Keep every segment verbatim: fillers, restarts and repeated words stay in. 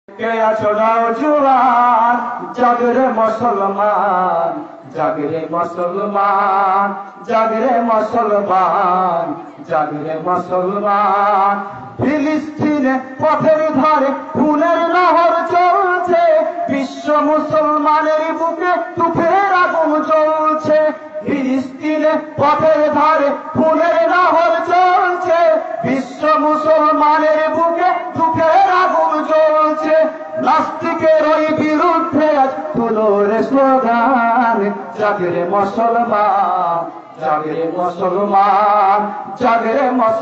কে আছো নওজোয়ান, জাগরে মুসলমান, জাগরে মুসলমান, জাগরে মুসলমান, জাগরে মুসলমান। ফিলিস্তিনে পথের ধারে খুনের নহর চলছে, বিশ্ব মুসলমানের বুকে তুফের আগুন জ্বলছে। ফিলিস্তিনে পথের ধারে খুনের নহর চলছে, বিশ্ব মুসলমানের বুকে তুফের আগুন জ্বলছে। নাস্তিকের ওই বিরুদ্ধে আজ তুলো রে স্লোগান, জাগরে মুসলমান, জাগরে মুসলমান, জাগরে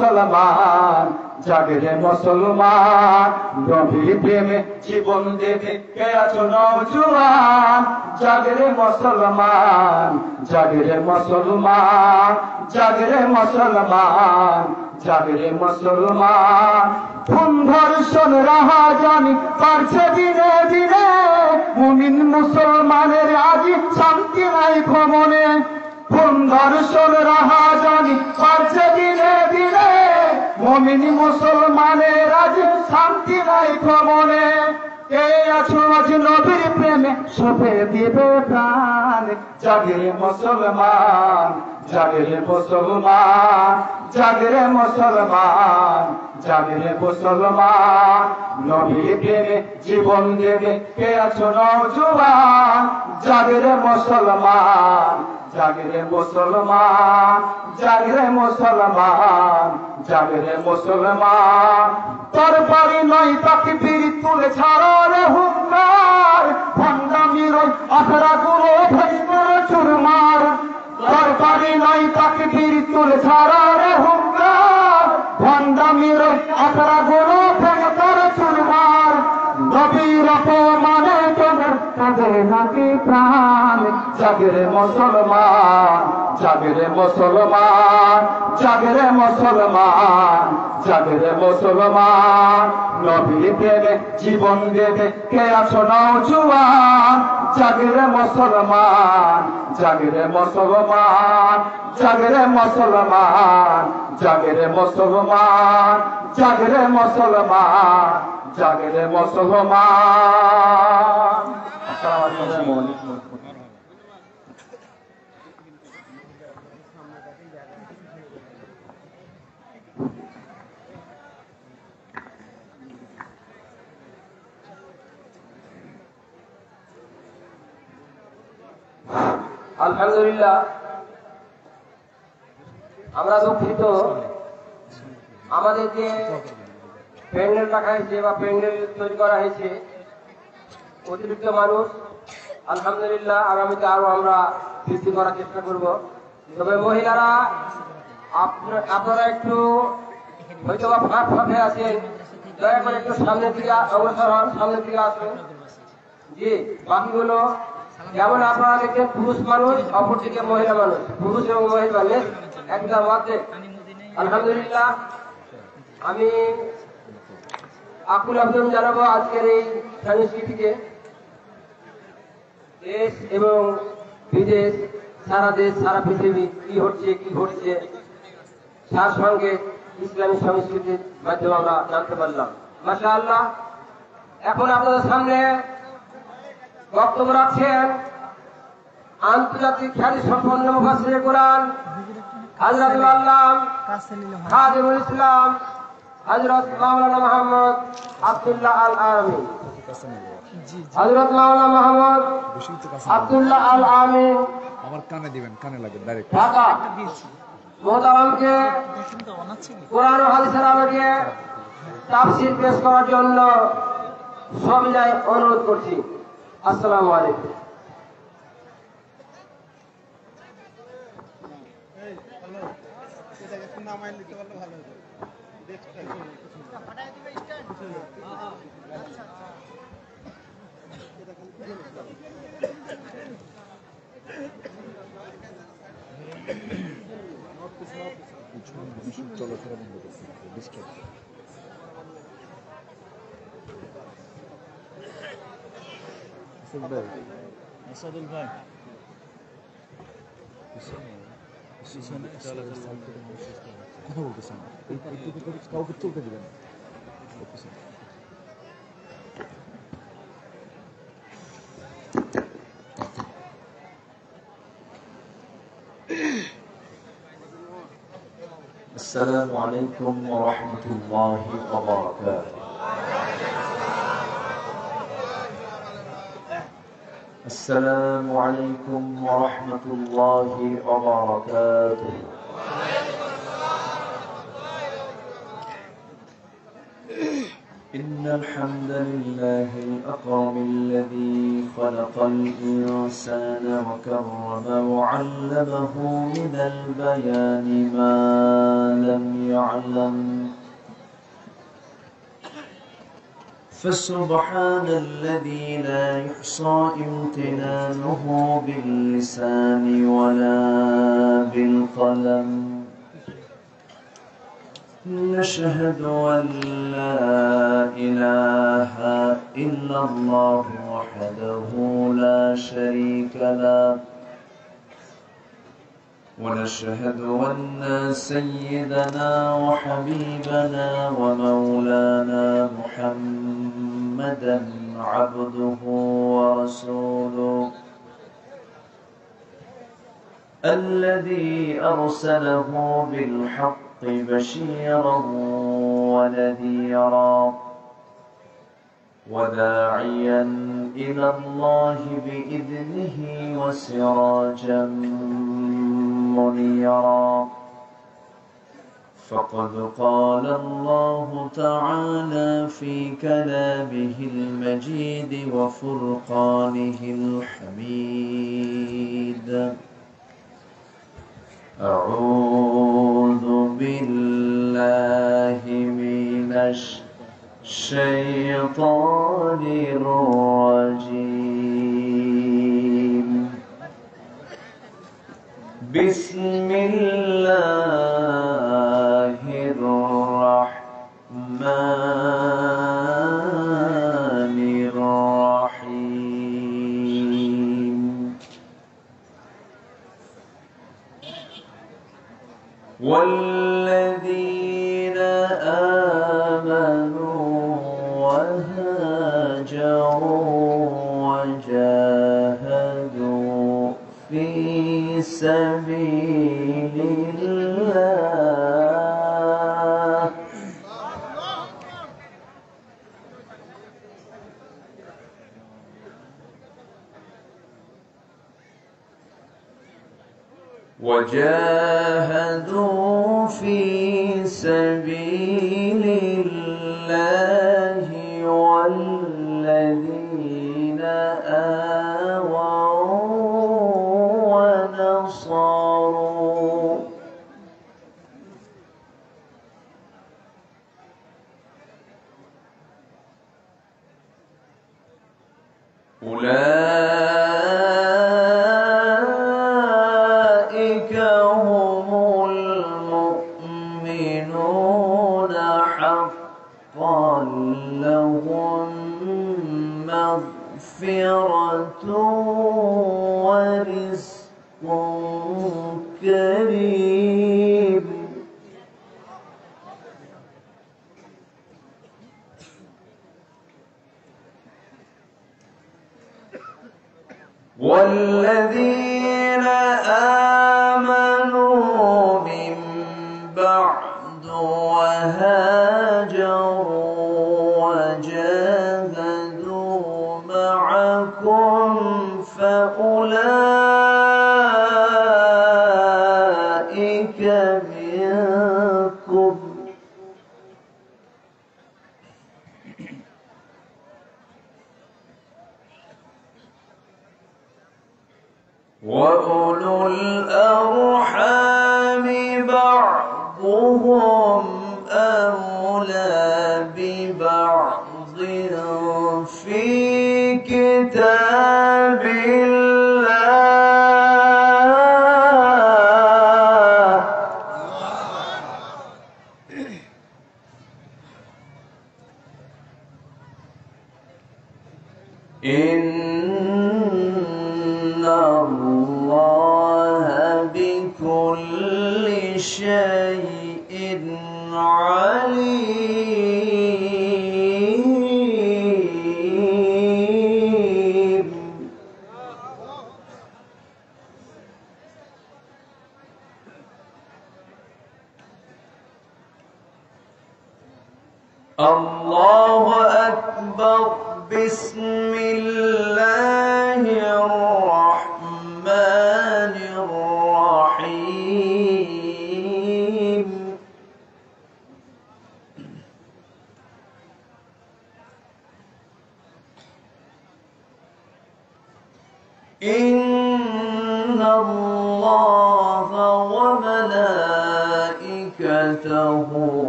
মুসলমান, জাগরে মুসলমান। নবীর প্রেমে জীবন দেবে কে আছো নওজোয়ান, জাগরে মুসলমান, জাগরে মুসলমান, জাগরে মুসলমান, জাগরে মুসলমান। খুন ধর্ষণ রাহাজানি বাড়ছে দিনে দিনে, মুমিন মুসলমানের আজি শান্তি নাই খমনে। খুন ধর্ষণ রাহাজানি বাড়ছে দিনে দিনে, মুমিন মুসলমানের আজি শান্তি নাই খমনে। কে আছো আজ নবীর প্রেমে সপে দিবে প্রাণ, জাগরে মুসলমান, জাগরে মুসলমান, জাগরে মুসলমান, জাগরে মুসলমান। নবীর প্রেমে জীবন দেবে কে আছো নওজোয়ান, জাগরে মুসলমান, জাগরে মুসলমান, জাগরে মুসলমান, জাগরে মুসলমান। তরবারি নয় তাকবীর তুলে ছাড়ো রে হুঙ্কার, ভণ্ডামির ওই আখড়াগুলো ভেঙে করো চুরমার। তরবারি নয় তাকবীর তুলে ছাড়ো রে হুঙ্কার, ভণ্ডামির ওই আখড়াগুলো ভেঙে করো চুরমার। নবীর অপমানে তোমার কাঁদে নাকি প্রাণ, জাগরে মুসলমান, জাগরে মুসলমান, জাগরে মুসলমান, জাগরে মুসলমান। নবীর প্রেমে জীবন দেবে কে আছো নওজোয়ান, জাগরে মুসলমান, জাগরে মুসলমান, জাগরে মুসলমান, জাগরে মুসলমান, জাগরে মুসলমান, জাগরে মুসলমান। আসসালামু আলাইকুম। আলহামদুলিল্লাহ, আমরা দুঃখিত আমাদের যে প্যান্ডেল রাখা হয়েছে বা প্যান্ডেল তৈরি করা হয়েছে অতিরিক্ত মানুষ। আলহামদুলিল্লাহ, আগামীতে আরো আমরা বৃদ্ধি করার চেষ্টা করব। তবে মহিলারা আপনারা একটু হয়তো বা ফাঁক ফাঁকে আছেন, দয়া করে একটু সামনের দিকে অগ্রসর হন, সামনের দিকে আসবেন। জি, বাকিগুলো যেমন আপনারা দেখছেন পুরুষ মানুষ, অপরদিকে মহিলা মানুষ, পুরুষ এবং মহিলা একদম অর্ধেক। আলহামদুলিল্লাহ, আমি আকুল আবেদন জানাবো আজকের এই সংস্কৃতিকে। দেশ এবং বিদেশ, সারা দেশ সারা পৃথিবী কি হচ্ছে কি ঘটছে তার সঙ্গে ইসলামী সংস্কৃতির মাধ্যমে আমরা জানতে পারলাম। মাশাআল্লাহ, এখন আপনাদের সামনে বক্তব্য রাখছেন আন্তর্জাতিক খ্যাতি সম্পন্ন মুফাসসিরে কুরআন হযরতুল আল্লাম খাদিমুল ইসলাম হযরত মাওলানা মুহাম্মদ আব্দুল্লাহ আল আমিন। হযরত মাওলানা মুহাম্মদ আব্দুল্লাহ আল আমিন আমার কানে দিবেন, কানে লাগে ডাইরেক্ট। ঢাকা মোহতারামকে কোরআন ও হাদিসের আলোকে তাফসীর পেশ করার জন্য সবিনয় অনুরোধ করছি। আসসালামু আলাইকুম। চলাফেরা বন্ধ করতে ডিস্টার্ব। আসাদুল ভাই কথা বলতেছেন, কাউকে চলতে দিবেন। السلام عليكم ورحمة الله وبركاته. السلام عليكم ورحمة الله وبركاته. إن الحمد لله الأكرم الذي خلق الإنسان وكرم وعلمه من البيان ما لم يعلم، فسبحان الذي لا يحصى امتنانه باللسان ولا بالقلم. نشهد أن لا إله إلا الله وحده لا شريك له، ونشهد أن سيدنا وحبيبنا ومولانا محمدا عبده ورسوله الذي أرسله بالحق بشيرا ونذيرا وداعيا إلى الله بإذنه وسراجا منيرا. فقد قال الله تعالى في كلامه المجيد وفرقانه الحميد: أعوذ بالله من الشيطان الرجيم. بسم الله الرحمن الرحيم. والذين آمنوا وهاجروا وجاهدوا في سبيل الله وجاهدوا في سبيل الله والذين آووا ونصروا أولئك هم المؤمنون حقا، لهم مغفرة ورزق كريم. والذين آمنوا من بعد وهاجروا وجاهدوا معكم فأولئك منكم، وأولو الأرحام بعضهم أولى ببعض في كتاب الله، إن الله بكل شيء عليم. بسم الله الرحمن الرحيم إن الله وملائكته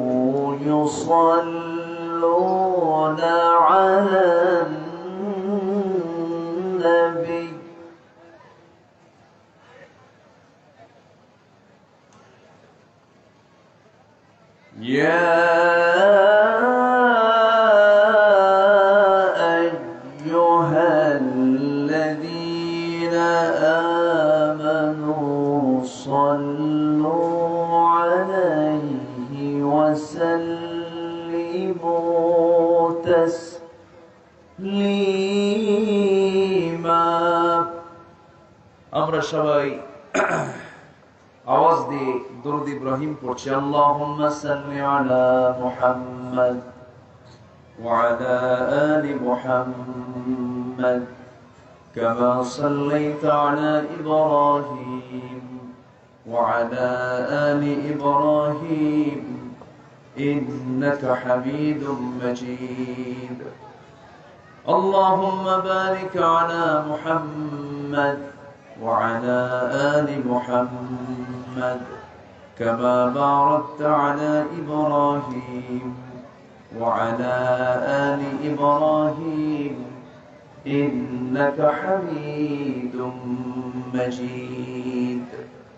يصلون على النبي يا أيها الذين آمنوا صلوا عليه وسلموا تسليما আমরা সবাই আওয়াজ দিয়ে দরুদ ইব্রাহিম পড়ছি আল্লাহুম্মা সাল্লি আলা মুহাম্মাদ ওয়া আলা আলি মুহাম্মাদ কামা সাল্লাইতা আলা ইব্রাহিম ওয়া আলা আলি ইব্রাহিম ইন্নাকা হামিদুম মাজিদ اللهم بارك على محمد وعلى آل محمد كما باركت على إبراهيم وعلى آل إبراهيم إنك حميد مجيد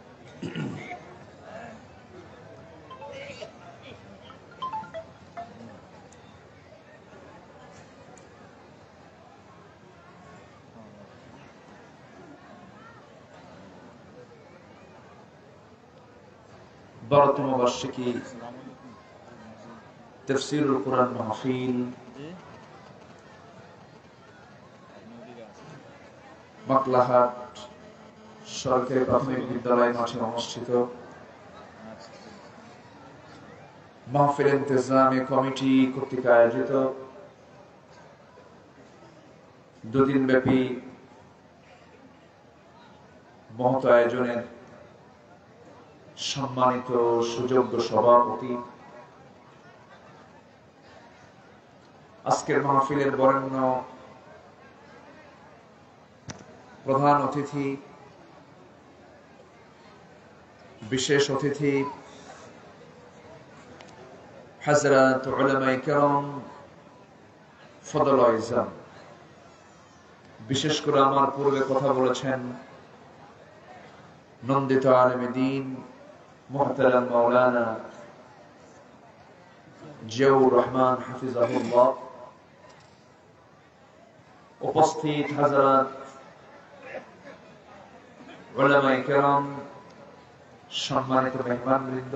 بارت مبشکی تفسیر القرآن محفیل মাকলাহাট সরকারি প্রাথমিক বিদ্যালয় মাঠে অনুষ্ঠিত মাহফিল ইন্তেজামী কমিটি কর্তৃক আয়োজিত দুদিন ব্যাপী মহৎ আয়োজনের সম্মানিত সুযোগ্য সভাপতি আজকের মাহফিলের বরেণ্য প্রধান অতিথি বিশেষ অতিথি হযরত উলামায়ে কেরাম ফদল ইসলাম বিশেষ করে আমার পূর্বে কথা বলেছেন নন্দিত আলেমে দ্বীন মুহতারাম মাওলানা জিয়াউর রহমান হাফিজাহুল্লাহ উপস্থিত হযরত উলামায়ে কেরাম সম্মানিত মেহমানবৃন্দ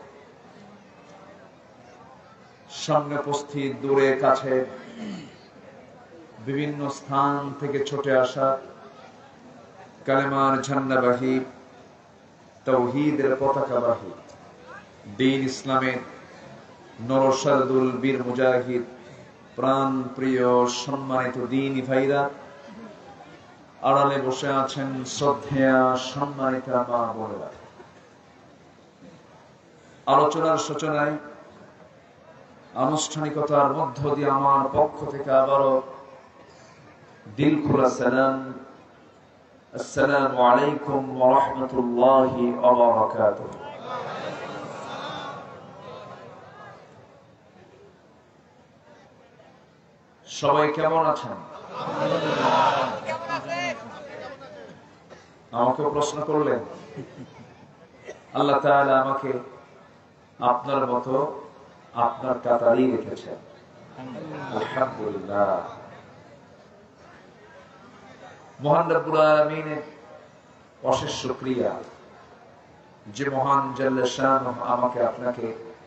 সামনে উপস্থিত দূরে কাছে বিভিন্ন স্থান থেকে ছুটে আসা কালেমার ঝান্ডাবাহী তাওহীদের পতাকাবাহী দ্বীন ইসলামের নরসাদুল বীর মুজাহিদ প্রাণ প্রিয় সম্মানিত দ্বীনি ভাইরা আড়ালে বসে আছেন শ্রদ্ধেয়া সম্মানিতা মা বোনেরা আলোচনার সূচনায় আনুষ্ঠানিকতার মধ্য দিয়ে আমার পক্ষ থেকে আবারও দিল খোলা সালাম আসসালামু আলাইকুম ওয়া রাহমাতুল্লাহি ওয়া বারাকাতুহু সবাই কেমন আছেন আমাকে প্রশ্ন করলেন আল্লাহ তাআলা আমাকে আপনার মতো আপনার কাতারেই রেখেছেন আলহামদুলিল্লাহ মহান রব্বুল আলামিনের অশেষ শুকরিয়া যে মহান জাল্লে শানুহু আমাকে আপনাকে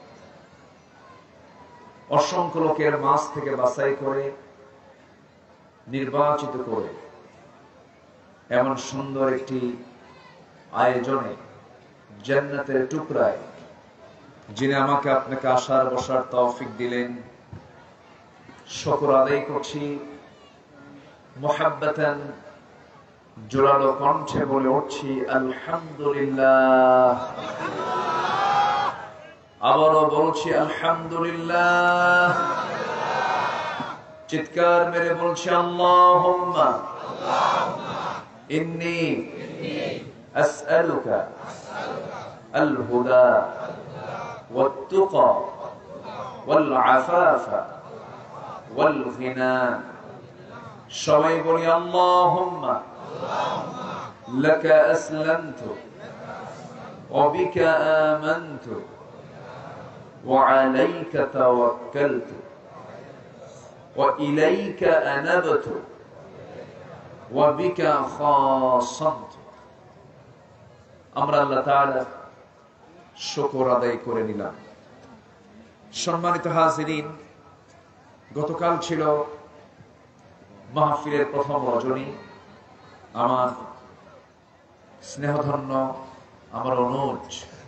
অসংখ্য লোকের মাঝ থেকে বাছাই করে নির্বাচিত করে এমন সুন্দর একটি আয়োজনে জান্নাতের টুকরায় যিনি আমাকে আপনাকে আসার বসার তৌফিক দিলেন শুকর আদায় করছি মুহাব্বাতান জোরালো কণ্ঠে বলে উঠছি আলহামদুলিল্লাহ। আবারও বলছি আলহামদুলিল্লাহ। চিৎকার মেরে বলছি আল্লাহুম্মা ইন্নী আসআলুকা আল হুদা ওয়াত তুকা ওয়াল আফাফা ওয়াল গিনা। সবাই বলি আল্লাহুম্মা লাকা আসলামতু ওয়া বিকা আমানতু ওয়া আলাইকা তাওয়াক্কালতু ওয়া ইলাইকা আনাবতু ওয়া বিকা খাসামতু। আমরা আল্লাহ তাআলা শুকর আদায় করে নিলাম। সম্মানিত হাজিরিন, গতকাল ছিল মাহফিলের প্রথম রজনী। আমার স্নেহধন্য আমার অনুজ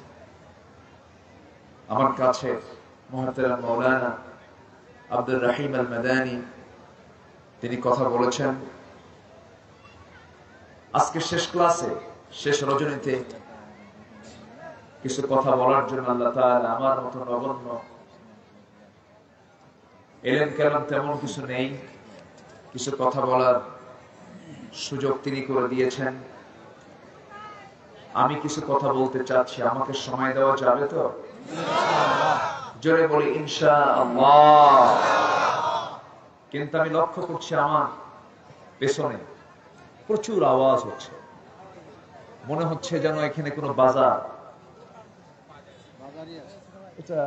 আমার কাছে মুহতারাম মাওলানা আব্দুর রহিম আল মাদানী তিনি কথা বলেছেন। আজকে শেষ ক্লাসে শেষ রজনীতে কিছু কথা বলার জন্য আল্লাহ তাআলা আমার মতো নগণ্য এলেন কেলাম তেমন কিছু নেই, কিছু কথা বলার সুযোগ তিনি করে দিয়েছেন। আমি কিছু কথা বলতে চাচ্ছি, আমাকে সময় দেওয়া যাবে তো? জোরে বলি ইনশাআল্লাহ। কিন্তু আমি লক্ষ্য করছি আমার পেছনে প্রচুর আওয়াজ হচ্ছে, মনে হচ্ছে যেন এখানে কোনো বাজার। এটা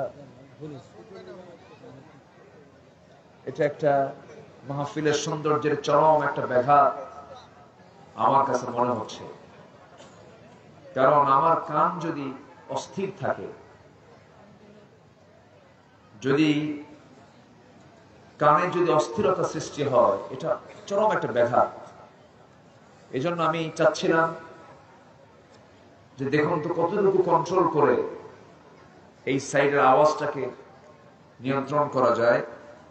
এটা একটা মাহফিলের সৌন্দর্যের চরম একটা ব্যাঘাত আমার কাছে মনে হচ্ছে। কারণ আমার কান যদি অস্থির থাকে, যদি কানে যদি অস্থিরতা সৃষ্টি হয়, এটা চরম একটা ব্যাঘাত। এই জন্য আমি চাচ্ছিলাম যে দেখুন তো কতটুকু কন্ট্রোল করে এই সাইডের আওয়াজটাকে নিয়ন্ত্রণ করা যায়।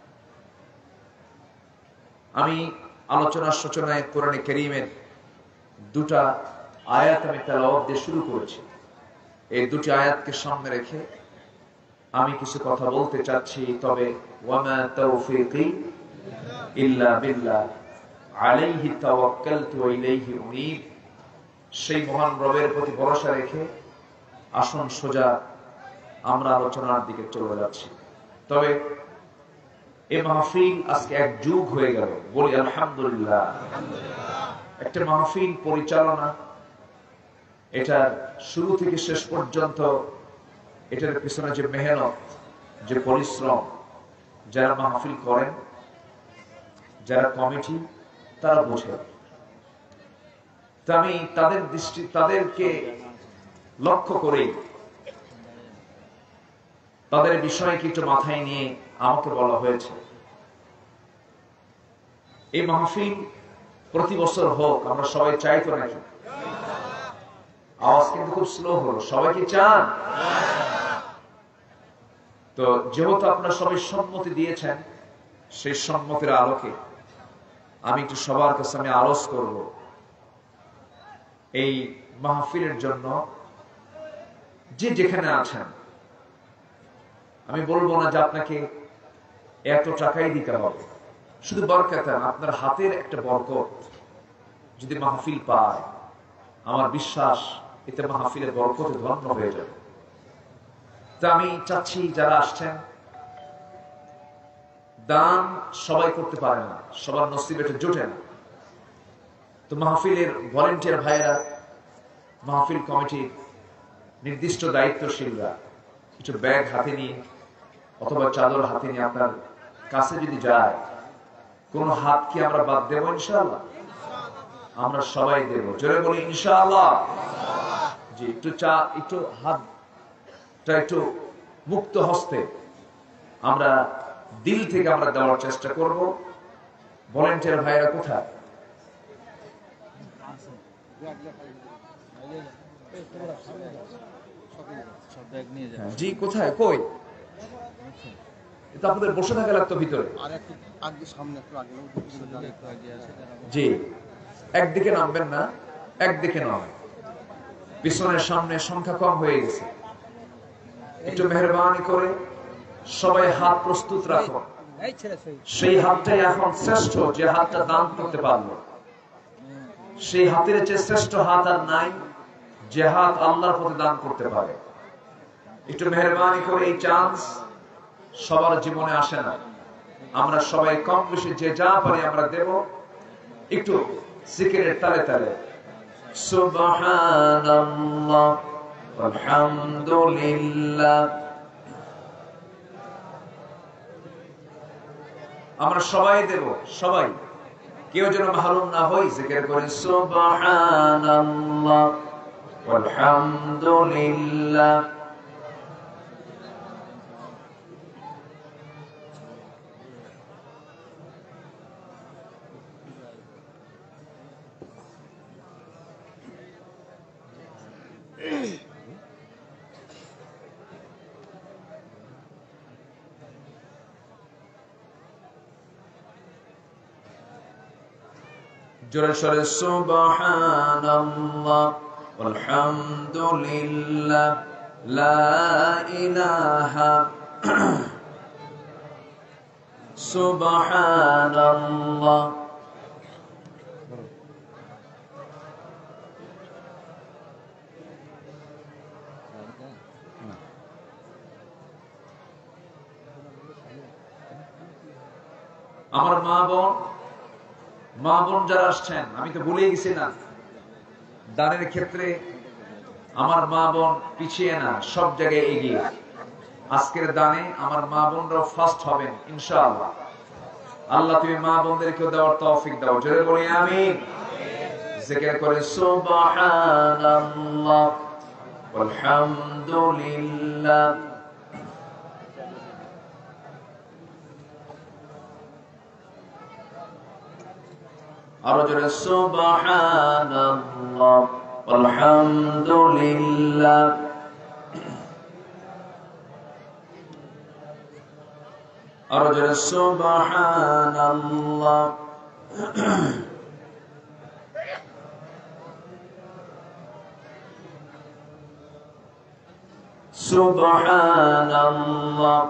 আমি আলোচনার সূচনায় কোরআনে কারীমের দুটা আয়াত আমি তেলাওয়াত দিয়ে শুরু করেছি। এই দুটি আয়াতকে সামনে রেখে আমি কিছু কথা বলতে চাচ্ছি। তবে ওয়ামা তাওফীকি ইল্লা বিল্লাহ আলাইহি তাওয়াক্কালতু ওয়া ইলাইহি উনীব। সেই মহান রবের প্রতি ভরসা রেখে আসুন সোজা আমরা আলোচনার দিকে চলে যাচ্ছি। তবে এই মাহফিল আজকে এক যুগ হয়ে গেল, বলি আলহামদুলিল্লাহ। একটা মাহফিল পরিচালনা, এটার শুরু থেকে শেষ পর্যন্ত এটার পিছনে যে মেহনত, যে পরিশ্রম যারা মাহফিল করেন, যারা কমিটি, তারা বোঝে। তা আমি তাদের দৃষ্টি তাদেরকে লক্ষ্য করে তাদের বিষয়ে কিছু মাথায় নিয়ে আমাকে বলা হয়েছে এই মাহফিল প্রতি বছর হোক। আমরা সবাই চাই তো নাকি? আওয়াজ কিন্তু খুব স্লো হলো। সবাই কি চান? তো যেহেতু আপনারা সবাই সম্মতি দিয়েছেন, সেই সম্মতির আলোকে আমি একটু সবার কাছে আমি আরজ করব এই মাহফিলের জন্য যে যেখানে আছেন, আমি বলবো না যে আপনাকে এত টাকাই দিতে হবে, শুধু বরকত, আপনার হাতের একটা বরকত যদি মাহফিল পায়, আমার বিশ্বাস এতে মাহফিলের বরকতে ধন্য হয়ে যাবে। তা আমি চাচ্ছি যারা আসছেন, দান সবাই করতে পারে না, সবার নসিবে এটা জোটে না। তো মাহফিলের ভলেন্টিয়ার ভাইয়েরা, মাহফিল কমিটির নির্দিষ্ট দায়িত্বশীলরা কিছু ব্যাগ হাতে নিয়ে অথবা চাদর হাতে নিয়ে আপনার কাছে যদি যায়, কোন হাত কি আমরা বাদ দেব? ইনশাআল্লাহ আমরা সবাই দেব। জোরে বলি ইনশাআল্লাহ। জি, একটু চা একটু হাতটা একটু মুক্ত হস্তে আমরা দিল থেকে আমরা দেওয়ার চেষ্টা করব। ভলেন্টিয়ার ভাইরা কোথায়? জি কোথায়? কই? এটা আপনাদের বসে থাকা লাগতো ভিতরে। জি, একদিকে নামবেন না, একদিকে নয়, পিছনের সামনে সংখ্যা কম হয়ে গেছে। একটু মেহরবানি করে সবাই হাত প্রস্তুত রাখো। সেই হাতটাই এখন শ্রেষ্ঠ, যে হাতটা দান করতে পারলো। সেই হাতের চেয়ে শ্রেষ্ঠ হাত আর নাই, যে হাত আল্লাহর পথে দান করতে পারে। একটু মেহরবানি করে, এই চান্স সবার জীবনে আসে না। আমরা সবাই কম বেশি যে যা পারি আমরা দেব। একটু জিকিরের তালে তালে সুবহানাল্লাহ আলহামদুলিল্লাহ। আমরা সবাই দেব, সবাই, কেউ যেন মাহরুম না হই। জিকির করে সুবহানাল্লাহ আলহামদুলিল্লাহ। জোরে সরে সুবহানাল্লাহ আলহামদুলিল্লাহ লা ইলাহা সুবহানাল্লাহ। আমার মা বোন মা বোন যারা আসছেন, আমি তো ভুলে গেছি না, দানের ক্ষেত্রে আমার মা বোন পিছিয়ে না, সব জায়গায় এগিয়ে। আজকের দানে আমার মা বোনরা ফার্স্ট হবেন ইনশাআল্লাহ। আল্লাহ তুমি মা বোনদেরকে দেওয়ার তৌফিক দাও, জোরে বলি আমিন। জিকির করে সুবহানাল্লাহ আলহামদুলিল্লাহ। আরো জোরে সুবহানাল্লাহ আলহামদুলিল্লাহ। আরো জোরে সুবহানাল্লাহ। সুবহানাল্লাহ।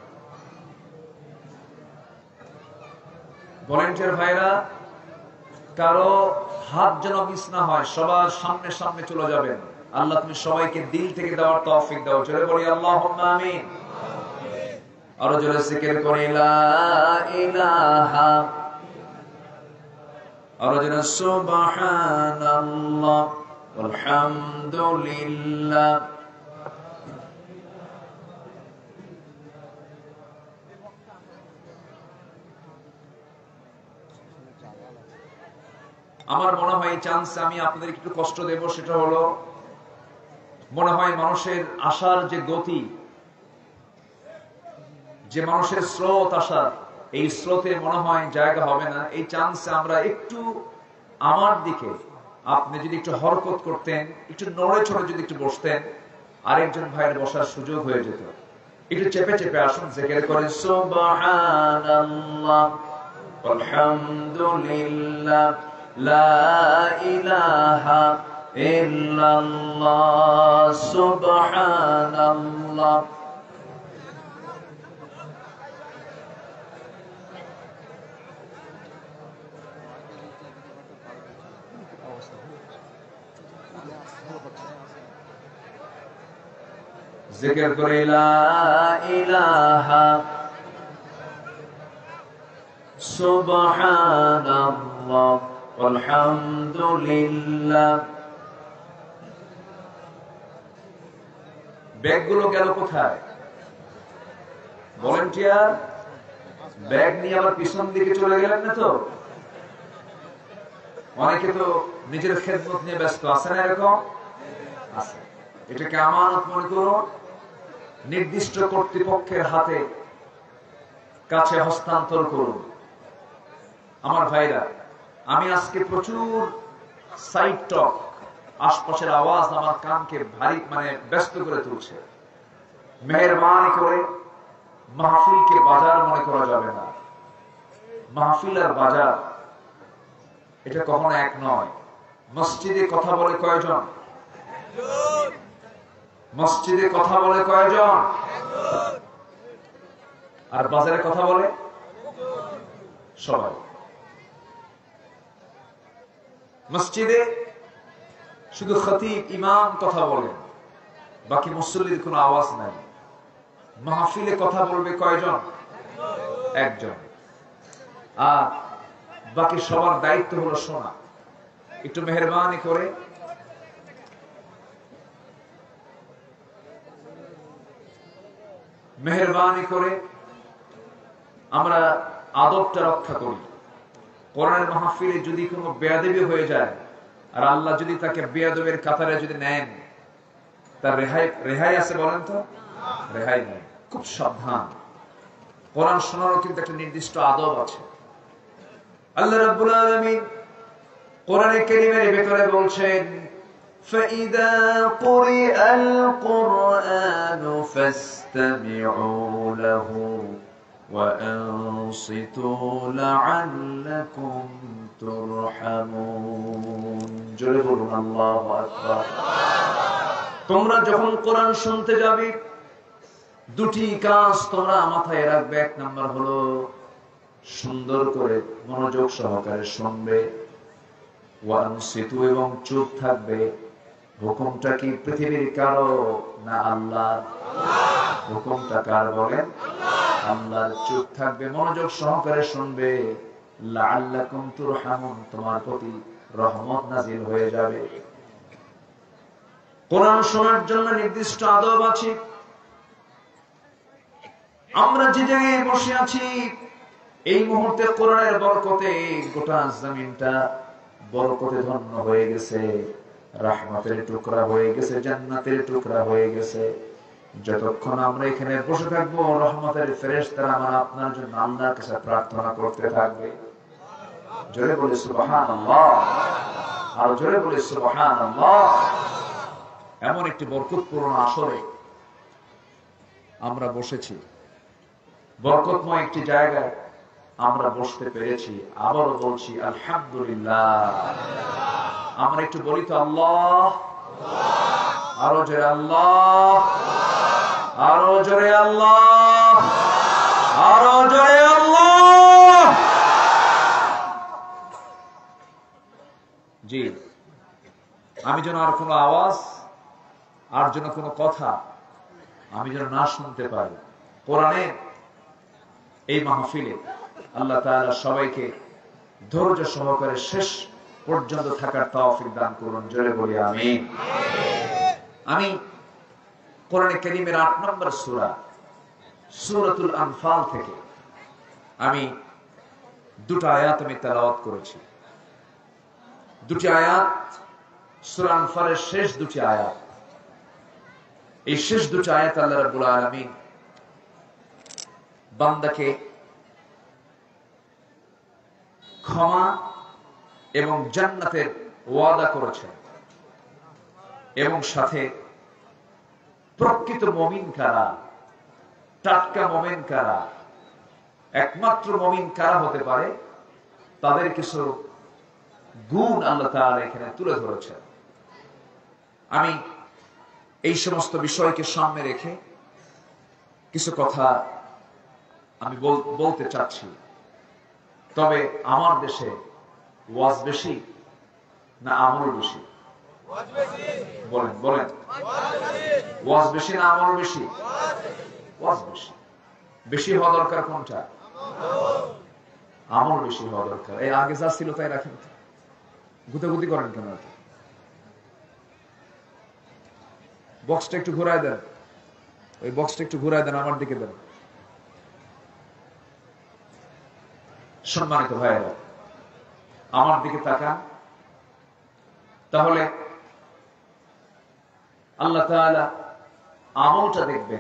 ভলান্টিয়ার ভাইরা, কারো হাত যেন মিস না হয়, সবার সামনে সামনে চলে যাবেন। আল্লাহ তুমি সবাইকে দিল থেকে দেওয়ার তৌফিক দাও, জোরে বলি আল্লাহুম্মা আমিন। আরো জোরে জিকির করি লা ইলাহা, আরো জোরে সুবহানাল্লাহ আলহামদুলিল্লাহ। আমার মনে হয় এই চান্সে আমি আপনাদের একটু কষ্ট দেব। সেটা হলো, মনে হয় মানুষের আসার যে গতি, যে মানুষের স্রোত আসার, এই স্রোতে মনে হয় জায়গা হবে না। এই চান্সে আমরা একটু আমার দিকে আপনি যদি একটু হরকত করতেন, একটু নড়ে চড়ে যদি একটু বসতেন, আরেকজন ভাইয়ের বসার সুযোগ হয়ে যেত। একটু চেপে চেপে আসুন, জিকির করে সুবহানাল্লাহ আলহামদুলিল্লাহ লা ইলাহা ইল্লাল্লাহ সুবহানাল্লাহ। জিকির করে লা ইলাহা সুবহানাল্লাহ আলহামদুলিল্লাহ। ব্যাগগুলো গেল কোথায়? ভলান্টিয়ার ব্যাগ নিয়ে আবার পিছন দিকে চলে গেলেন না তো? অনেকে তো নিজের খেদমত নিয়ে ব্যস্ত আছে না, এরকম আছে। এটাকে আমানত মনে করুন, নির্দিষ্ট কর্তৃপক্ষের হাতে কাছে হস্তান্তর করুন। আমার ভাইরা, আমি আজকে প্রচুর সাইড টক, আশপাশের আওয়াজ আমার কানকে ভারী মানে ব্যস্ত করে তুলছে। মেহেরবানি করে মাহফিলকে বাজার মনে করা যাবে না। মাহফিল আর বাজার এটা কখনো এক নয়। মসজিদে কথা বলে কয়জন? মসজিদে কথা বলে কয়জন? আর বাজারে কথা বলে সবাই। মসজিদে শুধু খতিব ইমাম কথা বলেন, বাকি মুসল্লির কোনো আওয়াজ নাই। মাহফিলে কথা বলবে কয়জন? একজন। আর বাকি সবার দায়িত্ব হলো শোনা। একটু মেহেরবানি করে মেহেরবানি করে আমরা আদবটা রক্ষা করি। কোরআনের মাহফিলে যদি কোনো বেয়াদবি হয়ে যায় আর আল্লাহ যদি তাকে বেয়াদবের কাতারে যদি নেন, তার রেহাই রেহাই আছে? বলেন তো, রেহাই নেই। খুব সাবধান। কোরআন শোনারও কিন্তু একটা নির্দিষ্ট আদব আছে। আল্লাহ রাব্বুল আলামিন কোরআনে কারীমের ভিতরে বলছেন, فَإِذَا قُرِئَ الْقُرْآنُ فَاسْتَمِعُوا لَهُ وَأَنصِتُوا لَعَلَّكُمْ تُرْحَمُونَ। জোরে বলুন আল্লাহু আকবার। তোমরা যখন কোরআন শুনতে যাবে, দুটি কাজ তোমরা মাথায় রাখবে। এক নাম্বার হলো সুন্দর করে মনোযোগ সহকারে শুনবে, ওয়ানসিতু এবং চুপ থাকবে। হুকুমটা কি পৃথিবীর কারো না আল্লাহর? হুকুমটা কার বলেন? আল্লাহর। চুপ থাকবে, মনোযোগ সহকারে শুনবে। লাআল্লাকুম তুরহামুন, তোমার প্রতি রহমত নাযিল হয়ে যাবে। কোরআন শোনার জন্য নির্দিষ্ট আদব আছে। আমরা যে জায়গায় বসে আছি এই মুহূর্তে কোরআনের বরকতে গোটা জমিনটা বরকতে ধন্য হয়ে গেছে, রহমতের টুকরা হয়ে গেছে, জান্নাতের টুকরা হয়ে গেছে। যতক্ষণ আমরা এখানে বসে থাকবো, রহমতের ফেরেশতারা আমার আপনার জন্য আল্লাহর কাছে প্রার্থনা করতে থাকবে। জোরে বলে সুবহানাল্লাহ, আর জোরে বলে সুবহানাল্লাহ। এমন একটি বরকতপূর্ণ আসরে আমরা বসেছি, বরকতময় একটি জায়গায় আমরা বসতে পেরেছি। আবারও বলছি আলহামদুলিল্লাহ। আমরা একটু বলি তো আল্লাহ, আরো জোরে আল্লাহ, আরো জোরে আল্লাহ, আরো জোরে আল্লাহ। জি, আমি যেন আর কোনো আওয়াজ, আর যেন কোনো কথা আমি যেন না শুনতে পারি। কোরআনের এই মাহফিলে আল্লাহ তাআলা সবাইকে ধৈর্য সহকারে শেষ পর্যন্ত থাকার তৌফিক দান করুন। জোরে বলি আমিন। আমি কোরআনে কারীমের আট নম্বর সূরা সূরাতুল আনফাল থেকে আমি দুটো আয়াত আমি তেলাওয়াত করেছি। দুটি আয়াত সূরা আনফালের শেষ দুটি আয়াত। এই শেষ দুটি আয়াত আল্লাহ রাব্বুল আলামিন বান্দাকে ক্ষমা এবং জান্নাতের ওয়াদা করেছেন, এবং সাথে প্রকৃত মুমিন কারা, টাটকা মুমিন কারা, একমাত্র মুমিন কারা হতে পারে, তাদের কিছু গুণ আল্লাহ তাআলা এখানে তুলে ধরেছেন। আমি এই সমস্ত বিষয়কে সামনে রেখে কিছু কথা আমি বলতে চাচ্ছি। তবে আমার দেশে ওয়াজ বেশি না আমল বেশি? বলেন বলেন, ওয়াজ বেশি না আমল বেশি? ওয়াজ বেশি। বেশি হওয়া দরকার কোনটা? আমল বেশি হওয়া দরকার। এই আগে যা ছিল তাই রাখেন, গুতাগুতি করেন কেন? বক্সটা একটু ঘুরায় দেন, ওই বক্সটা একটু ঘুরায় দেন, আমার দিকে দেন। সম্মানিত ভাইয়েরা, আমার দিকে তাকান। তাহলে আল্লাহ তাআলা আমলটা দেখবেন।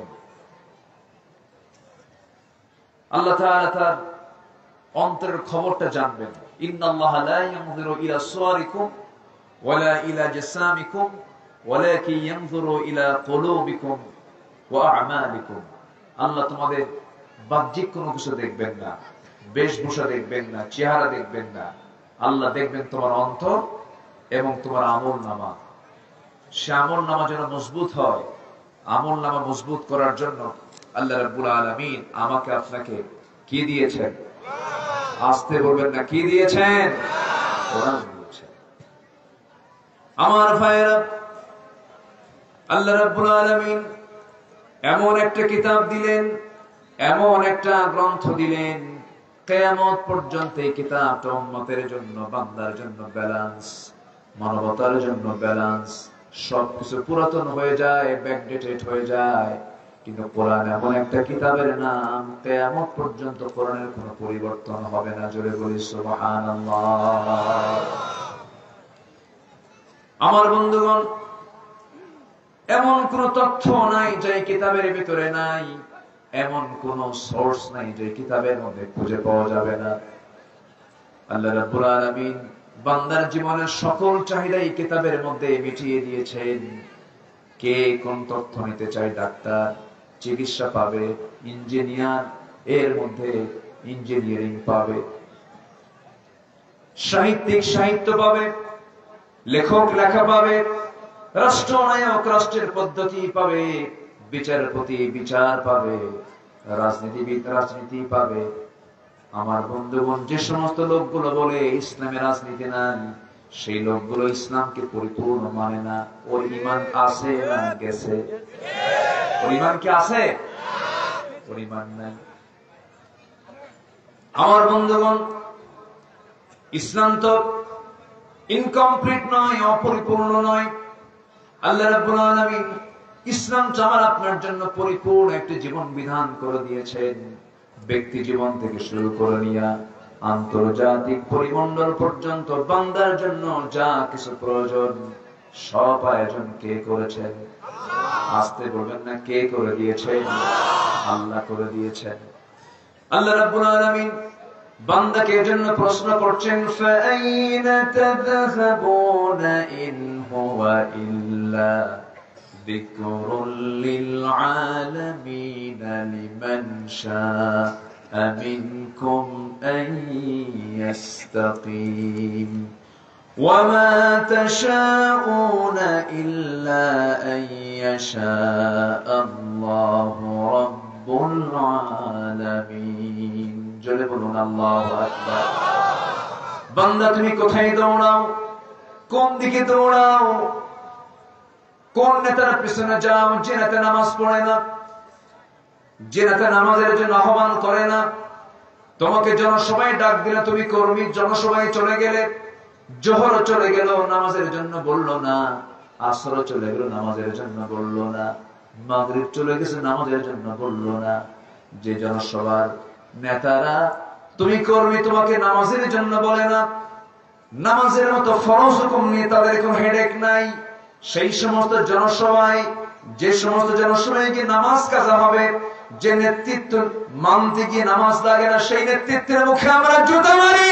আল্লাহ তাআলা তার অন্তরের খবরটা জানবেন। ইন্নাল্লাহা লা ইয়ানজুরু ইলা সুওয়ারিকুম ওয়ালা ইলা জাসামিকুম ওয়ালাকিন ইয়ানজুরু ইলা কুলুবিকুম ওয়া আমালিকুম। আল্লাহ তোমাদের বাহ্যিক কোনো কিছু দেখবেন না, বেশভূষা দেখবেন না, চেহারা দেখবেন না। আল্লাহ দেখবেন তোমার অন্তর এবং তোমার আমল নামা। সে আমল নামা যেন মজবুত হয়। আমল নামা মজবুত করার জন্য আল্লাহ রাব্বুল আলামিন আমাকে আপনাকে কি দিয়েছেন? আসতে বলবেন না, কি দিয়েছেন? কোরআন দিয়েছেন। আমার ভাইরা, আল্লাহ রাব্বুল আলামিন এমন একটা কিতাব দিলেন, এমন একটা গ্রন্থ দিলেন, কিয়ামত পর্যন্ত এই কিতাবটা উম্মতের জন্য, বান্দার জন্য ব্যালেন্স, মানবতার জন্য ব্যালেন্স। সবকিছু পুরাতন হয়ে যায়, ব্যাকডেটেড হয়ে যায়, কিন্তু কোরআন এমন একটা কিতাবের নাম, কিয়ামত পর্যন্ত কোরআনের কোনো পরিবর্তন হবে না। জোরে বলি সুবহানাল্লাহ। আমার বন্ধুগণ, এমন কোন তথ্য নাই যে কিতাবের ভিতরে নাই, এমন কোন সোর্স নাই যে কিতাবের মধ্যে খুঁজে পাওয়া যাবে না। আল্লাহ রাব্বুল আলামিন বান্দার জীবনের সকল চাহিদা এই কিতাবের মধ্যে মিটিয়ে দিয়েছেন। কে কোন তথ্য নিতে চায়, ডাক্তার চিকিৎসা পাবে, ইঞ্জিনিয়ার এর মধ্যে ইঞ্জিনিয়ারিং পাবে, সাহিত্যিক সাহিত্য পাবে, লেখক লেখা পাবে, রাষ্ট্রনায়ক রাষ্ট্রের পদ্ধতি পাবে, বিচারপতি বিচার পাবে, রাজনীতিবিদ রাজনীতি পাবে। আমার বন্ধুগণ, যে সমস্ত লোকগুলো বলে ইসলামে রাজনীতি নাই, সেই লোকগুলো ইসলামকে পরিপূর্ণ মানে না। ওর ঈমান আছে না গেছে? ওর ঈমান কি আছে? ওর ঈমান নাই। আমার বন্ধুগণ, ইসলাম তো ইনকমপ্লিট নয়, অপরিপূর্ণ নয়। আল্লাহ রাব্বুল আলামিন ইসলাম আমার আপনার জন্য পরিপূর্ণ একটি জীবন বিধান করে দিয়েছেন। ব্যক্তি জীবন থেকে শুরু করে নিয়ে আন্তর্জাতিক পরিমণ্ডল পর্যন্ত বান্দার জন্য যা কিছু প্রয়োজন, সব আয়োজন কে করেছেন? আসতে বলবেন না, কে করে দিয়েছেন? আল্লাহ করে দিয়েছেন। আল্লাহ রাব্বুল আলামিন বান্দাকে জন্য প্রশ্ন করছেন, ফাআইনা তাযহাবুনা ইন হুয়া ইল্লা যিকরুল লিল আলামিন লিমান শাআ মিনকুম আন ইস্তাকিম ওয়া মা তাশাউনা ইল্লা আন ইয়াশাআ আল্লাহু রাব্বুল আলামিন। জোরে বলুন আল্লাহু আকবার। বান্দা, তুমি কোথায় দৌড়াও? কোন দিকে দৌড়াও? কোন নেতার পিছনে যাও? যে নেতা নামাজ পড়ে না, যে নেতা নামাজের জন্য আহ্বান করে না, তোমাকে জনসভায় ডাক দিলে তুমি কর্মী, জনসভায় চলে গেলে, জোহর চলে গেল, নামাজের জন্য বললো না, আসর চলে গেল, নামাজের জন্য বললো না, মাগরিব চলে গেছে, নামাজের জন্য বললো না। যে জনসভার নেতারা তুমি কর্মী, তোমাকে নামাজের জন্য বলে না, নামাজের মতো ফরজ হুকুম নিয়ে তাদের কোনো হেডেক নাই, সেই সমস্ত জনসভায়, যে সমস্ত জনসভায় গিয়ে নামাজ কাজা হবে, যে নেতৃত্ব মানতে গিয়ে নামাজ লাগে না, সেই নেতৃত্বের মুখে আমরা জুতা মারি।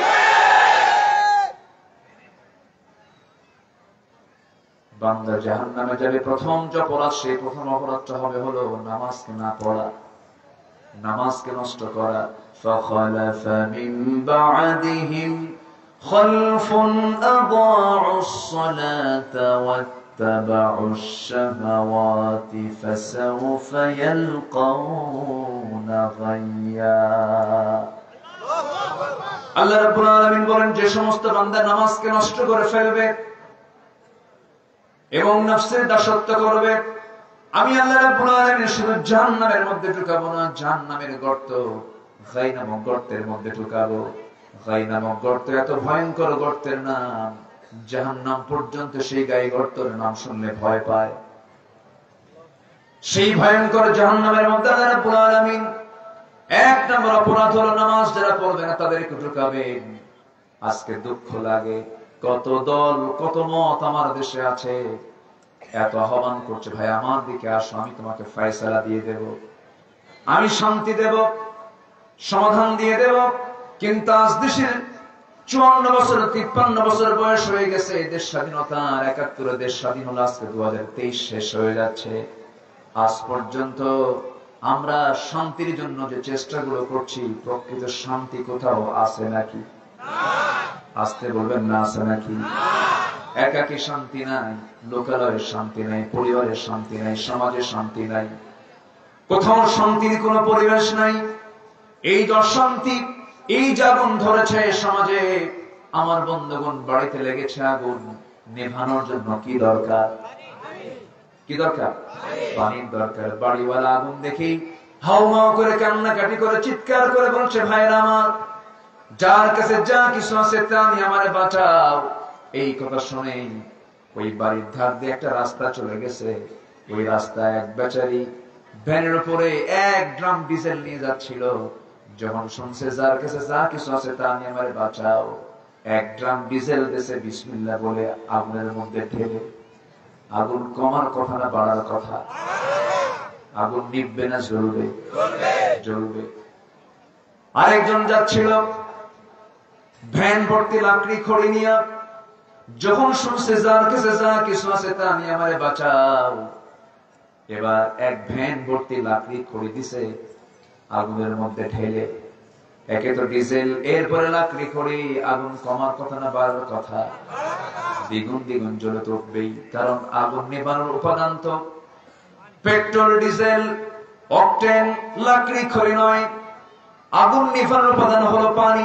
বান্দা জাহান্নামে যাবে, প্রথম যে অপরাধ, সেই প্রথম অপরাধটা হবে হলো নামাজকে না পড়া, নামাজকে নষ্ট করা। فخلف من بعدهم خلف أضاعوا الصلاة واتبعوا الشهوات فسوف يلقون غيا। আল্লাহ রাব্বুল আলামিন বলেন, যে সমস্ত বান্দা নামাজকে নষ্ট করে ফেলবে এবং নফসের দাসত্ব করবে, আমি আল্লাহ রাব্বুল আলামিন শুধু জাহান্নামের মধ্যে ঢুকাবো না, জাহান্নামের গর্ত, গাই নামক গর্তের মধ্যে ঢুকাবো। গাই নামক গর্ত এত ভয়ঙ্কর গর্তের নাম, জাহান্নাম পর্যন্ত সেই গাই গর্তের নাম শুনলে ভয় পায়। সেই ভয়ঙ্কর জাহান্নামের মধ্যে আল্লাহ রাব্বুল আলামিন এক নম্বর অপরাধ হলো নামাজ যারা পড়বে না তাদেরকে ঢুকাবেন। আজকে দুঃখ লাগে, কত দল কত মত আমার দেশে আছে, এত আহ্বান করছে, ভাই আমার দিকে আসো, আমি তোমাকে ফয়সালা দিয়ে দেব, আমি শান্তি দেব, সমাধান দিয়ে দেব। কিন্তু আজ দেশের চুয়ান্ন বছর তিপ্পান্ন বছর বয়স হয়ে গেছে, দেশ স্বাধীনতার একাত্তরে দেশ স্বাধীন হলো, আজকে দু হাজার তেইশ শেষ হয়ে যাচ্ছে, আজ পর্যন্ত আমরা শান্তির জন্য যে চেষ্টাগুলো করছি, প্রকৃত শান্তি কোথাও আছে নাকি? আসতে বলবেন না, আছে নাকি? একাকী শান্তি নাই, লোকালয়ের শান্তি নাই, পরিবারের শান্তি নাই, সমাজের শান্তি নাই, কোথাও শান্তির কোন পরিবেশ নাই। এই যে অশান্তি, এই যে আগুন ধরেছে সমাজে, আমার বন্ধুগণ বাড়িতে লেগেছে আগুন, নেভানোর জন্য কি দরকার? কি দরকার? পানির দরকার। বাড়িওয়ালা আগুন দেখি হাউমাউ করে কান্নাকাটি করে চিৎকার করে বলছে, ভাইরা আমার, যার কাছে যা কিছু আছে তা নিয়ে আমারে বাঁচাও। এই কথা শুনে ওই বাড়ির ধার দিয়ে একটা রাস্তা চলে গেছে, ওই রাস্তায় এক বেচারি ভ্যানের উপরে এক ড্রাম ডিজেল নিয়ে যাচ্ছিল। যখন শুনছে যার কাছে যা কিছু আছে তা নিয়ে আমারে বাঁচাও, এক ড্রাম ডিজেল দেশে বিসমিল্লাহ বলে আগুনের মধ্যে ঢেলে। আগুন কমার কথা না বাড়ার কথা? আগুন নিববে না জ্বলবে? জ্বলবে। আরেকজন যাচ্ছিল ভ্যান ভর্তি লাকড়ি খড়ি নিয়ে, যখন শুনছে যার কাছে যা কিছু আছে তা নিয়ে আমারে বাঁচাও, এবার এক ভ্যান ভর্তি লাকড়ি খড়ি দিছে আগুনের মধ্যে ঢেলে। একে তো ডিজেল, এরপরে লাকড়ি খড়ি, আগুন কমার কথা না বাড়ার কথা? দ্বিগুণ দ্বিগুণ জ্বলে তো উঠবেই, কারণ আগুন নেভানোর উপাদান তো পেট্রোল, ডিজেল, অকটেন, লাকড়ি খড়ি নয়। আগুন নেভানোর উপাদান হলো পানি।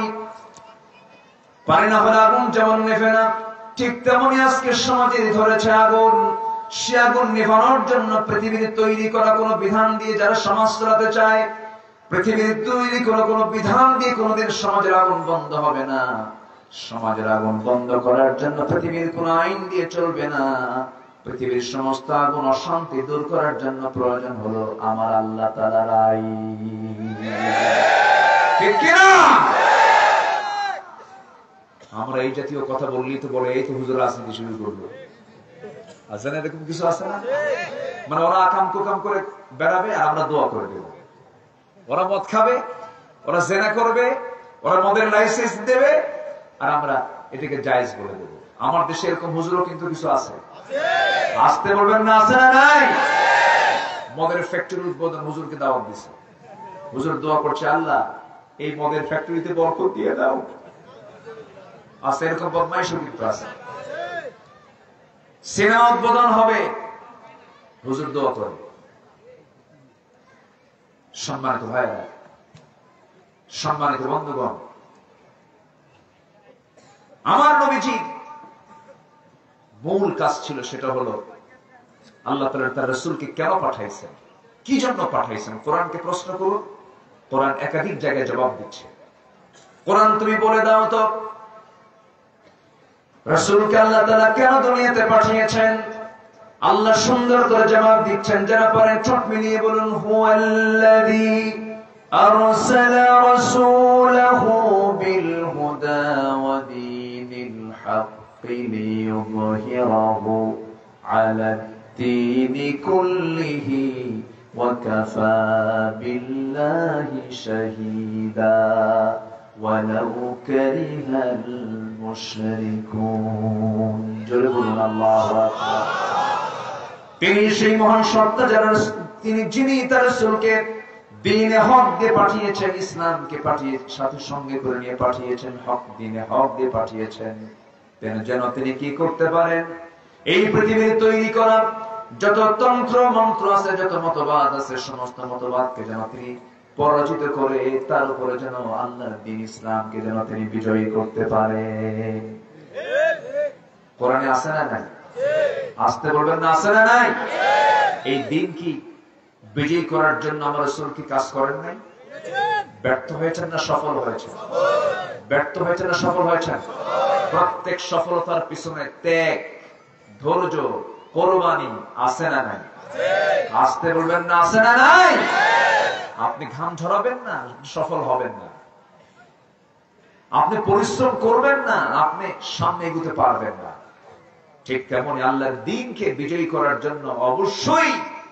পানি না হলে আগুন যেমন নেভে না, ঠিক তেমনি আজকে সমাজে ধরেছে আগুন। সে আগুন নেভানোর জন্য পৃথিবীতে তৈরি করা কোন বিধান দিয়ে যারা সমাজ চালাতে চায়, পৃথিবীর তৈরি কোন কোন বিধান দিয়ে কোনদিন সমাজের আগুন বন্ধ হবে না। সমাজের আগুন বন্ধ করার জন্য পৃথিবীর কোন আইন দিয়ে চলবে না। পৃথিবীর সমস্ত আগুন অশান্তি দূর করার জন্য প্রয়োজন হলো আমার আল্লাহ তাআলার আইন। ঠিক কিনা? আমরা এই জাতীয় কথা বললেই তো বলে এই তো হুজুর রাজনীতি শুরু করলো। আছে না এরকম কিছু? আছে না? মানে ওরা আকাম কুকাম করে বেড়াবে আর আমরা দোয়া করে দেবো। ওরা মদ খাবে, ওরা জেনা করবে, ওরা মদের লাইসেন্স দেবে, আর আমরা এটাকে জায়েজ বলে দেবো। আমার দেশে এরকম হুজুরও কিন্তু কিছু আছে। আসতে বলবেন না, আছে না নাই? মদের ফ্যাক্টরি উদ্বোধন হুজুরকে দাওয়াত দিছে। হুজুর দোয়া করছে, আল্লাহ এই মদের ফ্যাক্টরিতে বরকত দিয়ে দাও। আছে এরকম বদমাইশও কিন্তু আছে। সিনেমা উদ্বোধন হবে, হুজুর দোয়া করে। সম্মানিত ভাইরা, সম্মানিত বন্ধুগণ, আমার নবীজি মূল কাজ ছিল সেটা হলো আল্লাহ তাআলা তার রাসূলকে কেন পাঠাইছেন, কি জন্য পাঠাইছেন। কোরআনকে প্রশ্ন করুন, কোরআন একাধিক জায়গায় জবাব দিচ্ছে। কোরআন তুমি বলে দাও তো রাসূলকে আল্লাহ তাআলা কেন দুনিয়াতে পাঠিয়েছেন। আল্লাহ সুন্দর করে জবাব দিচ্ছেন, যারা পারেন ঠোঁট মিলিয়ে বলুন, হুয়াল্লাযী আরসালা রাসূলাহু বিল হুদা ওয়া দীনিল হাক্কি লিইয়ুযহিরাহু আলাদ-দীনি কুল্লিহি ওয়া কাফা বিল্লাহি শাহীদা ওয়ালাউ কারিহাল মুশরিকুন। জোরে বলুন আল্লাহু আকবার। তিনি সেই মহান সত্তা যারা, তিনি যিনি তার রাসূলকে দ্বীনে হক দিয়ে পাঠিয়েছেন, ইসলামকে পাঠিয়ে সাথে সঙ্গে করে নিয়ে পাঠিয়েছেন, হক দ্বীনে হক দিয়ে পাঠিয়েছেন, তেন যেন তিনি কি করতে পারেন, এই পৃথিবীর তৈরি করা যত তন্ত্র মন্ত্র আছে, যত মতবাদ আছে, সমস্ত মতবাদকে যেন তিনি পরাজিত করে তার উপরে যেন আল্লাহর দ্বীন ইসলামকে যেন তিনি বিজয়ী করতে পারেন। কোরআনে আছে না নাই? আসতে বলবেন না, আছে না নাই? এই দিন কি বিজয়ী করার জন্য আমার রাসূল কি কাজ করেন নাই? ব্যর্থ হয়েছেন না সফল হয়েছেন? ব্যর্থ হয়েছেন না সফল হয়েছেন? প্রত্যেক সফলতার পিছনে ত্যাগ, ধৈর্য, কোরবানি আছে না নাই? আসতে বলবেন না, আছে না নাই? আপনি ঘাম ঝরাবেন না, সফল হবেন না। আপনি পরিশ্রম করবেন না, আপনি সামনে এগোতে পারবেন না। ঠিক তেমনি আল্লাহর দ্বীনকে বিজয়ী করার জন্য অবশ্যই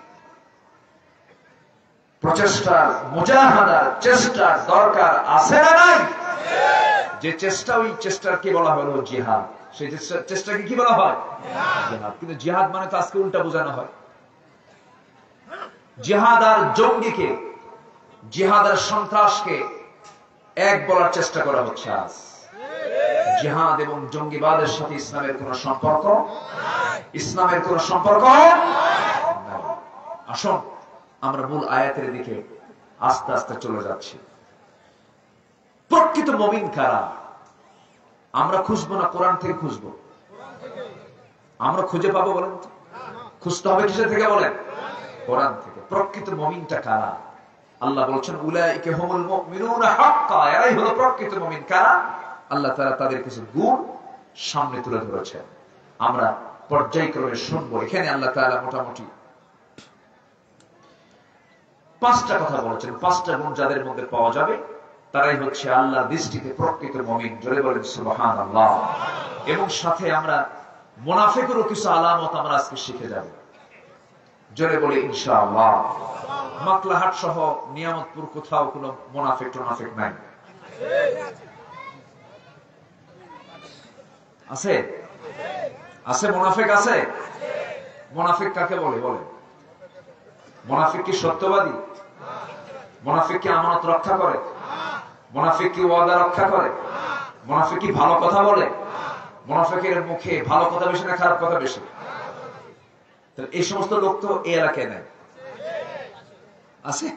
প্রচেষ্টার, মুজাহাদার চেষ্টার দরকার আছে না নাই? যে চেষ্টা, ওই চেষ্টার কি বলা হলো জিহাদ। সেই চেষ্টাকে কি বলা হয়? জিহাদ। কিন্তু জিহাদ মানে তো আজকে উল্টা বোঝানো হয়। জিহাদ আর জঙ্গিকে, জিহাদ আর সন্ত্রাসকে এক বলার চেষ্টা করা হচ্ছে আজ। জিহাদ এবং জঙ্গিবাদের সাথে ইসলামের কোন সম্পর্ক ইসলামের কোন সম্পর্ক নাই। আসুন আমরা মূল আয়াতের দিকে আস্তে আস্তে চলে যাচ্ছি। প্রকৃত মুমিন কারা? আমরা খুঁজবো না কোরআন থেকে খুঁজবো? আমরা খুঁজে পাবো বলেন তো? খুঁজতে হবে কিসের থেকে বলেন? কোরআন থেকে। প্রকৃত মুমিনটা কারা? আল্লাহ বলছেন উলাইকা হুমুল মুমিনুনা হাক্কা, এরাই হলো প্রকৃত মুমিন। কারা? আল্লাহ তাআলা তাদের কিছু গুণ সামনে তুলে ধরেছেন, আমরা পর্যায়ক্রমে শুনবো। এখানে আল্লাহ তাআলা মোটামুটি পাঁচটা কথা বলেছেন। পাঁচটা গুণ যাদের মধ্যে পাওয়া যাবে তারাই হচ্ছে আল্লাহর দৃষ্টিতে প্রকৃত মুমিন। জোরে বলেন সুবহানাল্লাহ। এবং সাথে আমরা মুনাফিকেরও কিছু আলামত আমরা আজকে শিখে যাব। জোরে বলে ইনশাআল্লাহ। মাকলাহাট সহ নিয়ামতপুর কোথাও কোনো মুনাফিক টুনাফিক নাই? আছে? আছে মুনাফিক আছে? মুনাফিক কাকে বলে? বলে মুনাফিক কি সত্যবাদী? মুনাফিক কি আমানত রক্ষা করে? মুনাফিক কি ওয়াদা রক্ষা করে? মুনাফিক কি ভালো কথা বলে? মুনাফিকের মুখে ভালো কথা বেশি না খারাপ কথা বেশি? তাহলে এই সমস্ত লোক তো এই এলাকায় নাই। আছে?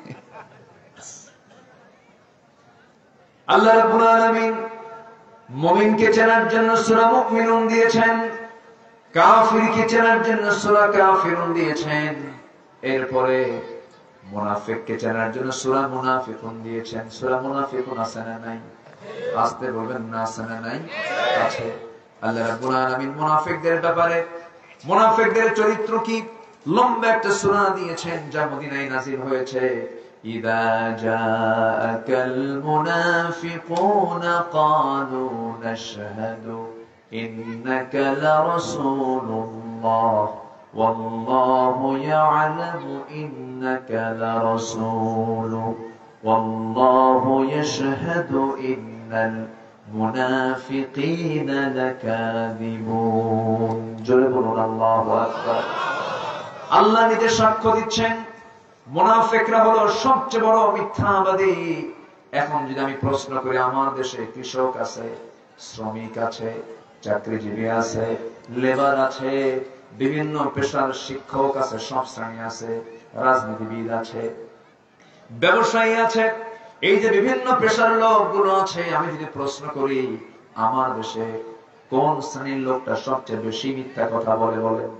আল্লাহ রাব্বুল আলামিন মুমিনকে চেনার জন্য সূরা মুমিনুন দিয়েছেন, কাফিরকে চেনার জন্য সূরা কাফিরুন দিয়েছেন, এরপরে মুনাফিককে চেনার জন্য সূরা মুনাফিকুন দিয়েছেন। সূরা মুনাফিকুন আছে না নাই? আসতে বলবেন না আছে না নাই? আছে। আল্লাহ রাব্বুল আলামিন মুনাফিকদের ব্যাপারে, মুনাফিকদের চরিত্র কি, লম্বা একটা সূরা দিয়েছেন যা মদিনায় নাযিল হয়েছে। ইযা জাআকাল মুনাফিকুনা ক্বালু নাশহাদু ইন্নাকা লারাসূলুল্লাহ ওয়াল্লাহু ইয়া'লামু ইন্নাকা লারাসূলুহু ওয়াল্লাহু ইয়াশহাদু ইন্নাল মুনাফিকিনা লাকাযিবুন। জোরে বলুন আল্লাহু আকবার। আল্লাহ নিজে সাক্ষ্য দিচ্ছেন মুনাফিকরা হলো সবচেয়ে বড় মিথ্যাবাদী। এখন যদি আমি প্রশ্ন করি, আমার দেশে কৃষক আছে, শ্রমিক আছে, চাকরিজীবী আছে, লেবার আছে, বিভিন্ন পেশার শিক্ষক আছে, সব শ্রেণী আছে, রাজনীতিবিদ আছে, ব্যবসায়ী আছে, এই যে বিভিন্ন পেশার লোকগুলো আছে, আমি যদি প্রশ্ন করি আমার দেশে কোন শ্রেণীর লোকটা সবচেয়ে বেশি মিথ্যা কথা বলে? বলেন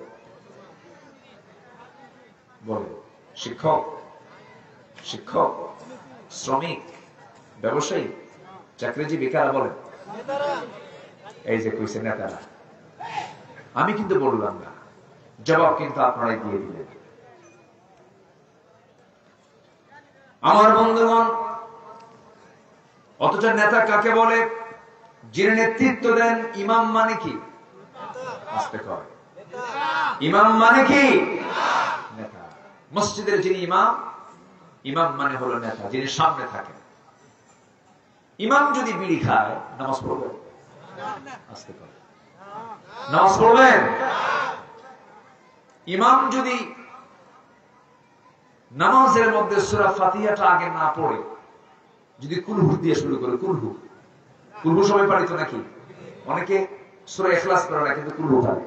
বলে শিক্ষক, শিক্ষক, শ্রমিক, ব্যবসায়ী, চাকরিজীবী, কারা বলেন? এই যে কইছে নেতারা। আমি কিন্তু বললাম না, জবাব কিন্তু আপনারাই দিয়ে দিলেন। আমার বন্ধুগণ, অথচ নেতা কাকে বলে? যিনি নেতৃত্ব দেন। ইমাম মানে কি? আস্তে কর। ইমাম মানে কি? নেতা। মসজিদের যিনি ইমাম, ইমাম মানে হলো নেতা, যিনি সামনে থাকেন। ইমাম যদি বিড়ি খায়, নামাজ পড়বেন? আস্তে কর। নামাজ পড়বেন? ইমাম যদি নামাজের মধ্যে সূরা ফাতিহাটা আগে না পড়ে, যদি কুলহু দিয়ে শুরু করে, কুলহু কুলহু সবাই পারি তো নাকি? অনেকে সূরা ইখলাস পড়ে না, কিন্তু কুলহু পারে।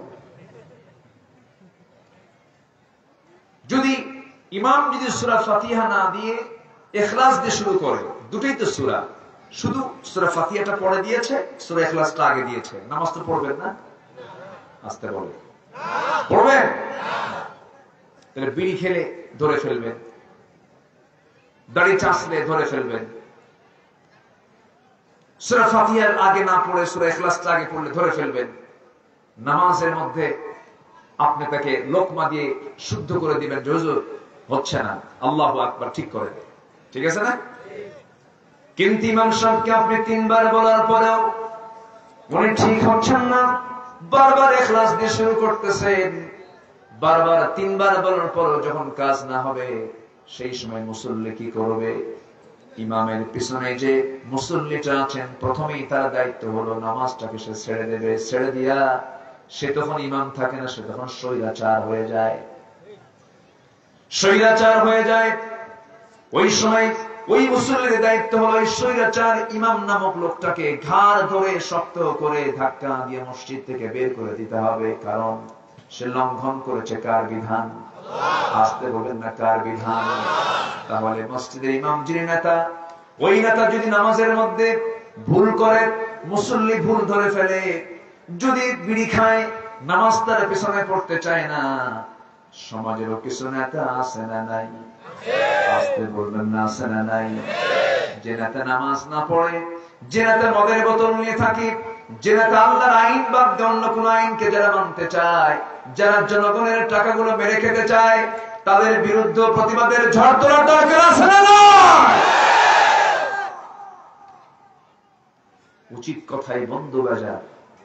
যদি ইমাম যদি সূরা ফাতিহা না দিয়ে ইখলাস দিয়ে শুরু করে, দুটোই তো সূরা, শুধু সূরা ফাতিহাটা পড়ে দিয়েছে, সূরা ইখলাসটা আগে দিয়েছে, নামাজ তো পড়বেন না? আস্তে বলে পড়বেন? তাহলে বিড়ি খেলে ধরে ফেলবেন, দাড়ি চাষলে ধরে ফেলবেন, সূরা ফাতিহার আগে না পড়ে সূরা ইখলাসটা আগে পড়লে ধরে ফেলবেন। নামাজের মধ্যে আপনি তাকে লোকমা দিয়ে শুদ্ধ করে দিবেন, হুজুর হচ্ছে না, আল্লাহু আকবার, ঠিক করে দেন, ঠিক আছে না? কিন্তু ইমাম সাহেবকে আপনি তিনবার বলার পরেও উনি ঠিক হচ্ছেন না, বারবার ইখলাস দিয়ে শুরু করতেছেন, বারবার তিনবার বলার পরেও যখন কাজ না হবে, সেই সময় মুসল্লি কি করবে? ইমামের পিছনে যে মুসল্লিটা আছেন, প্রথমেই তার দায়িত্ব হলো নামাজটাকে সে ছেড়ে দেবে। ছেড়ে দিয়া সে তখন ইমাম থাকে না, সে তখন স্বৈরাচার হয়ে যায়। স্বৈরাচার হয়ে যায়, ওই সময় ওই মুসল্লির দায়িত্ব হলো ওই স্বৈরাচার ইমাম নামক লোকটাকে ঘাড় ধরে শক্ত করে ধাক্কা দিয়ে মসজিদ থেকে বের করে দিতে হবে, কারণ সে লঙ্ঘন করেছে কার বিধান? আসতে বলেন না, কার বিধান? তাহলে মসজিদের ইমাম যিনি নেতা, ওই নেতা যদি নামাজের মধ্যে ভুল করে, মুসল্লি ভুল ধরে ফেলে, যদি বিড়ি খায়, নামাজ তার পিছনে পড়তে চায় না, সমাজেরও কিছু নেতা আছে না নাই? আসতে বলবেন না, আছে না নাই? যে নেতা নামাজ না পড়ে, যে নেতা মদের বোতল নিয়ে থাকে, যে নেতা আল্লাহর আইন বাদ দিয়ে অন্য কোন আইনকে যারা মানতে চায়, যারা জনগণের টাকাগুলো মেরে খেতে চায়, তাদের বিরুদ্ধে প্রতিবাদের ঝড় তোলার দরকার আছে না নয়? উচিত কথাই বন্ধু বাজার,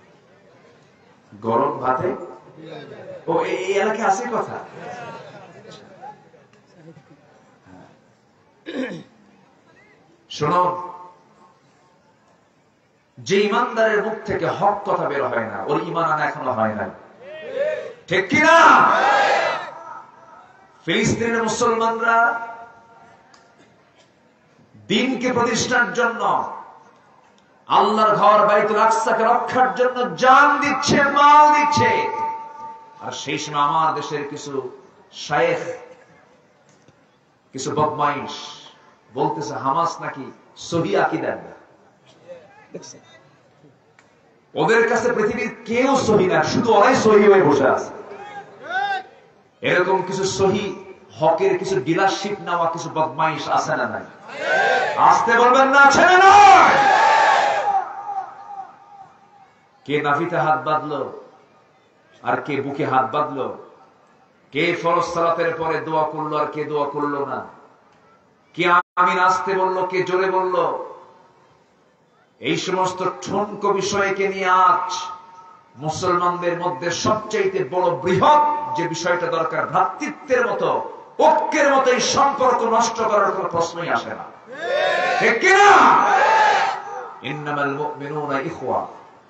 গরম ভাতে ও এই এলাকায় আছে কথা। শোনো, যে ইমানদারের মুখ থেকে হক কথা বের হয় না, ওর ইমান আনা এখনো হয় নাই, ঠিক কিনা? ফিলিস্তিনের মুসলমানরা দ্বীনকে প্রতিষ্ঠার জন্য, আল্লাহর ঘর বাইতুল আকসাকে রক্ষার জন্য জান দিচ্ছে, মাল দিচ্ছে। আর সেই সময় আমার দেশের কিছু শায়েখ, কিছু বদমাইশ বলতেছে হামাস নাকি সহি আকীদা, ওদের কাছে পৃথিবীর কেউ সহি না, শুধু ওরাই সহি হয়ে বসে আছে। এরকম কিছু সহি হকের কিছু ডিলারশিপ নেওয়া কিছু বদমাইশ আছে না নাই? আসতে বলবেন না, আছে না নয়? কে নাভিতে হাত বাঁধলো আর কে বুকে হাত বাঁধলো, কে ফরজ সালাতের পরে দোয়া করলো আর কে দোয়া করলো না, কে আমিন আসতে বললো কে জোরে বললো, এই সমস্ত ঠুনকো বিষয়কে নিয়ে আজ মুসলমানদের মধ্যে সবচাইতে বড় বৃহৎ যে বিষয়টা দরকার, ভ্রাতৃত্বের মতো, ঐক্যের মতো, এই সম্পর্ক নষ্ট করার কোনো প্রশ্নই আসে না, ঠিক কিনা? ইন্নামাল মুমিনুনা ইখওয়া।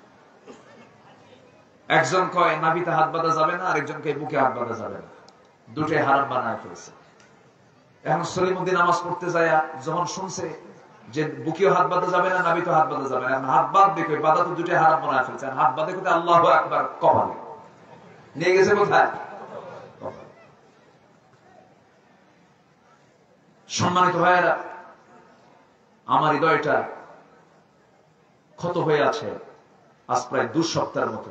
একজন কয় নাভিতে হাত বাঁধা যাবে না, আরেকজনকে বুকে হাত বাঁধা যাবে না, দুটোই হারাম বানায় ফেলছে। এখন সলিমুদ্দিন নামাজ পড়তে যায়, যখন শুনছে যে বুকেও হাত বাঁধা যাবে না, নাভিতেও হাত বাঁধা যাবে না, এখন হাত বাঁধ দেখে বাঁধা তো দুটোই হারাম বানায় ফেলছে। হাত বাঁধে কোথায়? আল্লাহু আকবার কপালে নিয়ে গেছে, কোথায়? সম্মানিত ভাইয়েরা, আমার হৃদয়টা ক্ষত হয়ে আছে আজ প্রায় দু সপ্তাহের মতো।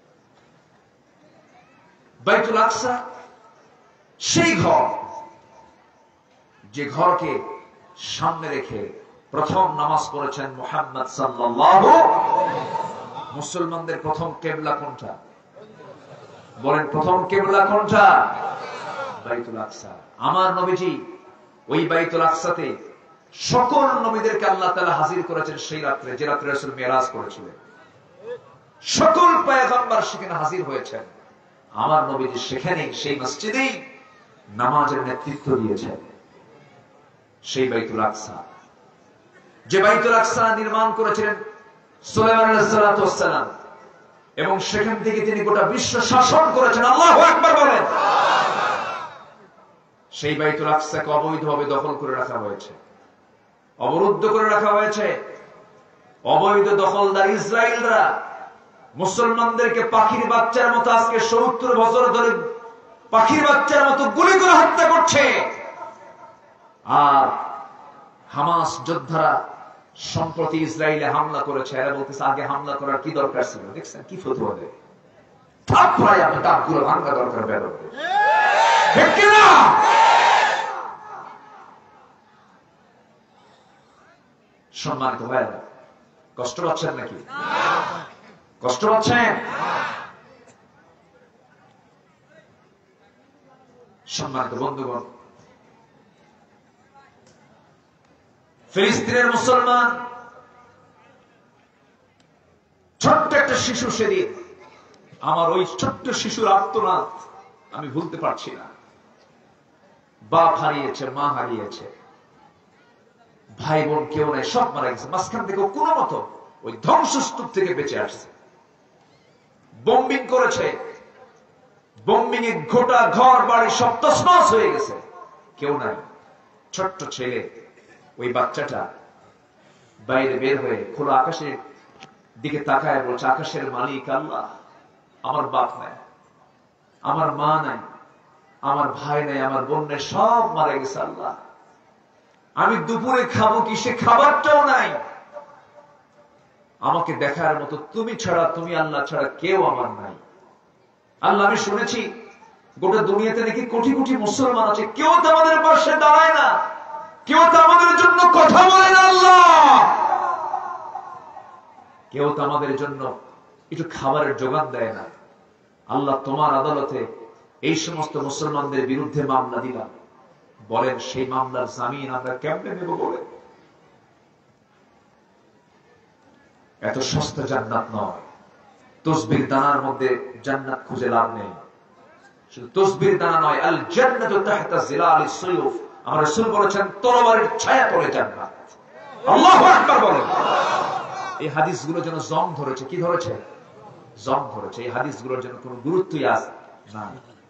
বাইতুল আকসা সেই ঘর, যে ঘরকে সামনে রেখে প্রথম নামাজ পড়েছেন মুহাম্মদ সাল্লাল্লাহু। মুসলমানদের প্রথম কিবলা কোনটা? বলেন, প্রথম কিবলা কোনটা? বাইতুল আকসা। আমার নবীজি ওই বাইতুল আকসাতে সকল নবীদেরকে আল্লাহ তাআলা হাজির করেছেন সেই রাত্রে, যে রাত্রে রাসূল মিরাজ করেছিলেন। সকল পয়গম্বর সেখানে হাজির হয়েছেন। আমার নবীজি সেখানেই, সেই মসজিদেই নামাজের নেতৃত্ব দিয়েছেন। সেই বাইতুল আকসা, যে বাইতুল আকসা নির্মাণ করেছিলেন সুলাইমান আলাইহিস সালাতু ওয়াস সালাম, এবং সেখান থেকে তিনি গোটা বিশ্ব শাসন করেছেন। আল্লাহু আকবার বলেন। সেই বাইতুল আকসাকে অবৈধভাবে দখল করে রাখা হয়েছে, অবরুদ্ধ করে রাখা হয়েছে। অবৈধ দখলদার ইসরায়েলরা মুসলমানদেরকে পাখির বাচ্চার মতো আজকে সত্তর বছর ধরে পাখির বাচ্চার মতো গুলি করে হত্যা করছে। আর হামাস যোদ্ধারা সম্প্রতি ইসরায়েলে হামলা করেছে। এরা বলতেছে আগে হামলা করার কি দরকার ছিল? দেখছেন কি ফতোয়া দেয়, থাপ্পড়ায় আপনি দাঁতগুলো ভাঙা দরকার বের হবে, ঠিক কি না? সম্মানিত ভাইরা, কষ্ট পাচ্ছেন নাকি? কষ্ট পাচ্ছেন? সম্মানিত বন্ধুগণ, ফিলিস্তিনের মুসলমান ছোট্ট একটা শিশু, সেদিন আমার ওই ছোট্ট শিশুর আর্তনাদ আমি ভুলতে পারছি না। বাপ হারিয়েছে, মা হারিয়েছে, ভাই বোন কেউ নাই, সব মারা গেছে। মাঝখান থেকে কোনো মতো ওই ধ্বংসস্তূপ থেকে বেঁচে আসছে। বোম্বিং করেছে, বোম্বিং এ গোটা ঘর বাড়ি সব তছনছ হয়ে গেছে। কেউ নাই। ছোট্ট ছেলে, ওই বাচ্চাটা বাইরে বের হয়ে খোলা আকাশের দিকে তাকায় বলছে, আকাশের মালিক আল্লাহ, আমার বাপ নাই, আমার মা নাই, আমার ভাই নাই, আমার বোনের সব মারা গেছে আল্লাহ। আমি দুপুরে খাবো কি, সে খাবারটাও নাই। আমাকে দেখার মতো তুমি ছাড়া, তুমি আল্লাহ ছাড়া কেউ আমার নাই। আল্লাহ, আমি শুনেছি গোটা দুনিয়াতে নাকি কোটি কোটি মুসলমান আছে, কেউ তো আমাদের পাশে দাঁড়ায় না, কেউ তো আমাদের জন্য কথা বলে না আল্লাহ, কেউ তো আমাদের জন্য একটু খাবারের যোগান দেয় না। আল্লাহ, তোমার আদালতে এই সমস্ত মুসলমানদের বিরুদ্ধে মামলা দিলাম, বলেন সেই মামলার জামিন আমরা কেমনে নেব? বলে এত সস্তা জান্নাত নয়। তসবির দানার মধ্যে জান্নাত খুঁজে লাভ নেই। শুধু তসবির দানা নয়, আল জান্নাতু তাহতা জিলালিস সুয়ুফ, আমার রাসূল বলেছেন তরবারির ছায়া তলে জান্নাত। আল্লাহু আকবার বলেন। এই হাদিসগুলো যেন জং ধরেছে। কি ধরেছে? জং ধরেছে। এই হাদিসগুলোর জন্য কোনো গুরুত্বই আছে না।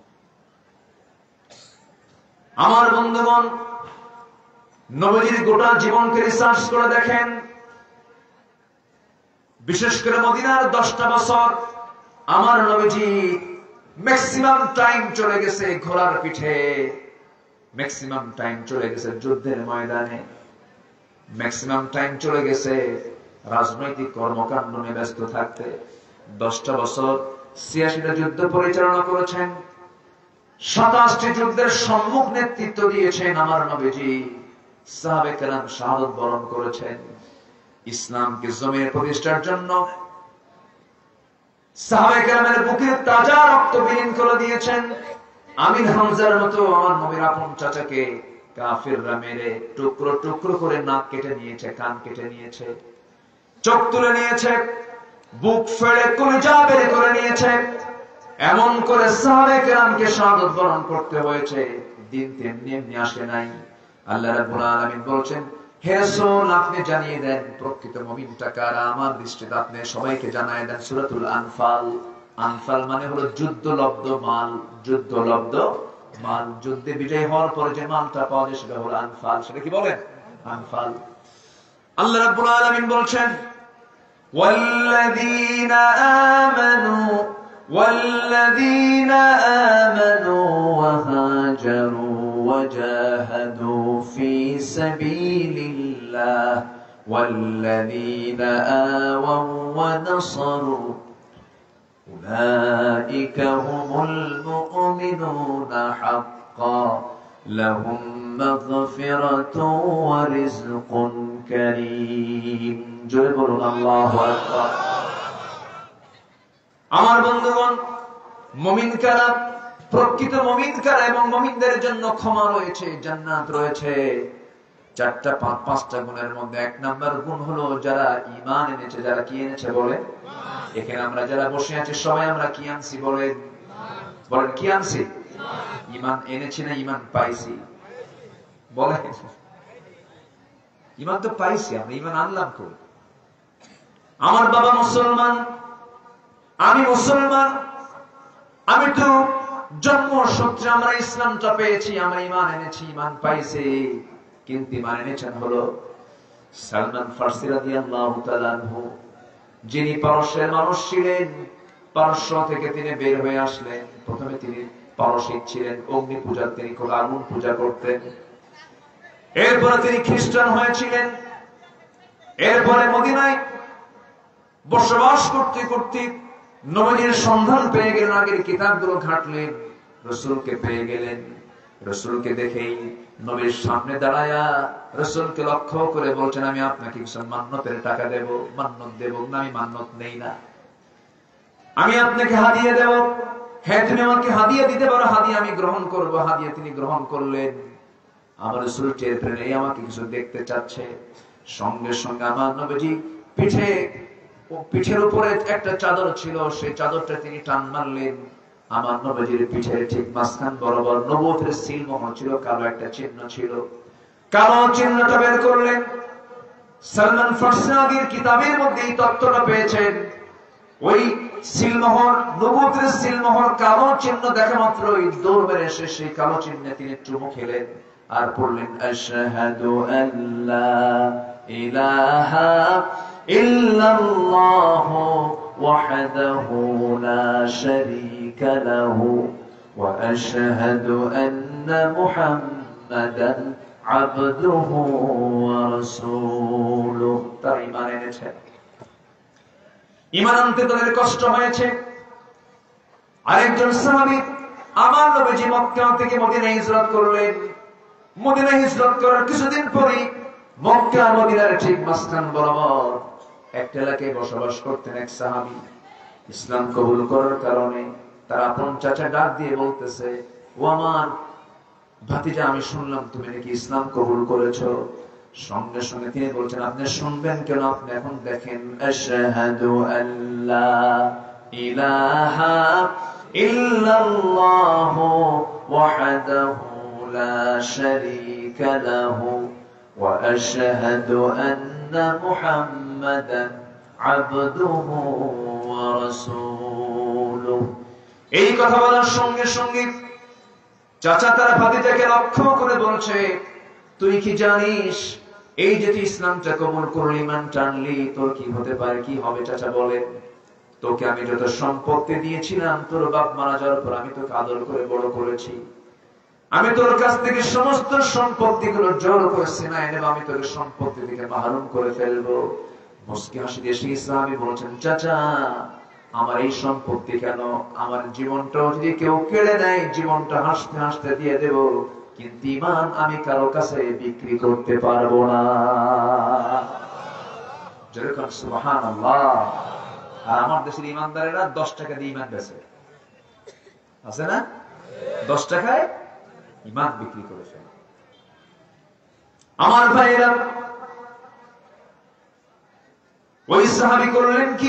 আমার বন্ধুগণ, নবীজির গোটা জীবনকে রিসার্চ করে দেখেন, বিশেষ করে মদিনার দশটা বছর আমার নবীজি ম্যাক্সিমাম টাইম চলে গেছে ঘোড়ার পিঠে, ম্যাক্সিমাম টাইম চলে গেছে যুদ্ধের ময়দানে, ম্যাক্সিমাম টাইম চলে গেছে রাজনৈতিক কর্মকাণ্ড নিয়ে ব্যস্ত থাকতে। দশটা বছর ছিয়াশিটা যুদ্ধ পরিচালনা করেছেন, সাতাশটি যুদ্ধের সম্মুখ নেতৃত্ব দিয়েছেন আমার নবীজি। সাহাবে কেরাম শাহাদত বরণ করেছেন। ইসলামকে জমিনে প্রতিষ্ঠার জন্য সাহাবে কেরামের বুকে তাজা রক্ত বিলীন করে দিয়েছেন। আমির হামজার মতো আমার নবীর আপন চাচাকে কাফিররা মেরে টুকরো টুকরো করে নাক কেটে নিয়েছে, কান কেটে নিয়েছে, চোখ তুলে নিয়েছে, বুক ফেড়ে কলিজা বের করে নিয়েছে। এমন করে সাহাবে কেরামকে শাহাদত বরণ করতে হয়েছে। দিন তেমনি এমনি আসে নাই। আল্লাহ রাব্বুল আলামিন বলছেন, হে রাসূল, আপনি জানিয়ে দেন প্রকৃত মুমিনটা কারা, আমার দৃষ্টিতে আপনি সবাইকে জানিয়ে দেন। সূরাতুল আনফাল। আনফাল মানে হলো যুদ্ধলব্ধ মাল, যুদ্ধলব্ধ মাল। যুদ্ধে বিজয় হওয়ার পরে যে মালটা পাওয়া যায় সেটা হলো আনফাল। সেটা কি বলেন? আনফাল। আল্লাহ রাব্বুল আলামিন বলছেন, ওয়াল্লাযীনা আমানু والذين آمنوا وهاجروا وجاهدوا في سبيل الله والذين آووا ونصروا أولئك هم المؤمنون حقا لهم مغفرة ورزق كريم جل الله أكبر আমার বন্ধুগণ, মুমিন কারা, প্রকৃত মুমিন কারা এবং মুমিনদের জন্য ক্ষমা রয়েছে, জান্নাত রয়েছে। চারটা পাঁচ পাঁচটা গুণের মধ্যে এক নাম্বার গুণ হলো যারা ঈমান এনেছে। যারা কি এনেছে বলে? এখানে আমরা যারা বসে আছি সবাই আমরা কি আনছি বলেন? বলেন কি আনছি? ঈমান এনেছি না ঈমান পাইছি? বলেন। ঈমান তো পাইছি আমরা, ঈমান আনলাম কই? আমার বাবা মুসলমান, আমি মুসলমান, আমি তো জন্ম সূত্রে আমরা ইসলামটা পেয়েছি, আমরা ঈমান এনেছি, ঈমান পাইছি। কিন্তু ঈমান এনেছেন হলো সালমান ফারসি রাদিয়াল্লাহু তাআলা আনহু, যিনি পারস্যের মানুষ ছিলেন। পারস্য থেকে তিনি বের হয়ে আসলেন। প্রথমে তিনি পারসিক ছিলেন, অগ্নি পূজা, তিনি খুব আগুন পূজা করতেন। এরপরে তিনি খ্রিস্টান হয়েছিলেন। এরপরে মদিনায় বসবাস করতে করতে নবীর সন্ধান পেয়ে গেলেন। আগের কিতাবগুলো ঘাটলেন, রাসূলকে পেয়ে গেলেন। রাসূলকে দেখেই নবীর সামনে দাঁড়ায়া রাসূলকে লক্ষ্য করে বলছেন, আমি আপনাকে কিছু মান্নতের টাকা দেব। মান্নত দেব না? আমি মান্নত নেই না, আমি আপনাকে হাদিয়া দেব। হ্যাঁ, তুমি আমাকে হাদিয়া দিতে পারো, হাদিয়া আমি গ্রহণ করব। হাদিয়া তিনি গ্রহণ করলেন। আমার রাসূল টের পেলেন এই আমাকে কিছু দেখতে চাচ্ছে। সঙ্গে সঙ্গে আমার নবীজি পিঠে পিঠের উপরে একটা চাদর ছিল, সেই চাদরটা তিনি টান মারলেন। আমার নবীজির পিঠের ঠিক মাঝখান বরাবর নবুয়তের সিলমোহর ছিল, কালো একটা চিহ্ন ছিল। কালো চিহ্নটা বের করলেন। সালমান ফারসি আগের কিতাবের মধ্যে এই তথ্যটা পেয়েছেন। ওই সিলমোহর, নবুয়তের সিলমোহর, কালো চিহ্ন দেখা মাত্রই দৌড় মেরে এসে সেই কালো চিহ্নে তিনি চুমু খেলেন। আর পড়লেন আশহাদু আল্লা ইলাহা ইল্লাল্লাহু ওয়াহদাহু লা শারীকা লাহু ওয়া আশহাদু আন্না মুহাম্মাদান আবদুহু ওয়া রাসূলুহু। তারা ঈমান এনেছে। ঈমান আনতে তাদের কষ্ট হয়েছে। আরেকজন সাহাবী আমার নবীজি মক্কা থেকে মদিনায় হিজরত করলেন। মদিনায় হিজরত করার কিছুদিন পরেই মক্কা মদিনার ঠিক মাঝখান বরাবর একটা এলাকায় বসবাস করতেন এক সাহাবী। ইসলাম কবুল করার কারণে তার আপন চাচা ডাক দিয়ে বলতেছে, ও আমার ভাতিজা, আমি শুনলাম তুমি নাকি ইসলাম কবুল করেছো। সঙ্গে সঙ্গে তিনি বলছেন, আপনি শুনবেন কেন, আপনি এখন দেখেন। আশহাদু আল্লা ইলাহা ইল্লাল্লাহু ওয়াহদাহু লা শারীকা লাহু ওয়া আশহাদু আন্না মুহাম্মাদান আবদুহু ওয়া রাসূলুহু। এই কথা বলার সঙ্গে সঙ্গে চাচা তার ভাতিজাকে লক্ষ্য করে বলছে, তুই কি জানিস এই যে তুই ইসলামটা কবুল করলি, ঈমান টানলি, তোর কি হতে পারে, কি হবে? চাচা বলে, তোকে আমি যত সম্পত্তি দিয়েছিলাম, তোর বাপ মারা যাওয়ার পর আমি তোকে আদর করে বড় করেছি। আমি তোর কাছ থেকে সমস্ত সম্পত্তি গুলো জোর করে সিনায় নেব, আমি তোর সম্পত্তি থেকে মাহরুম করে ফেলবো। মুস্কি হাসি দিয়ে সেই সাহাবী বলছেন, চাচা আমার এই সম্পত্তি কেন, আমার জীবনটাও যদি কেউ কেড়ে নেয়, জীবনটা হাসতে হাসতে দিয়ে দেব, কিন্তু ঈমান আমি কারো কাছে বিক্রি করতে পারবো না। যেরকম সুবহানাল্লাহ। আর আমার দেশের ঈমানদারেরা দশ টাকা দিয়ে ঈমান বেচে, আছে না? দশ টাকায় ঈমান বিক্রি করে ফেলে। আমার ভাইরা, ওই সাহাবী করলেন কি,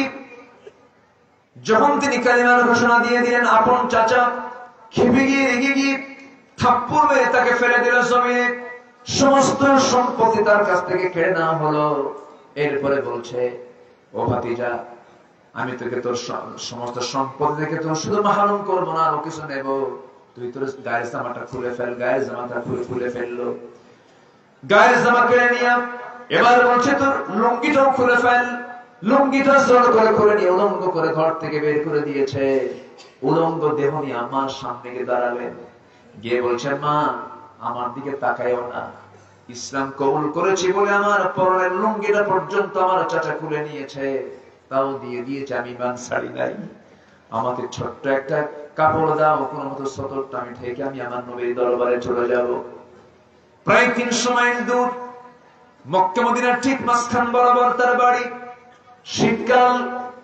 যখন তিনি কালিমার ঘোষণা দিয়ে দিলেন, আপন চাচা খেপে গিয়ে রেগে গিয়ে থাপ্পড় মেরে তাকে ফেলে দিল জমিনে। সমস্ত সম্পত্তি তার কাছ থেকে কেড়ে নেওয়া হলো। এরপরে বলছে, ও ভাতিজা, আমি তোকে তোর সমস্ত সম্পত্তি থেকে তোর শুধু মাহরুম করবো না, আরো কিছু নেব। তুই তোর গায়ের জামাটা খুলে ফেল। গায়ের জামাটা খুলে খুলে ফেললো। গায়ের জামা কেড়ে নিয়ে এবার বলছে, তোর লুঙ্গিটাও খুলে ফেল। লুঙ্গিটা জোর করে করে নিয়ে উলঙ্গ করে ঘর থেকে বের করে দিয়েছে। উলঙ্গ দেহ নিয়ে আমার সামনে গিয়ে দাঁড়ালেন। গিয়ে বলছেন, মা আমার দিকে তাকায়ও না, ইসলাম কবুল করেছি বলে আমার পরনের লুঙ্গিটা পর্যন্ত আমার চাচা খুলে নিয়েছে, তাও দিয়ে দিয়েছে, আমি ঈমান ছাড়ি নাই। আমাকে ছোট্ট একটা কাপড় দাও, কোন মতো সতর্কটা আমি ঠেকে আমি আমার নবীর দরবারে চলে যাব। প্রায় তিনশো মাইল দূর, মক্কা মদিনার ঠিক মাঝখান বরাবর তার বাড়ি। শীতকাল,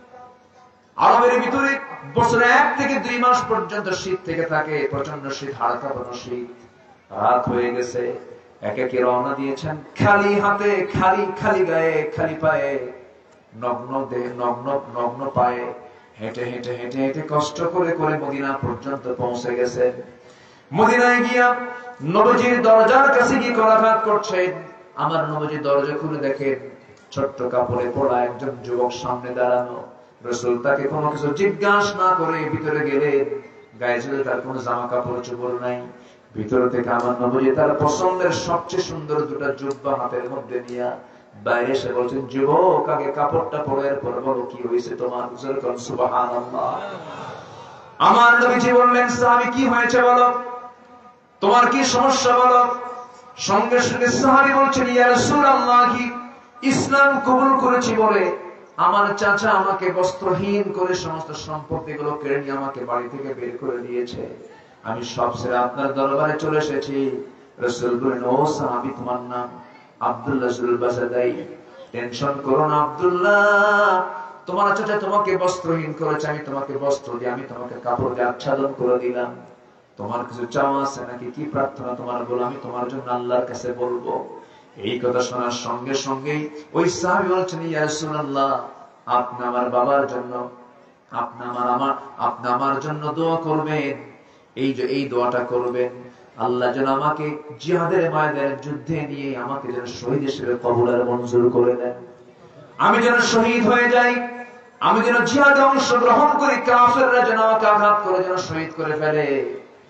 আরবের ভিতরে বছরে এক থেকে দুই মাস পর্যন্ত শীত থেকে থাকে, প্রচন্ড শীত, হাড় কাঁপানো শীত। রাত হয়ে গেছে, একে একে রওনা দিয়েছেন, খালি হাতে, খালি খালি গায়ে, খালি পায়ে, নগ্ন দেহ, নগ্ন নগ্ন পায়ে হেঁটে হেঁটে হেঁটে হেঁটে কষ্ট করে করে মদিনা পর্যন্ত পৌঁছে গেছে। মদিনায় গিয়া নবীজির দরজার কাছে গিয়ে কলাঘাত করছেন। আমার নবীজি দরজা খুলে দেখেন, ছোট্ট কাপড়ে পড়া একজন যুবক সামনে দাঁড়ানো। রাসূল তাকে কোনো কিছু জিজ্ঞাসা না করে ভিতরে গেলেন। গায়ে ছিল তার কোনো জামা কাপড় চোপড় নাই। ভিতর থেকে আমার নবীজি তার পছন্দের সবচেয়ে সুন্দর দুটো জুব্বা হাতের মধ্যে নিয়ে বাইরে এসে বলছেন, যুবক আগে কাপড়টা পরে এরপর বলো কি হয়েছে তোমার। সুবহানাল্লাহ। আমার নবীজি বললেন, সাহাবী কি হয়েছে বলো, তোমার কি সমস্যা বলো। সঙ্গে সঙ্গে সাহাবী বলছেন, ইয়া রাসূলুল্লাহ, ইসলাম কবুল করেছি বলে আমার চাচা আমাকে বস্ত্রহীন করে সমস্ত সম্পত্তি গুলো কেড়ে নিয়ে আমাকে বাড়ি থেকে বের করে দিয়েছে। আমি সব ছেড়ে আপনার দরবারে চলে এসেছি। রাসূল বললেন, ও সাহাবী, তোমার নাম আব্দুল্লাহ জুল বাসাদাই। টেনশন করো না আব্দুল্লাহ, তোমার চাচা তোমাকে বস্ত্রহীন করেছে, আমি তোমাকে বস্ত্র দিয়ে, আমি তোমাকে কাপড় দিয়ে আচ্ছাদন করে দিলাম। তোমার কিছু চাওয়া আছে নাকি, কি প্রার্থনা তোমার বলো, আমি তোমার জন্য আল্লাহর কাছে বলবো। এই কথা শোনার সঙ্গে সঙ্গেই ওই সাহাবী বলছেন, ইয়া রাসূলুল্লাহ, আপনি আমার বাবার জন্য, আপনি আমার আমার আপনি আমার জন্য দোয়া করবেন। এই যে এই দোয়াটা করবেন, আল্লাহ যেন আমাকে জিহাদের ময়দানে যুদ্ধে নিয়ে আমাকে যেন শহীদ হিসেবে কবুল আর মঞ্জুর করে দেন। আমি যেন শহীদ হয়ে যাই, আমি যেন জিহাদে অংশগ্রহণ করি, কাফেররা যেন আমাকে আঘাত করে যেন শহীদ করে ফেলে।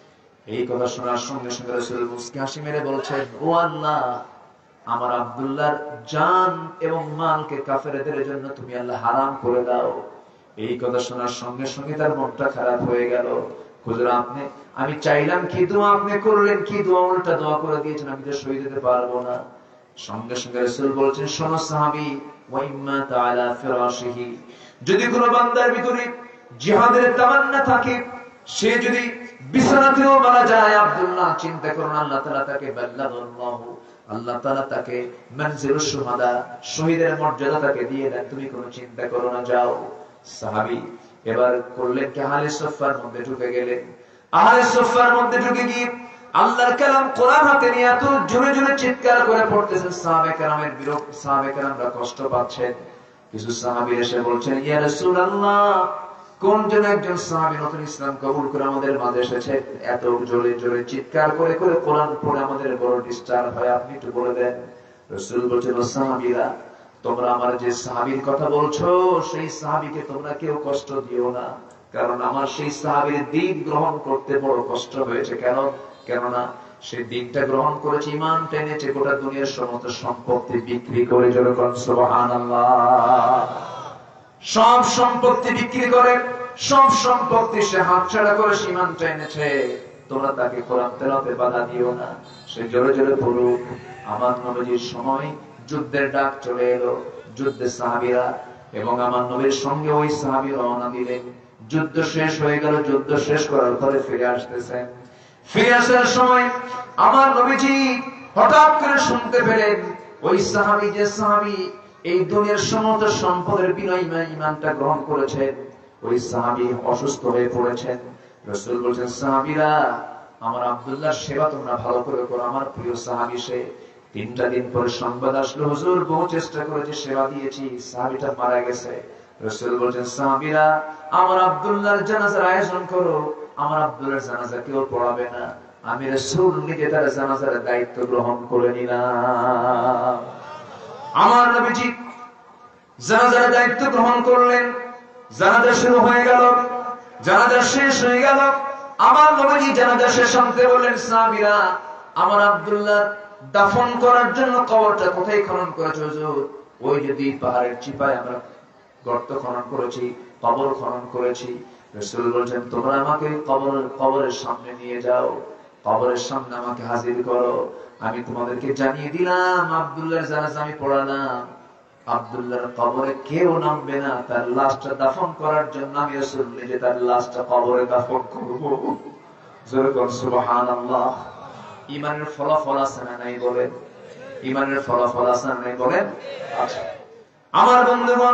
এই কথা শোনার সঙ্গে সঙ্গে রাসূল মুস্কি হাসি মেরে বলছেন, ও আল্লাহ, আমার আব্দুল্লাহর জান এবং মালকে কাফেরদের জন্য তুমি আল্লাহ হারাম করে দাও। এই কথা শোনার সঙ্গে সঙ্গে তার মনটা খারাপ হয়ে গেল। হুজুর, আপনি আমি চাইলাম কি দোয়া, আপনি করলেন কি দোয়া, উল্টা দোয়া করে দিয়েছেন, আমি তো শহীদ হতে পারবো না। সঙ্গে সঙ্গে রাসূল বলছেন, শোনো সাহাবী, ওয়া ইম্মা তাআলা ফিরাশিহি, যদি কোনো বান্দার ভিতরে জিহাদের তামান্না থাকে, সে যদি বিছানাতেও মারা যায়, আব্দুল্লাহ চিন্তা করুন, আল্লাহ তাআলা তাকে বাল্লাগাল্লাহু, আল্লাহ তাআলা তাকে মানজিলুশ শুহাদা, শহীদের মর্যাদা তাকে দিয়ে দেন, তুমি কোনো চিন্তা করো না, যাও। সাহাবী এবার করলেন কি, আহলে সুফফার মধ্যে ঢুকে গেলেন। আহলে সুফফার মধ্যে ঢুকে গিয়ে আল্লাহর কালাম কোরআন হাতে নিয়ে এত জোরে জোরে চিৎকার করে পড়তেছেন, সাহাবে কেরামের বিরক্ত, সাহাবে কেরামরা কষ্ট পাচ্ছেন। কিছু সাহাবী এসে বলছেন, ইয়া রাসূলুল্লাহ, কোন জন একজন সাহাবী নতুন ইসলাম কবুল করে আমাদের মাঝে এসেছে, এত জোরে জোরে চিৎকার করে করে কোরআন পড়ে আমাদের বড় ডিস্টার্ব হয়, আপনি একটু বলে দেন। রাসূল বলছেন, ও সাহাবীরা, তোমরা আমার যে সাহাবীর কথা বলছো, সেই সাহাবীকে তোমরা কেউ কষ্ট দিও না, কারণ আমার সেই সাহাবীর দ্বীন গ্রহণ করতে বড় কষ্ট হয়েছে। কেন? কেননা সেই দ্বীনটা গ্রহণ করেছে, ঈমান টেনেছে, গোটা দুনিয়ার সমস্ত সম্পত্তি বিক্রি করে, যেরকম সুবহানাল্লাহ, সব সম্পত্তি বিক্রি করে, সব সম্পত্তি সে হাতছাড়া করে ঈমান টেনেছে। তোমরা তাকে কোরআন তেলাওয়াতে বাধা দিও না, সে জোরে জোরে পড়ুক। আমার নবীর সময় যুদ্ধের ডাক চলে এলো, যুদ্ধে সাহাবীরা এবং আমার নবীর সঙ্গে ওই সাহাবী রওনা দিলেন। যুদ্ধ শেষ হয়ে গেল, যুদ্ধ শেষ করার পরে ফিরে আসতেছেন। ফিরে আসার সময় আমার নবীজি হঠাৎ করে শুনতে পেলেন, ওই সাহাবী, যে সাহাবী এই দুনিয়ার সমস্ত সম্পদের বিনিময়ে ঈমানটা গ্রহণ করেছেন, ওই সাহাবী অসুস্থ হয়ে পড়েছেন। রাসূল বলেন, সাহাবীরা, আমার আব্দুল্লাহর সেবা তোমরা ভালো করে করো, আমার প্রিয় সাহাবী সে। তিনটা দিন পরে সংবাদ আসলো, হুজুর, বহু চেষ্টা করেছি, সেবা দিয়েছি, সাহাবীটা মারা গেছে। রাসূল বলেন, সাহাবীরা, আমার আব্দুল্লাহর জানাজার আয়োজন করো, আমার আব্দুল্লাহর জানাজা কেউ পড়াবে না, আমি রাসূল নিজে তার জানাজার দায়িত্ব গ্রহণ করে নিলাম। আমার নবীজি জানাজার দায়িত্ব গ্রহণ করলেন। জানাজা শুরু হয়ে গেল, জানাজা শেষ হয়ে গেল। আমার নবীজি জানাজা শেষ হতে বললেন, সাহাবীরা, আমার আব্দুল্লাহ দাফন করার জন্য কবরটা কোথায় খনন করেছে হুজুর? ওই যে দুই পাহাড়ের চিপায় আমরা গর্ত খনন করেছি, কবর খনন করেছি। রাসূল বলেন, তোমরা আমাকে কবর কবরের সামনে নিয়ে যাও, কবরের সামনে আমাকে হাজির করো, আমি তোমাদেরকে জানিয়ে দিলাম আব্দুল্লাহর জানাজা আমি পড়ালাম, আব্দুল্লাহর কবরে কেউ নামবে না, তার লাশটা দাফন করার জন্য আমি রাসূল নিজে তার লাশটা কবরে দাফন করব। জোরে বল সুবহানাল্লাহ। ঈমানের ফলাফল আছে না নাই বলেন? ঈমানের ফলাফল আছে না নাই বলেন? আচ্ছা আমার বন্ধুগণ,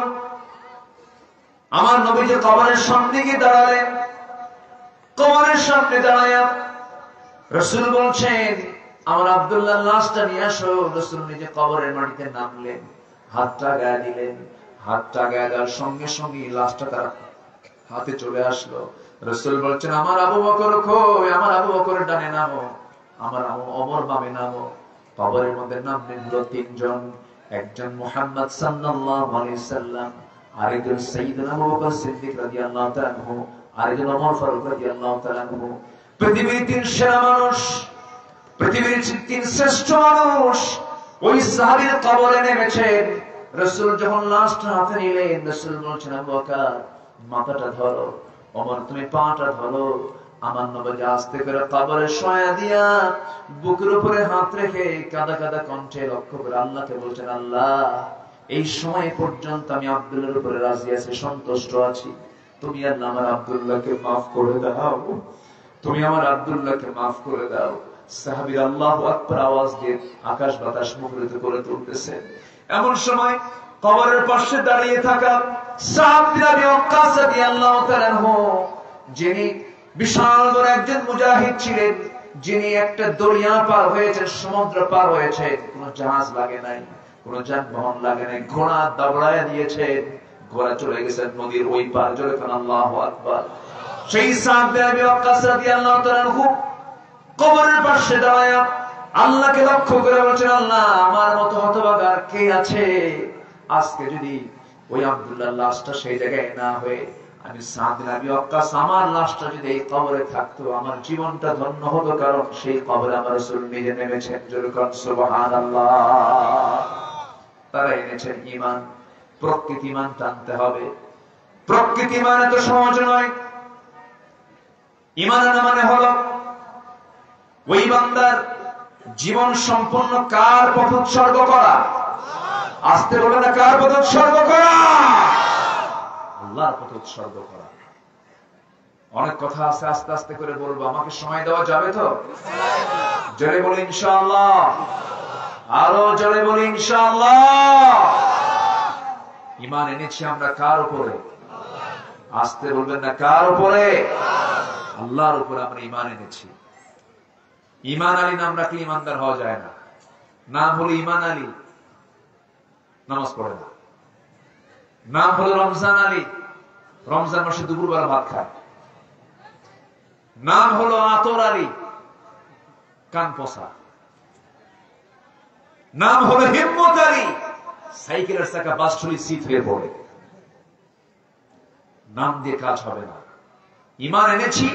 আমার নবীজি কবরের সামনে গিয়ে দাঁড়ালেন। কবরের সামনে দাঁড়ায়া রাসূল বলছেন, আমার আব্দুল্লাহর লাশটা নিয়ে আসো। রাসূল নিজে কবরের মাটিতে নামলেন, হাতটা গায়ে দিলেন, হাতটা গায়ে দেওয়ার সঙ্গে সঙ্গে লাশটা তার হাতে চলে আসলো। রাসূল বলছেন, আমার আবু বকর কই? আমার আবু বকরের ডানে নামো, আমার ওমর বামে নামো। কবরের মধ্যে নামলেন হলো তিনজন, একজন মুহাম্মদ সাল্লাল্লাহু আলাইহি সাল্লাম, আরেকজন সাইয়েদনা আবু বকর সিদ্দিক রাদিয়াল্লাহু তাআলা আনহু, আরেকজন ওমর ফারুক রাদিয়াল্লাহু তাআলা আনহু। পৃথিবীর তিন সেরা মানুষ, পৃথিবীর তিন শ্রেষ্ঠ মানুষ ওই সাহাবীর কবরে নেমেছেন। রাসূল যখন লাশটা হাতে নিলেন, রাসূল বলছেন, আবু বকর মাথাটা ধরো, ওমর তুমি পাটা ধরো। আমার নবী আস্তে করে কবরে শোয়া দিয়া বুকের উপরে হাত রেখে কাঁদা কাঁদা কণ্ঠে লক্ষ্য করে আল্লাহকে বলছেন, আল্লাহ, এই সময় পর্যন্ত আমি আব্দুল্লাহর উপরে রাজি আছি, সন্তুষ্ট আছি, তুমি আল্লাহ আমার আব্দুল্লাহকে মাফ করে দাও, তুমি আমার আব্দুল্লাহকে মাফ করে দাও। সাহাবীরা আল্লাহু আকবার আওয়াজ দিয়ে আকাশ বাতাস মুখরিত করে তুলতেছে। এমন সময় কবরের পাশে দাঁড়িয়ে থাকা সাদ বিন আবি ওয়াক্কাস রাদিয়াল্লাহু তাআলা আনহু, যিনি বিশাল বড় একজন মুজাহিদ ছিলেন, যিনি একটা দরিয়া পার হয়েছেন, সমুদ্র পার হয়েছে, কোন জাহাজ লাগে নাই, কোন যানবাহন লাগে নাই, ঘোড়া দাবড়ায় দিয়েছেন, ঘোড়া চলে গেছে নদীর ওই পার। জোরে বলেন আল্লাহু আকবার। সেই সাদ বিন আবি ওয়াক্কাস রাদিয়াল্লাহু তাআলা আনহু কবরের পাশে দাঁড়ায়া আল্লাহকে লক্ষ্য করে বলছেন, আল্লাহ, আমার মতো হতভাগা কে আছে? আজকে যদি ওই আব্দুল্লাহর লাশটা সেই জায়গায় না হয়ে আমি সাদ বিন আবি ওয়াক্কাস আমার লাশটা যদি এই কবরে থাকতো আমার জীবনটা ধন্য হতো, কারণ সেই কবরে আমার রাসূল নিজে নেমেছেন। জোরে বলুন সুবহানাল্লাহ। তারা এনেছেন ঈমান। প্রকৃত ঈমান টানতে হবে। প্রকৃত ঈমান এত সহজ নয়। ঈমান আনা মানে হলো ওই বান্দার জীবন সম্পূর্ণ কার পথ উৎসর্গ করা। আস্তে বলে না, কার পথ উৎসর্গ করা? আল্লাহর পথ উৎসর্গ করা। অনেক কথা আছে, আস্তে আস্তে করে বলবো। আমাকে সময় দেওয়া যাবে তো? জোরে বলি ইনশাআল্লাহ। আরো জোরে বলি ইনশাআল্লাহ। ঈমান এনেছি আমরা কার উপরে? আস্তে বলবেন না, কার উপরে? আল্লাহর উপরে আমরা ঈমান এনেছি। ঈমান আলী নাম রাখলে ঈমানদার হওয়া যায় না। নাম হলো ঈমান আলী, নামাজ পড়ে না। নাম হলো রমজান আলী, রমজান মাসে দুপুরবেলা ভাত খায়। নাম হলো আতর আলী, কান পচা। নাম হলো হিম্মত আলী, সাইকেলের চাকা বাস্টুলি সিট হয়ে পড়ে। নাম দিয়ে কাজ হবে না। ঈমান এনেছি।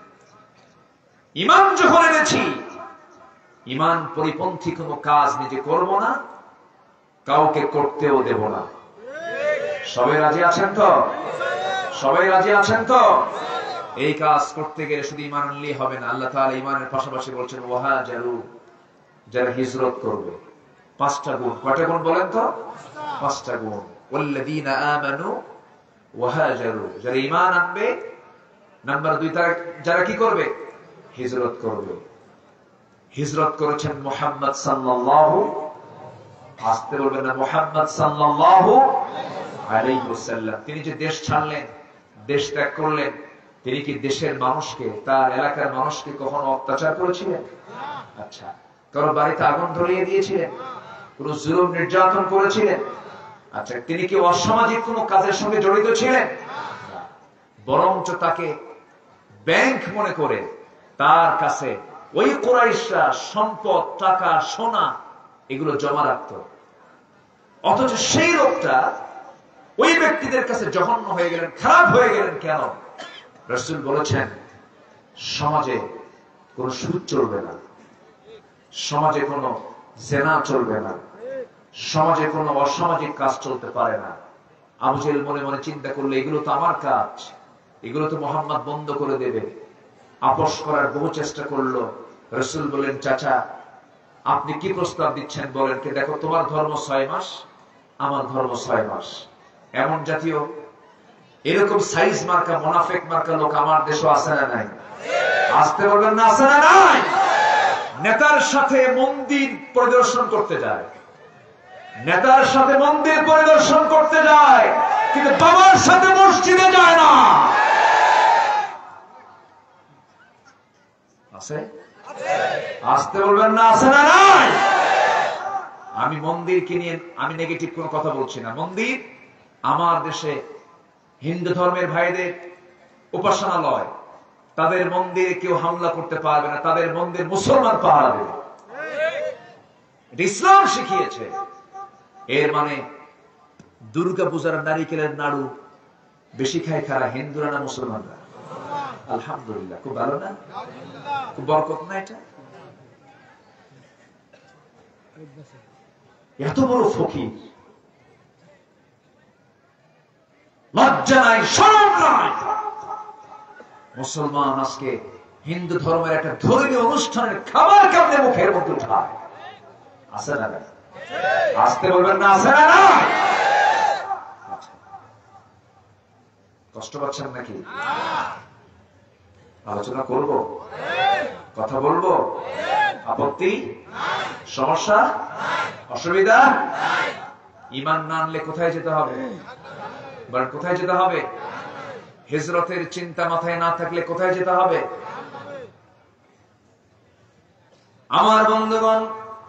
ঈমান যখন এনেছি, ঈমান পরিপন্থী কোন কাজ নিজে করব না, কাউকে করতেও দেব না। সবাই রাজি আছেন তো? সবাই রাজি আছেন তো? এই কাজ করতে গেলে শুধু ঈমান আনলেই হবে না। আল্লাহ তাআলা ঈমানের পাশাপাশি বলছেন ওয়াহাজারু, যারা হিজরত করবে। পাঁচটা গুণ। কয়টা গুণ বলেন তো? পাঁচটা গুণ। ওয়াল্লাযীনা আমানু ওয়াহাজারু, যারা ঈমান আনবে। নাম্বার দুই, তারা যারা কি করবে? হিজরত করবে। হিজরত করেছেন মুহাম্মদ সাল্লাল্লাহু, আস্তে বলবেন না, মুহাম্মদ সাল্লাল্লাহু আলাইহি ওয়াসাল্লাম। তিনি যে দেশ ছাড়লেন, দেশ ত্যাগ করলেন, তিনি কি দেশের মানুষকে, তার এলাকার মানুষকে কখনো অত্যাচার করেছিলেন? আচ্ছা, কারো বাড়িতে আগুন ধরিয়ে দিয়েছিলেন? কোন জুলুম নির্যাতন করেছিলেন? আচ্ছা, তিনি কি অসামাজিক কোন কাজের সঙ্গে জড়িত ছিলেন? বরঞ্চ তাকে ব্যাংক মনে করে তার কাছে ওই কুরাইশরা সম্পদ, টাকা, সোনা এগুলো জমা রাখত। অথচ সেই লোকটা ওই ব্যক্তিদের কাছে জঘন্য হয়ে গেলেন, খারাপ হয়ে গেলেন। কেন? রাসূল বলেছেন সমাজে কোন সুদ চলবে না, সমাজে কোন জেনা চলবে না, সমাজে কোন অসামাজিক কাজ চলতে পারে না। আবু জেহেল মনে মনে চিন্তা করলো, এগুলো তো আমার কাজ, এগুলো তো মুহাম্মদ বন্ধ করে দেবে। আপোষ করার বহু চেষ্টা করলো। রাসূল বলেন, চাচা আপনি কি প্রস্তাব দিচ্ছেন বলেন? কে দেখো, তোমার ধর্ম ছয় মাস, আমার ধর্ম ছয় মাস। এমন জাতীয় এরকম সাইজ মার্কা, মুনাফিক মার্কা লোক আমার দেশে আছে না নাই? আসতে বলবেন না, আছে না নাই? নেতার সাথে মন্দির পরিদর্শন করতে যায়, নেতার সাথে মন্দির পরিদর্শন করতে যায়, কিন্তু বাবার সাথে মসজিদে যায় না। আছে? আসতে বলবেন না, আছে না নাই? আমি মন্দিরকে নিয়ে আমি নেগেটিভ কোনো কথা বলছি না। মন্দির আমার দেশে হিন্দু ধর্মের ভাইদের উপাসনালয়, তাদের মন্দিরে কেউ হামলা করতে পারবে না, তাদের মন্দির মুসলমান পাহারা দেবে। এটা ইসলাম শিখিয়েছে। এর মানে দুর্গা পূজার নারিকেলের নাড়ু বেশি খায় কারা? হিন্দুরা না মুসলমানরা? আলহামদুলিল্লাহ, খুব ভালো না? খুব বরকত না এটা? এত বড় ফকির, লজ্জা নাই, শরম নাই। মুসলমান আজকে হিন্দু ধর্মের একটা ধর্মীয় অনুষ্ঠানের খাবার কেমনে মুখের মধ্যে উঠায়? আছে না? আসতে বলবেন না, আছে না? কষ্ট পাচ্ছেন নাকি? আলোচনা করব, কথা বলবো, আপত্তি, সমস্যা, অসুবিধা? ঈমান না আনলে কোথায় যেতে হবে? বলেন, কোথায় যেতে হবে? হিজরতের চিন্তা মাথায় না থাকলে কোথায় যেতে হবে? আমার বন্ধুগণ,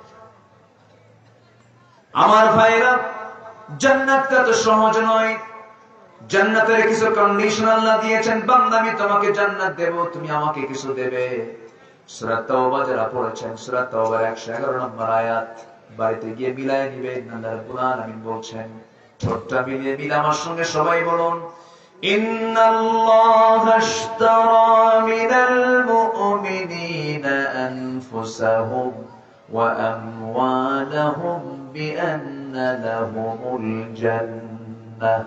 আমার ভাইরা, জান্নাতটা তো সহজ নয়। জান্নাতের কিছু কন্ডিশন আল্লাহ দিয়েছেন। বান্দা, আমি তোমাকে জান্নাত দেব, তুমি আমাকে কিছু দেবে। সূরা তাওবা যারা পড়েছেন, সূরা তাওবার একশো এগারো নম্বর আয়াত বাড়িতে গিয়ে মিলায় নিবেন। আল্লাহ রাব্বুল আলামিন বলছেন, ঠোঁটটা মিলিয়ে মিলে আমার সঙ্গে সবাই বলুন, ইন্নাল্লাহা আশতারা মিনাল মুমিনিনা আনফুসাহুম ওয়া আমওয়ালাহুম বিআন্না লাহুমুল জান্নাহ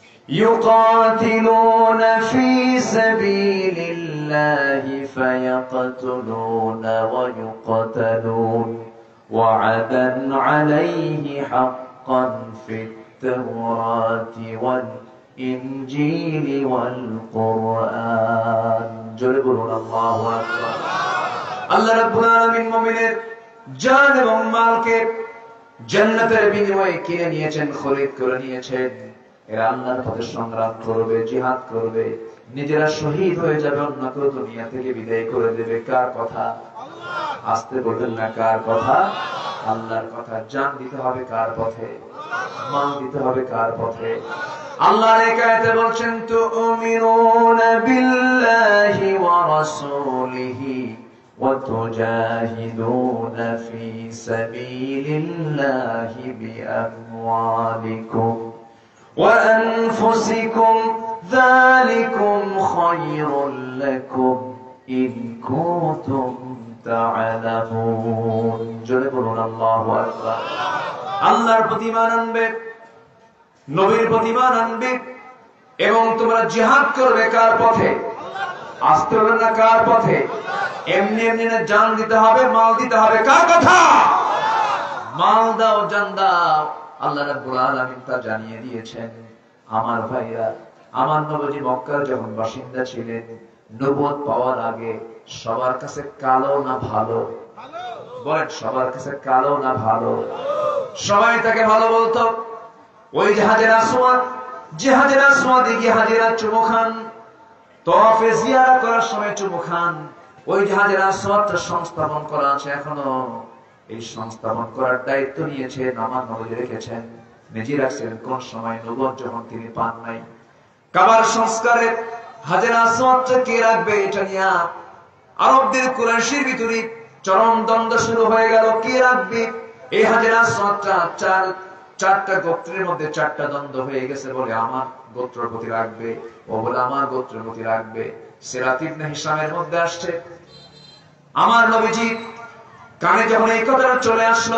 يقاتلون في سبيل الله فيقتلون ويقتلون وعدا عليه حقا في التوراة والإنجيل والقرآن جربون الله أكبر الله رب العالمين মুমিনের জান এবং মালকে জান্নাতের বিনিময়ে কিনে নিয়েছেন, খরিদ করে নিয়েছেন। এরা আল্লাহর পথে সংগ্রাম করবে, জিহাদ করবে, নিজেরা শহীদ হয়ে যাবে, অন্য কেউ দুনিয়া থেকে বিদায় করে দেবে। কার কথা? আসতে বলবেন না, কার কথা? আল্লাহর কথা। জান দিতে হবে কার পথে? মাল দিতে হবে কার পথে? আল্লাহর এই আয়াতে বলছেন তুমিনুনা বিল্লাহি ওয়া রাসূলিহি ওয়া তুজাহিদুনা ফি সাবিলিল্লাহি বিআমওয়ালিকুম وأنفسكم ذلكم خير لكم إن كنتم تعلمون জোরে বলুন আল্লাহু আকবার। আল্লাহর প্রতি ঈমান আনবে, নবীর প্রতি ঈমান আনবে এবং তোমরা জিহাদ করবে কার পথে? আসতে হবে না কার পথে? এমনি এমনি না, জান দিতে হবে, মাল দিতে হবে। কার কথা? মাল দাও, জান দাও। আল্লাহ রাব্বুল আলামিন তা জানিয়ে দিয়েছেন। আমার ভাইরা, আমার নবী মক্কার যখন বাসিন্দা ছিলেন, নবুয়ত পাওয়ার আগে সবার কাছে কালো না ভালো? বলেন, সবার কাছে কালো না ভালো? সবাই তাকে ভালো বলতো। ওই যে হাজের আসওয়াদ, যে হাজের আসওয়াদে গিয়ে হাজেরা চুমু খান, তওয়াফে জিয়ারা করার সময় চুমু খান। ওই যে হাজের আসওয়াদটা সংস্থাপন করা আছে এখনো। এই সংস্থাপন করার দায়িত্ব নিয়েছেন আমার নবী, রেখেছেন, নিজে রাখছেন। কোন সময়? নবুয়ত যখন তিনি পান নাই। কাবার সংস্কারে হাজের আসওয়াদটা কে রাখবে? এটা নিয়ে আরবদের কুরাইশের ভিতরে চরম দ্বন্দ্ব শুরু হয়ে গেল। কে রাখবে এই হাজের আসওয়াদটা? চার চারটা গোত্রের মধ্যে চারটা দ্বন্দ্ব হয়ে গেছে। বলে আমার গোত্রের প্রতি রাখবে, ও বলে আমার গোত্রের প্রতি রাখবে। সিরাত ইবনে হিশামের মধ্যে আসছে, আমার নবীজি কানে যখন এই কথাটা চলে আসলো,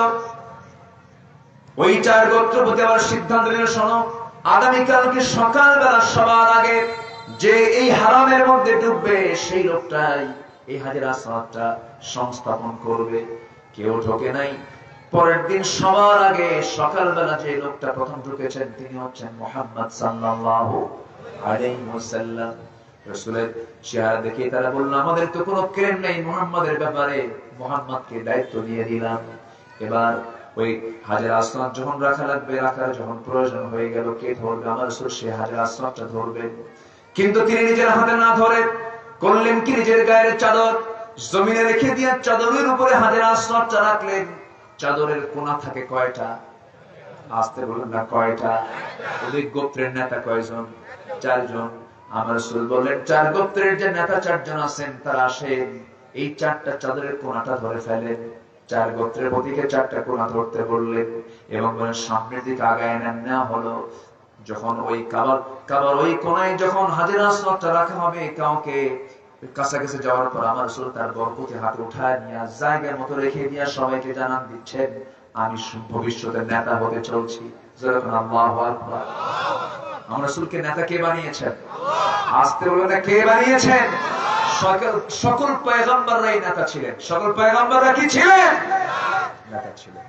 ওই চার গোত্রপতি আবার সিদ্ধান্ত নিল, শোনো, আগামীকালকে সকালবেলা সবার আগে যে এই হারামের মধ্যে ডুববে সেই লোকটাই এই হাজের আসওয়াদটা সংস্থাপন করবে। কেউ ঢোকে নাই। পরের দিন সবার আগে সকালবেলা যে লোকটা প্রথম ঢুকেছেন তিনি হচ্ছেন মুহাম্মদ সাল্লাল্লাহু আলাইহি ওয়াসাল্লাম। রাসূলের চেহারা দেখে তারা বলল, আমাদের তো কোনো ক্লেম নেই মুহাম্মাদের ব্যাপারে, মুহাম্মাদকে দায়িত্ব দিয়ে দিলাম। এবার ওই হাজের আসওয়াদ যখন রাখা লাগবে, রাখার যখন প্রয়োজন হয়ে গেল, কে ধরবে? আমার রাসূল সে হাজের আসওয়াদটা ধরবেন। কিন্তু তিনি নিজের হাতে না ধরে করলেন কি, নিজের গায়ের চাদর জমিনে রেখে দিয়ে চাদরের উপরে হাজের আসওয়াদটা রাখলেন। চাদরের কোনা থাকে কয়টা? আসতে বলুন না, কয়টা? ওই গোত্রের নেতা কয়জন? চারজন। আমার রাসূল বললেন, চার গোত্রের যে নেতা চারজন আছেন তারা আসেন, এই চারটা চাদরের কোনাটা ধরে ফেলেন। চার গোত্রের প্রতীকে চারটা কোনা ধরতে বললেন এবং সামনের দিকে আগায় নেওয়া হলো। যখন ওই কাবার কাবার ওই কোনায় যখন হাজের আসওয়াদটা রাখা হবে, কাউকে কাছাকাছি যাওয়ার পর আমার রাসূল তার বরকতি হাতে উঠায় নিয়ে জায়গার মতো রেখে দিয়ে সবাইকে জানান দিচ্ছেন, আমি ভবিষ্যতের নেতা হতে চলছি। যখন আল্লাহু আকবার। আমার রাসূলকে নেতা কে বানিয়েছেন? আসতে বলে না, কে বানিয়েছেন? সকল সকল পয়গম্বররাই নেতা ছিলেন। সকল পয়গম্বররা কি ছিলেন? নেতা ছিলেন।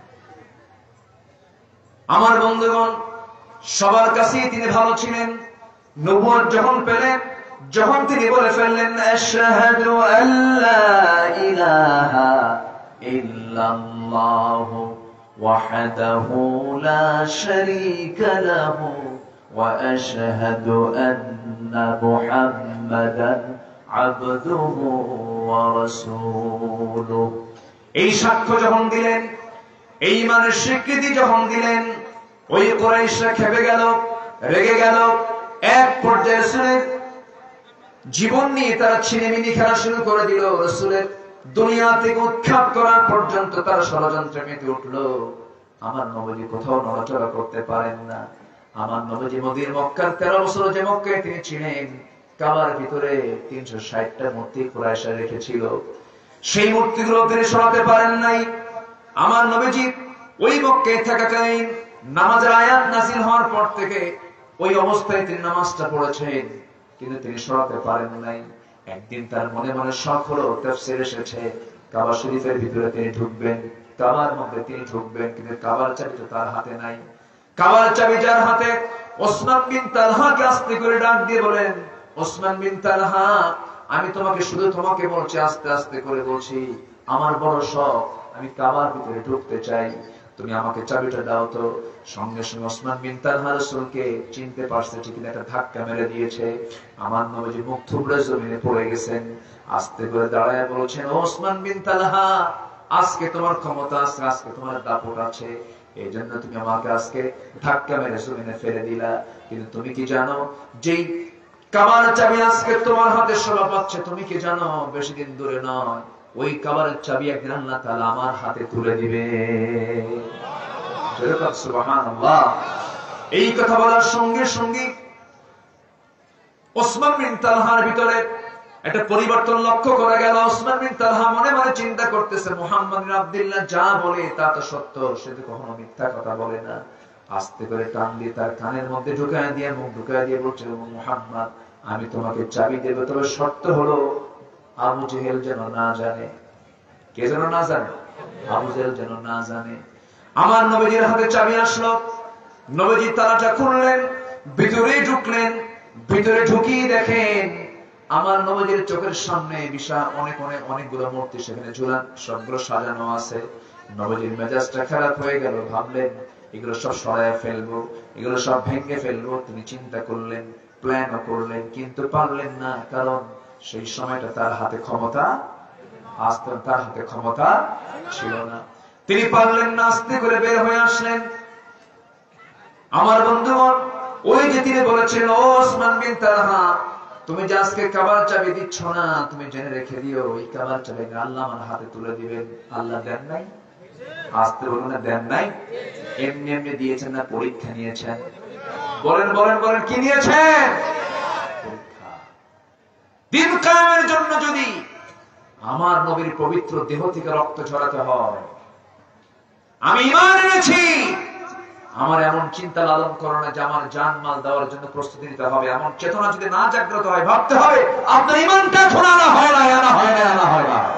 আমার বন্ধুগণ, সবার কাছেই তিনি ভালো ছিলেন। নবুয়ত যখন পেলেন, যখন তিনি বলে ফেললেন আশহাদু আল্লা ইলাহা ইল্লাল্লাহু ওয়াহদাহু লা শারীকা লাহু ওয়া আশহাদু আন্না মুহাম্মাদান আবদুহু ওয়া রাসূলুহু, এই সাক্ষ্য যখন দিলেন, এই ঈমানের স্বীকৃতি যখন দিলেন, ওই কুরাইশরা খেপে গেল, রেগে গেল। এক পর্যায়ে রাসূলের জীবন নিয়ে তারা ছিনিমিনি খেলা শুরু করে দিল। রাসূলের দুনিয়া থেকে উৎখাত করা পর্যন্ত তারা ষড়যন্ত্রে মেতে উঠল। আমার নবী কোথাও নড়াচড়া করতে পারেন না। আমার নবীজি মদিনা মক্কার তেরো বছর যে মক্কায় তিনি ছিলেন, কাবার ভিতরে তিনশো ষাটটা মূর্তি কুরাইশরা রেখেছিল। সেই মূর্তিগুলো তিনি সরাতে পারেন নাই। আমার নবীজি ওই মক্কায় থাকাকালীন নামাজের আয়াত নাযিল হওয়ার পর থেকে ওই অবস্থায় তিনি নামাজটা পড়েছেন, কিন্তু তিনি সরাতে পারেন নাই। একদিন তার মনে মনে শখ হলো, তাফসীরে এসেছে কাবা শরীফের ভিতরে তিনি ঢুকবেন, কাবার মধ্যে তিনি ঢুকবেন, কিন্তু কাবার চাবি তো তার হাতে নাই। কাবার চাবি যার হাতে, ওসমান বিন তালহাকে আস্তে করে ডাক দিয়ে বলেন, ওসমান বিন তালহা, আমি তোমাকে শুধু তোমাকে বলছি, আস্তে আস্তে করে বলছি, আমার বড় শখ, আমি কাবার ভিতরে ঢুকতে চাই, তুমি আমাকে চাবিটা দাও তো। সঙ্গে সঙ্গে ওসমান বিন তালহা রাসূলকে চিনতে পারছে, ঠিক একটা ধাক্কা মেরে দিয়েছে। আমার নবীজি মুখ থুবড়ে জমিনে পড়ে গেছেন। আস্তে করে দাঁড়ায় বলছেন, ওসমান বিন তালহা, আজকে তোমার ক্ষমতা আছে, আজকে তোমার দাপট আছে, এই জন্য তুমি আমাকে আজকে ধাক্কা মেরে জমিনে ফেলে দিলা। কিন্তু তুমি কি জানো, যেই কাবার চাবি আজকে তোমার হাতে শোভা পাচ্ছে, তুমি কি জানো বেশি দিন দূরে নয়, ওই কাবার চাবি একদিন আল্লাহ তাআলা আমার হাতে তুলে দিবে। সুবহানাল্লাহ। এই কথা বলার সঙ্গে সঙ্গে ওসমান বিন তালহার ভিতরে একটা পরিবর্তন লক্ষ্য করা গেল। ওসমান বিন তালহা মনে মনে চিন্তা করতেছে, মুহাম্মদ বিন আব্দুল্লাহ যা বলে তা তো সত্য, সে তো কখনো মিথ্যা কথা বলে না। আস্তে করে টান দিয়ে তার কানের মধ্যে ঢুকায় দিয়ে, মুখ ঢুকায় দিয়ে বলছে, মুহাম্মদ, আমি তোমাকে চাবি দেব, তবে শর্ত হলো আবু জেহেল যেন না জানে। কে যেন না জানে? আবু জেহেল যেন না জানে। আমার নবীজির হাতে চাবি আসলো, নবীজি তালাটা খুললেন, ভিতরে ঢুকলেন। ভিতরে ঢুকিয়ে দেখেন আমার নবীজির চোখের সামনে বিশাল অনেক অনেক অনেকগুলো মূর্তি সেখানে ঝুলান, সবগুলো সাজানো আছে। নবীজির মেজাজটা খারাপ হয়ে গেল, ভাবলেন এগুলো সব সরায় ফেলবো, এগুলো সব ভেঙে ফেলবো। তিনি চিন্তা করলেন, প্ল্যানও করলেন, কিন্তু পারলেন না, কারণ সেই সময়টা তার হাতে ক্ষমতা আসতে তার হাতে ক্ষমতা ছিল না। তিনি পারলেন না, আস্তে করে বের হয়ে আসলেন। আমার বন্ধুগণ, ওই যে তিনি বলেছেন, ও ওসমান বিন তালহা, তুমি যে আজকে কাবার চাবি দিচ্ছ না, তুমি জেনে রেখে দিও, ওই কাবার চাবি আল্লাহ আমার হাতে তুলে দিবেন। আল্লাহ দেন নাই? আসতে বলুন না, দেন নাই? এমনি এমনি দিয়েছেন না পরীক্ষা নিয়েছেন? বলেন বলেন বলেন, কি নিয়েছেন? পরীক্ষা। দিন কায়েমের জন্য যদি আমার নবীর পবিত্র দেহ থেকে রক্ত ঝরাতে হয়, আমি ঈমান এনেছি, আমার এমন চিন্তা লালন করো না যে আমার জান মাল দেওয়ার জন্য প্রস্তুতি নিতে হবে। এমন চেতনা যদি না জাগ্রত হয়, ভাবতে হবে আপনার ঈমানটা খোলানো হয় না, আনা হয় না, আনা হয় না।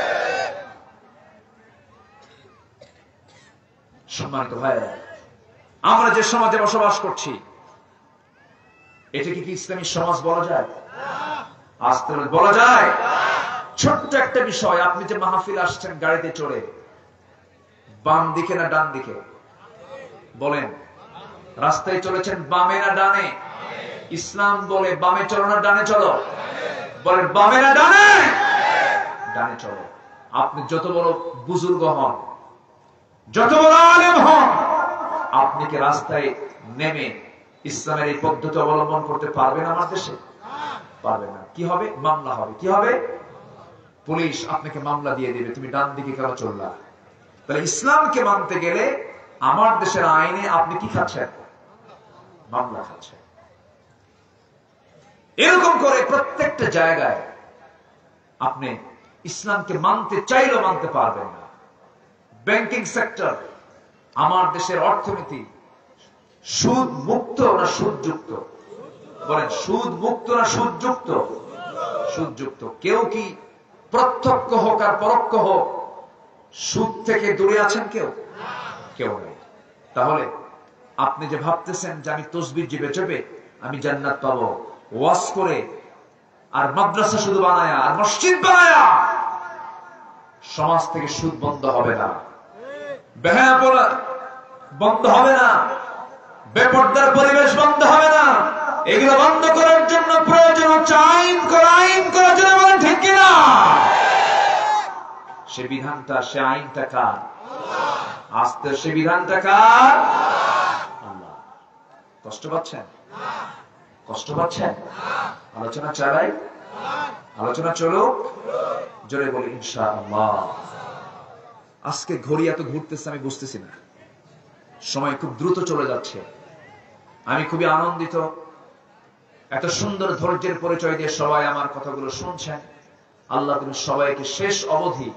সম্মানিত ভাইরা, আমরা যে সমাজে বসবাস করছি, এটাকে কি ইসলামী সমাজ বলা যায়? আস্তে বলা যায়? ছোট্ট একটা বিষয়, আপনি যে মাহফিল আসছেন গাড়িতে চড়ে, বাম দিকে না ডান দিকে? বলেন। রাস্তায় চলেছেন বামে না ডানে? ইসলাম বলে বামে চলো না ডানে চলো? বলেন বামে না ডানে? ডানে চলো। আপনি যত বড় বুজুর্গ হন, যত বড় আলেম হন, আপনি কি রাস্তায় নেমে ইসলামের এই পদ্ধতি অবলম্বন করতে পারবেন আমার দেশে? পারবেন না। কি হবে? মামলা হবে। কি হবে? পুলিশ আপনাকে মামলা দিয়ে দেবে, তুমি ডান দিকে কেন চললা। তাহলে ইসলামকে মানতে গেলে আমার দেশের আইনে আপনি কি খাচ্ছেন? মামলা খাচ্ছেন। এরকম করে প্রত্যেকটা জায়গায় আপনি ইসলামকে মানতে চাইলেও মানতে পারবেন না। ব্যাংকিং সেক্টর, আমার দেশের অর্থনীতি সুদ মুক্ত না সুদযুক্ত? বলেন, সুদ মুক্ত না সুদযুক্ত? সুদযুক্ত। কেউ কি প্রত্যক্ষ হোক আর পরোক্ষ হোক সুদ থেকে দূরে আছেন? কেউ কেউ নেই। তাহলে আপনি যে ভাবতেছেন যে আমি তসবিহ জিবে চেপে আমি জান্নাত পাবো, ওয়াজ করে আর মাদ্রাসা শুধু বানায়া আর মসজিদ বানায়া সমাজ থেকে সুদ বন্ধ হবে না, বেহায়াপনা বন্ধ হবে না, বেপরদার পরিবেশ বন্ধ হবে না। এগুলো বন্ধ করার জন্য প্রয়োজন হচ্ছে আইন করা, আইন করার জন্য বলেন ঠিক কিনা? সে বিধানটা, সে আইনটা কার? আস্তে, সে বিধানটা কার? আল্লাহ। কষ্ট পাচ্ছেন? কষ্ট পাচ্ছেন? আলোচনা চালাই, আলোচনা চলুক, জোরে বলি ইনশাআল্লাহ। আজকে ঘড়ি এত ঘুরতেছে আমি বুঝতেছি না, সময় খুব দ্রুত চলে যাচ্ছে। আমি খুবই আনন্দিত, এত সুন্দর ধৈর্যের পরিচয় দিয়ে সবাই আমার কথাগুলো শুনছেন। আল্লাহ তুমি সবাইকে শেষ অবধি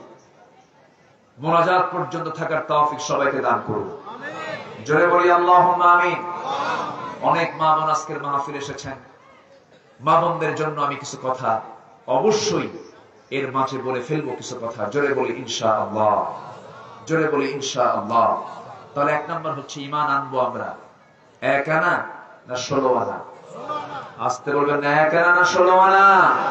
মোনাজাত পর্যন্ত থাকার তৌফিক সবাইকে দান করুন। জোরে বলি আল্লাহুম্মা আমিন। অনেক মা বোন আজকের মাহফিলে এসেছেন। মা বোনদের জন্য আমি কিছু কথা অবশ্যই এর মাঝে বলে ফেলবো, কিছু কথা। জোরে বলি ইনশাআল্লাহ, জোরে বলি ইনশাআল্লাহ। তাহলে এক নম্বর হচ্ছে ঈমান আনবো আমরা এক আনা না ষোলো আনা? আসতে বলবেন না, এক আনা না ষোলো আনা?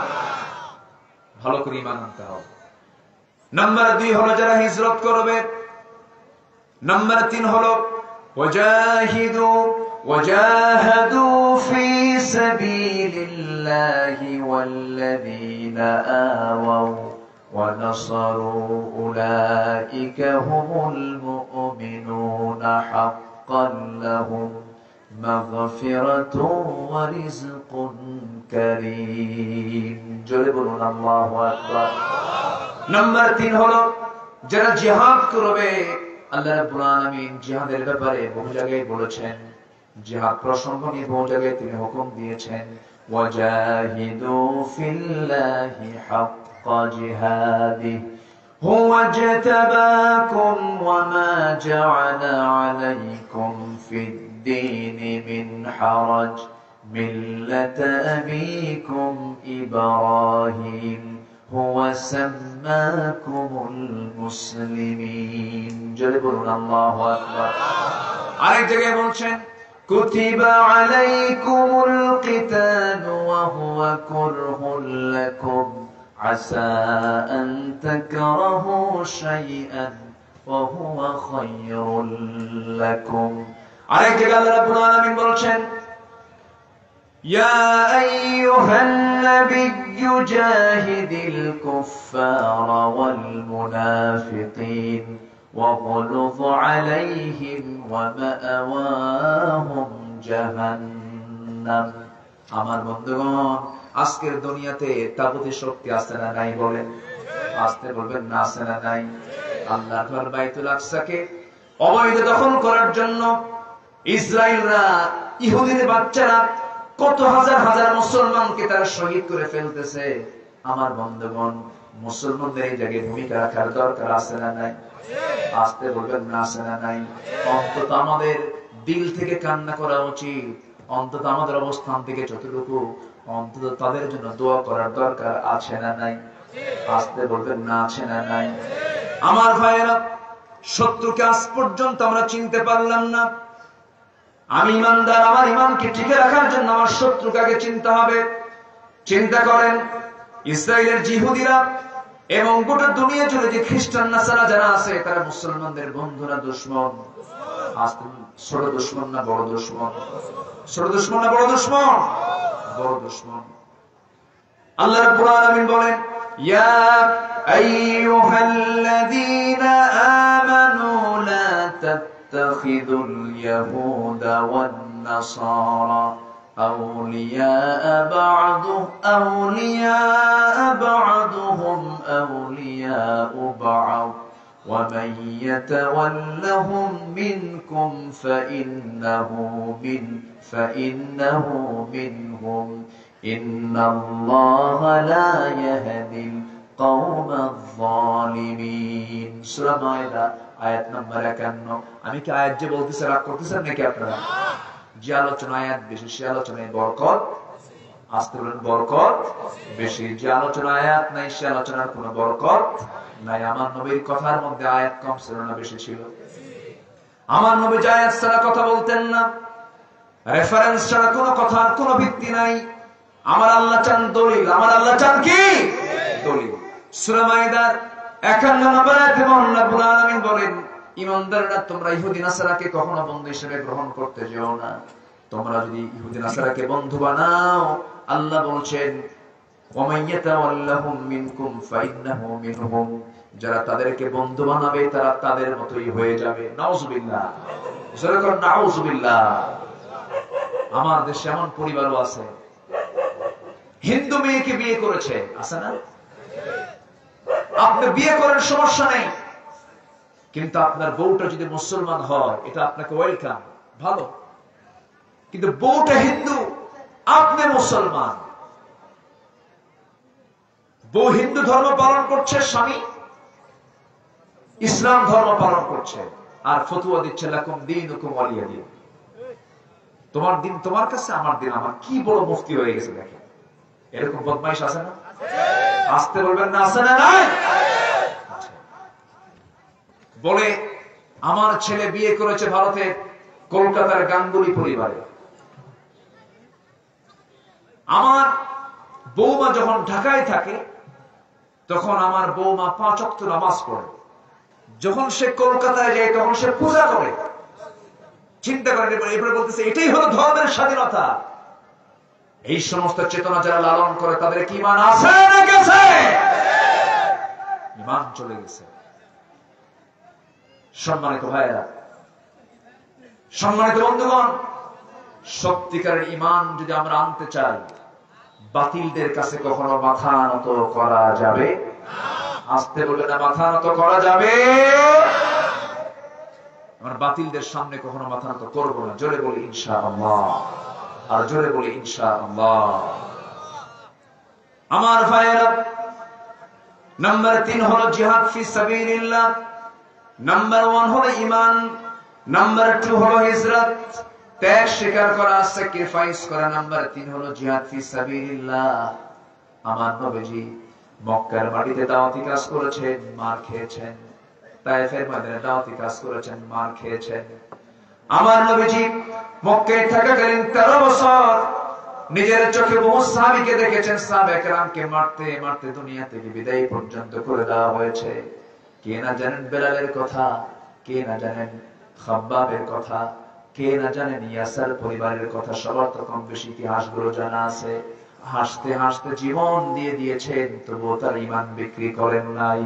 ভালো করে ঈমান আনতে হবে। নাম্বার দুই হলো যারা হিজরত করবে। নাম্বার তিন হলো ওয়াজাহিদু ওয়াজাহাদু ফি সাবিলিল্লাহি ওয়াল্লাযীনা আওয়াউ ওয়া নাসারু উলাইকা হুমুল মুমিনুনা হাক্কান লাহুম মাগফিরাতুন ওয়া রিজকুন কারীম। জোরে বলুন আল্লাহু আকবার। নাম্বার তিন হলো যারা জিহাদ করবে। আল্লাহ রাব্বুল আলামিন জিহাদের ব্যাপারে বহু জায়গায় বলেছেন, জিহাদ প্রসঙ্গ নিয়ে বহু জায়গায় তিনি হুকুম দিয়েছেন, ওয়াজাহিদু ফিল্লাহি হাক্কা জিহাদিহি হুয়া জাতাবাকুম ওয়া মা জাআলা আলাইকুম ফিদ-দীনি মিন হারাজ মিল্লাতা আবিকুম ইব্রাহিম হুয়া সাম্মাকুমুল মুসলিমিন। জোরে বলুন আল্লাহু আকবার। আরেক জায়গায় বলছেন কুতিবা আলাইকুমুল কিতালু ওয়া হুয়া কুরহুল লাকুম আসা আন তাকরাহু শাইআন ওয়া হুয়া খায়রুল লাকুম। আরেক জায়গায় আল্লাহ রাব্বুল আলামিন বলছেন يا أيها النبي جاهد الكفار والمنافقين واغلظ عليهم ومأواهم جهنم। আমার বন্ধুগণ, আজকের দুনিয়াতে তাগুতের শক্তি আছে না নাই? বলেন। আসতে বলবেন না, আছে না নাই? আল্লাহর ঘর বাইতুল আকসাকে অবৈধ দখল করার জন্য ইসরায়েলরা, ইহুদির বাচ্চারা কত হাজার হাজার মুসলমানকে তারা শহীদ করে ফেলতেছে। আমার বন্ধুগণ, মুসলমানদের এই জায়গায় ভূমিকা রাখার দরকার আছে না নাই? আসতে বলবেন না, আছে না নাই? অন্তত আমাদের দিল থেকে কান্না করা উচিত, অন্তত আমাদের অবস্থান থেকে যতটুকু, অন্তত তাদের জন্য দোয়া করার দরকার আছে না নাই? আসতে বলবেন না, আছে না নাই? আমার ভাইয়েরা, শত্রুকে আজ পর্যন্ত আমরা চিনতে পারলাম না। আমি ইমানদার, আমার ইমানকে টিকে রাখার জন্য আমার শত্রুকে আগে চিনতে হবে। চিন্তা করেন, ইসরায়েলের জিহুদিরা এবং গোটা দুনিয়া জুড়ে যে খ্রিস্টান নাসারা যারা আছে, তারা মুসলমানদের বন্ধুরা, দুশমন। ছোট দুশমন না বড় দুশমন? ছোট দুশমন না বড় দুশমন? বড় দুশমন। আল্লাহ রাব্বুল আলামিন বলেন, ইয়া আইয়ুহাল্লাযীনা আমানু লা تتخذوا اليهود والنصارى أولياء بعضهم أولياء بعضهم أولياء بعض ومن يتولهم منكم فإنه من فإنه منهم إن الله لا يهدي القوم الظالمين। সূরা মায়দা আয়াত নাম্বার একান্ন। আমি কি আয়াত যে বলতেছি রাগ করতেছেন নাকি আপনারা? যে আলোচনা আয়াত বেশি, সে আলোচনায় বরকত। আসতে বলেন বরকত বেশি। যে আলোচনা আয়াত নাই, সে আলোচনার কোনো বরকত নাই। আমার নবীর কথার মধ্যে আয়াত কম ছিল না বেশি ছিল? আমার নবী যে আয়াত ছাড়া কথা বলতেন না, রেফারেন্স ছাড়া কোনো কথার কোনো ভিত্তি নাই। আমার আল্লাহ চান দলিল, আমার আল্লাহ চান কি? দলিল। সূরা মায়দার একান্ন নম্বর আয়াতে আল্লাহ রাব্বুল আলামিন বলেন, ঈমানদাররা তোমরা ইহুদি নাসারাকে কখনো বন্ধু হিসেবে গ্রহণ করতে যেও না। তোমরা যদি ইহুদি নাসারাকে বন্ধু বানাও, আল্লাহ বলছেন ওয়া ইয়াতাওয়াল্লাহুম মিনকুম ফাইন্নাহু মিনহুম, যারা তাদেরকে বন্ধু বানাবে তারা তাদের মতোই হয়ে যাবে। নাউযুবিল্লাহ, জোরে করে নাউযুবিল্লাহ। আমার দেশে এমন পরিবারও আছে, হিন্দু মেয়েকে বিয়ে করেছে, আছে না? আপনি বিয়ে করার সমস্যা নেই, কিন্তু আপনার বউটা যদি মুসলমান হয়, এটা আপনাকে ওয়েলকাম, ভালো। কিন্তু বউটা হিন্দু, আপনি মুসলমান। বউ হিন্দু ধর্ম পালন করছে, স্বামী ইসলাম ধর্ম পালন করছে, আর ফতুয়া দিচ্ছে লাকুম দীনুকুম ওয়ালিয়া দিন। তোমার দিন তোমার কাছে, আমার দিন আমার। কি বড় মুফতি হয়ে গেছে দেখেন। এরকম বদমাইশ আছে না? আসতে বলবেন না, আছে না? নাই বলে আমার ছেলে বিয়ে করেছে ভারতের কলকাতার গাঙ্গুলি পরিবারে। আমার বৌমা যখন ঢাকায় থাকে তখন আমার বৌমা পাঁচ ওয়াক্ত নামাজ পড়ে। যখন সে কলকাতায় যায় তখন সে পূজা করে। চিন্তা করেন, এবারে বলতেছে এটাই হলো ধর্মের স্বাধীনতা। এই সমস্ত চেতনা যারা লালন করে তাদের কি ঈমান আছে না গেছে? ঈমান চলে গেছে। সম্মানিত ভাইয়েরা, সম্মানিত বন্ধুগণ, সত্যিকারের ঈমান যদি আমরা আনতে চাই, বাতিলদের কাছে কখনো মাথা নত করা যাবে না। আসতে বলে না, মাথা নত করা যাবে। আমরা বাতিলদের সামনে কখনো মাথা নত করবো না। জোরে বলি ইনশাআল্লাহ, আর জোরে বলি ইনশাআল্লাহ। আমার ভাইয়েরা, নাম্বার তিন হলো জিহাদ ফি সাবিলিল্লাহ, নাম্বার ওয়ান হলো ঈমান, নাম্বার টু হলো হিজরত, ত্যাগ স্বীকার করা, স্যাক্রিফাইস করা, নাম্বার তিন হলো জিহাদ ফি সাবিলিল্লাহ। আমার নবীজি মক্কার মাটিতে দাওয়াতি কাজ করেছেন, মার খেয়েছেন। তায়েফের ময়দানে দাওয়াতি কাজ করেছেন, মার খেয়েছেন। আমার নবীজি মক্কায় থাকাকালীন তেরো বছর নিজের চোখে বহু সাহাবীকে দেখেছেন, সাহাবায়ে কেরামকে মারতে মারতে দুনিয়া থেকে বিদায় পর্যন্ত করে দেওয়া হয়েছে। কে না জানেন বেলালের কথা, কে না জানেন খাব্বাবের কথা, কে না জানেন ইয়াসার পরিবারের কথা। সবার তো কম বেশি ইতিহাসগুলো জানা আছে। হাসতে হাসতে জীবন দিয়ে দিয়েছেন, তবুও তার ঈমান বিক্রি করেন নাই।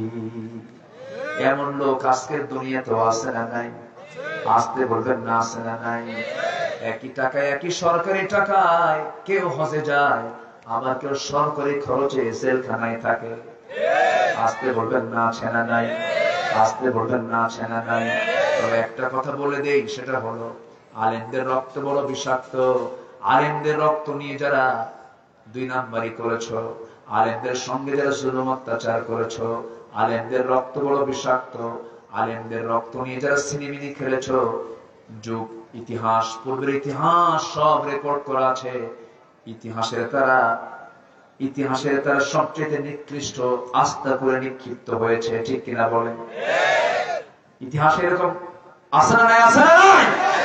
এমন লোক আজকের দুনিয়াতে আছে না নাই? আসতে বলবেন না, আছে না নাই? একই টাকায়, একই সরকারি টাকায় কেউ হজে যায়, আবার কেউ সরকারি খরচে জেলখানায় থাকে। আসতে বলবেন না, আছে না নাই? আসতে বলবেন না, আছে না নাই? তবে একটা কথা বলে দেই, সেটা হলো আলেমদের রক্ত বড় বিষাক্ত। আলেমদের রক্ত নিয়ে যারা দুই নাম্বারি করেছো, আলেমদের সঙ্গে যারা জুলুম অত্যাচার করেছো, আলেমদের রক্ত বড় বিষাক্ত। আলেমদের রক্ত নিয়ে যারা সিনেমিনি খেলেছো, যুগ ইতিহাস, পূর্বের ইতিহাস সব রেকর্ড করা আছে। ইতিহাসের তারা ইতিহাসের তারা সবচেয়ে নিকৃষ্ট আস্থা করে নিক্ষিপ্ত হয়েছে। ঠিক কিনা বলেন? ইতিহাসে এরকম আছে না নাই? আছে না নাই?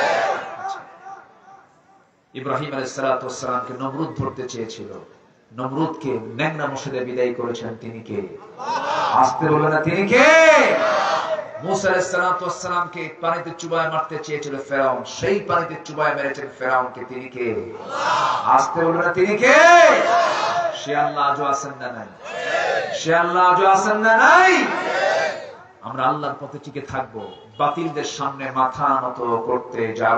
ইব্রাহিম আলাইহিস সালাতু ওয়াস সালামকে নমরুদ ধরতে চেয়েছিল, নমরুদকে ন্যাংরা মশালে বিদায় করেছেন তিনি কে? আসতে বলে না, তিনি কে? মুসা আলাইহিস সালাতু ওয়াস সালামকে পানিতে চুবায় মারতে চেয়েছিল ফেরাউন, সেই পানিতে চুবায় মেরেছেন ফেরাউনকে, তিনি কে? আসতে বলে না, তিনি কে? সে আল্লাহ আজও আছেন না নাই? সে আল্লাহ আজও আছেন না নাই? আমরা আল্লাহর পথে টিকে থাকবো, বাতিলদের সামনে মাথা নত করতে যাব।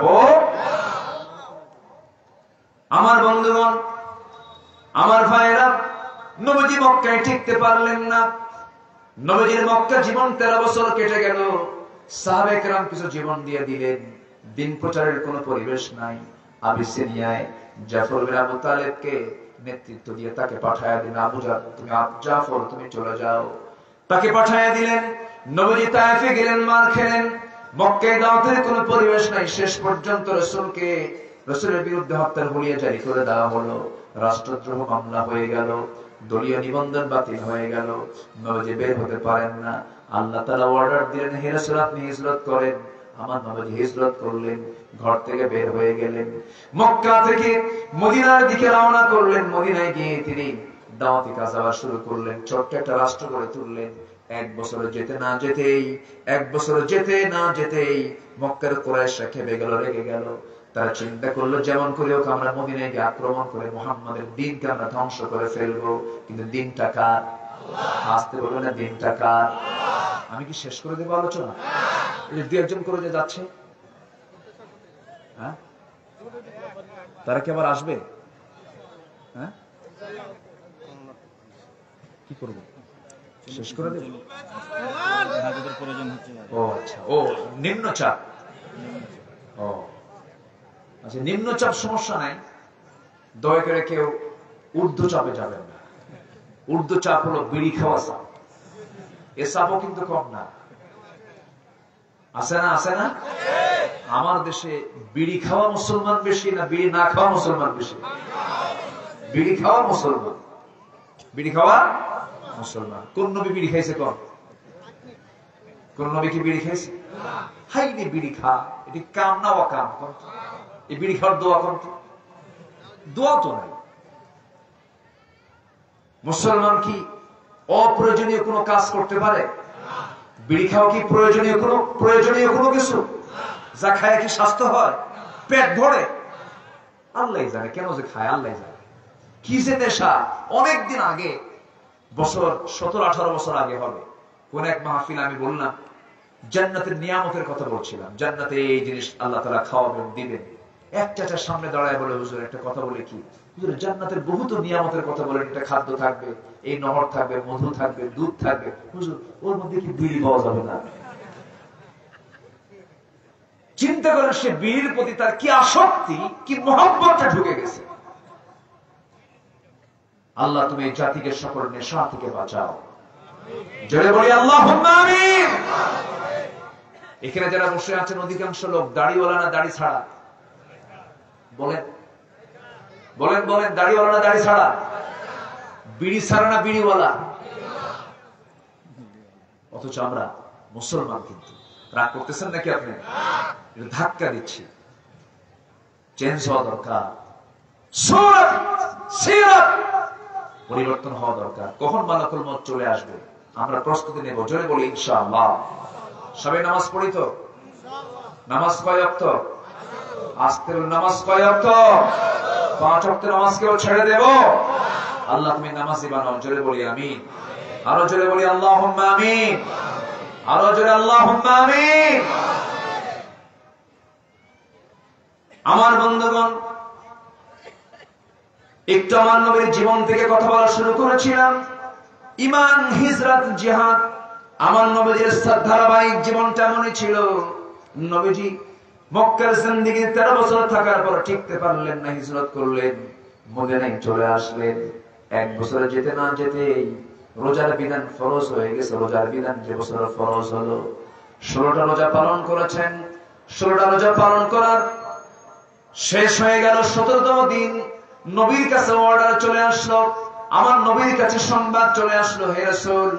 আমার বন্ধুগণ, আমার ভাইয়েরা, নবীজি মক্কায় টিকতে পারলেন না। নবীজির মক্কা জীবন তেরো বছর কেটে গেল। সাহাবায়ে কেরাম কিছু জীবন দিয়ে দিলেন। দিন প্রচারের কোনো পরিবেশ নাই। আবিসিনিয়ায় জাফর বিন আবু তালেবকে নেতৃত্ব দিয়ে তাকে পাঠায়া দিলেন, আবু জাফর তুমি জাফর তুমি চলে যাও। তাকে পাঠায়া দিলেন। নবীজি তায়েফে গেলেন, মার খেলেন। মক্কায় দাওয়াতের কোনো পরিবেশ নাই। শেষ পর্যন্ত রাসূলকে রাসূলের বিরুদ্ধে হত্যার হুলিয়া জারি করে দেওয়া হলো। রাষ্ট্রদ্রোহ মামলা হয়ে গেল, দলীয় নিবন্ধন বাতিল হয়ে গেল। নবীজি বের হতে পারেন না। আল্লাহ তাআলা অর্ডার দিলেন, হে রাসূল আপনি হিজরত করেন। আমার নবীজি হিজরত করলেন, ঘর থেকে বের হয়ে গেলেন, মক্কা থেকে মদিনার দিকে রওনা করলেন। মদিনায় গিয়ে তিনি দাওয়াতি কাজ আবার শুরু করলেন, ছোট্ট একটা রাষ্ট্র গড়ে তুললেন। এক বছর যেতে না যেতেই এক বছর যেতে না যেতেই মক্কার কুরাইশরা খেপে গেল, রেগে গেল। তারা চিন্তা করলো যেমন করে হোক আমরা মদিনায় গিয়ে আক্রমণ করে মুহাম্মাদের দিনকে আমরা ধ্বংস করে ফেলবো। কিন্তু দিনটা কার? আসতে বলবে না, দিনটা কার? আমি কি শেষ করে দেবো আলোচনা? দু একজন করে যে যাচ্ছে, হ্যাঁ তারা কি আবার আসবে? হ্যাঁ কি করবো? শেষ করে দেব? ও আচ্ছা, ও নিম্ন চাপ। ও আচ্ছা, নিম্নচাপ সমস্যা নাই, দয়া করে কেউ ঊর্ধ্ব চাপে যাবেন না। ঊর্ধ্ব চাপ হলো বিড়ি খাওয়া চাপ, এ চাপও কিন্তু কম না। আছে না আছে না? আমার দেশে বিড়ি খাওয়া মুসলমান বেশি না বিড়ি না খাওয়া মুসলমান বেশি? বিড়ি খাওয়া মুসলমান, বিড়ি খাওয়া মুসলমান। কোন নবী বিড়ি খাইছে? কোন কোন নবী কি বিড়ি খাইছে? হাইনি বিড়ি খা, এটি কাম না অকাম? এই বিড়ি খাওয়ার দোয়া কোন? দোয়া তো নাই। মুসলমান কি অপ্রয়োজনীয় কোনো কাজ করতে পারে? বিড়ি খাওয়া কি প্রয়োজনীয় কোনো প্রয়োজনীয় কোনো কিছু? যা খায় কি স্বাস্থ্য হয়? পেট ভরে? আল্লাহ জানে কেন যে খায়, আল্লাহ জানে। কি যে নেশা! অনেকদিন আগে, বছর সতেরো আঠারো বছর আগে হবে, কোন এক মাহফিল আমি বললাম জান্নাতের নিয়ামতের কথা বলছিলাম। জান্নাতে এই জিনিস আল্লাহ তাআলা খাওয়াবেন, দিবেন। এক চাচার সামনে দাঁড়ায় বলে, হুজুর একটা কথা বলে কি? হুজুর জান্নাতের বহুত নিয়ামতের কথা বলেন, এটা খাদ্য থাকবে, এই নহর থাকবে, মধু থাকবে, দুধ থাকবে। হুজুর ওর মধ্যে কি বিড়ি পাওয়া যাবে না? চিন্তা করেন সে বিড়ির প্রতি তার কি আসক্তি, কি মহব্বতটা ঢুকে গেছে। আল্লাহ তুমি এই জাতিকে সকল নেশা থেকে বাঁচাও, জোরে বলি আল্লাহুম্মা আমিন। এখানে যারা বসে আছেন অধিকাংশ লোক দাড়িওয়ালা না দাড়ি ছাড়া? বলেন বলেন বলেন, দাড়িওয়ালা না দাড়ি ছাড়া? বিড়ি ছাড়া না বিড়িওয়ালা? অথচ আমরা মুসলমান। কিন্তু রাগ করতেছেন নাকি আপনি? ধাক্কা দিচ্ছি। চেঞ্জ হওয়া দরকার, সুরত সিরাত পরিবর্তন হওয়া দরকার। কখন মালাকুল মউত চলে আসবে আমরা প্রস্তুতি নেব, জোরে বলি ইনশাআল্লাহ। সবাই নামাজ পড়ি তো? নামাজ কয় ওয়াক্ত? আস্তে নামাজ কয় ওয়াক্ত? পাঁচ ওয়াক্ত নামাজ কেউ ছেড়ে দেব? আল্লাহ তুমি নামাজি বানাও, জোরে বলি আমিন। আরো জোরে বলি আল্লাহুম্মা আমিন। আরো জোরে আল্লাহুম্মা আমিন। আমার বন্ধুগণ, একটু আমার নবীর জীবন থেকে কথা বলা শুরু করেছিলাম। ঈমান, হিজরত, জিহাদ। আমার নবীর ধারাবাহিক জীবনটা এমনই ছিল। নবীজি মক্কার জিন্দেগি তেরো বছর থাকার পর টিকতে পারলেন না, হিজরত করলেন, মদিনায় চলে আসলেন। এক বছরে যেতে না যেতেই রোজার বিধান ফরজ হয়ে গেছে। রোজার বিধান যে বছর ফরজ হলো, ষোলোটা রোজা পালন করেছেন। ষোলোটা রোজা পালন করার শেষ হয়ে গেল সতেরোতম দিন, নবীর কাছে অর্ডার চলে আসলো। আমার নবীর কাছে সংবাদ চলে আসলো, হে রাসূল,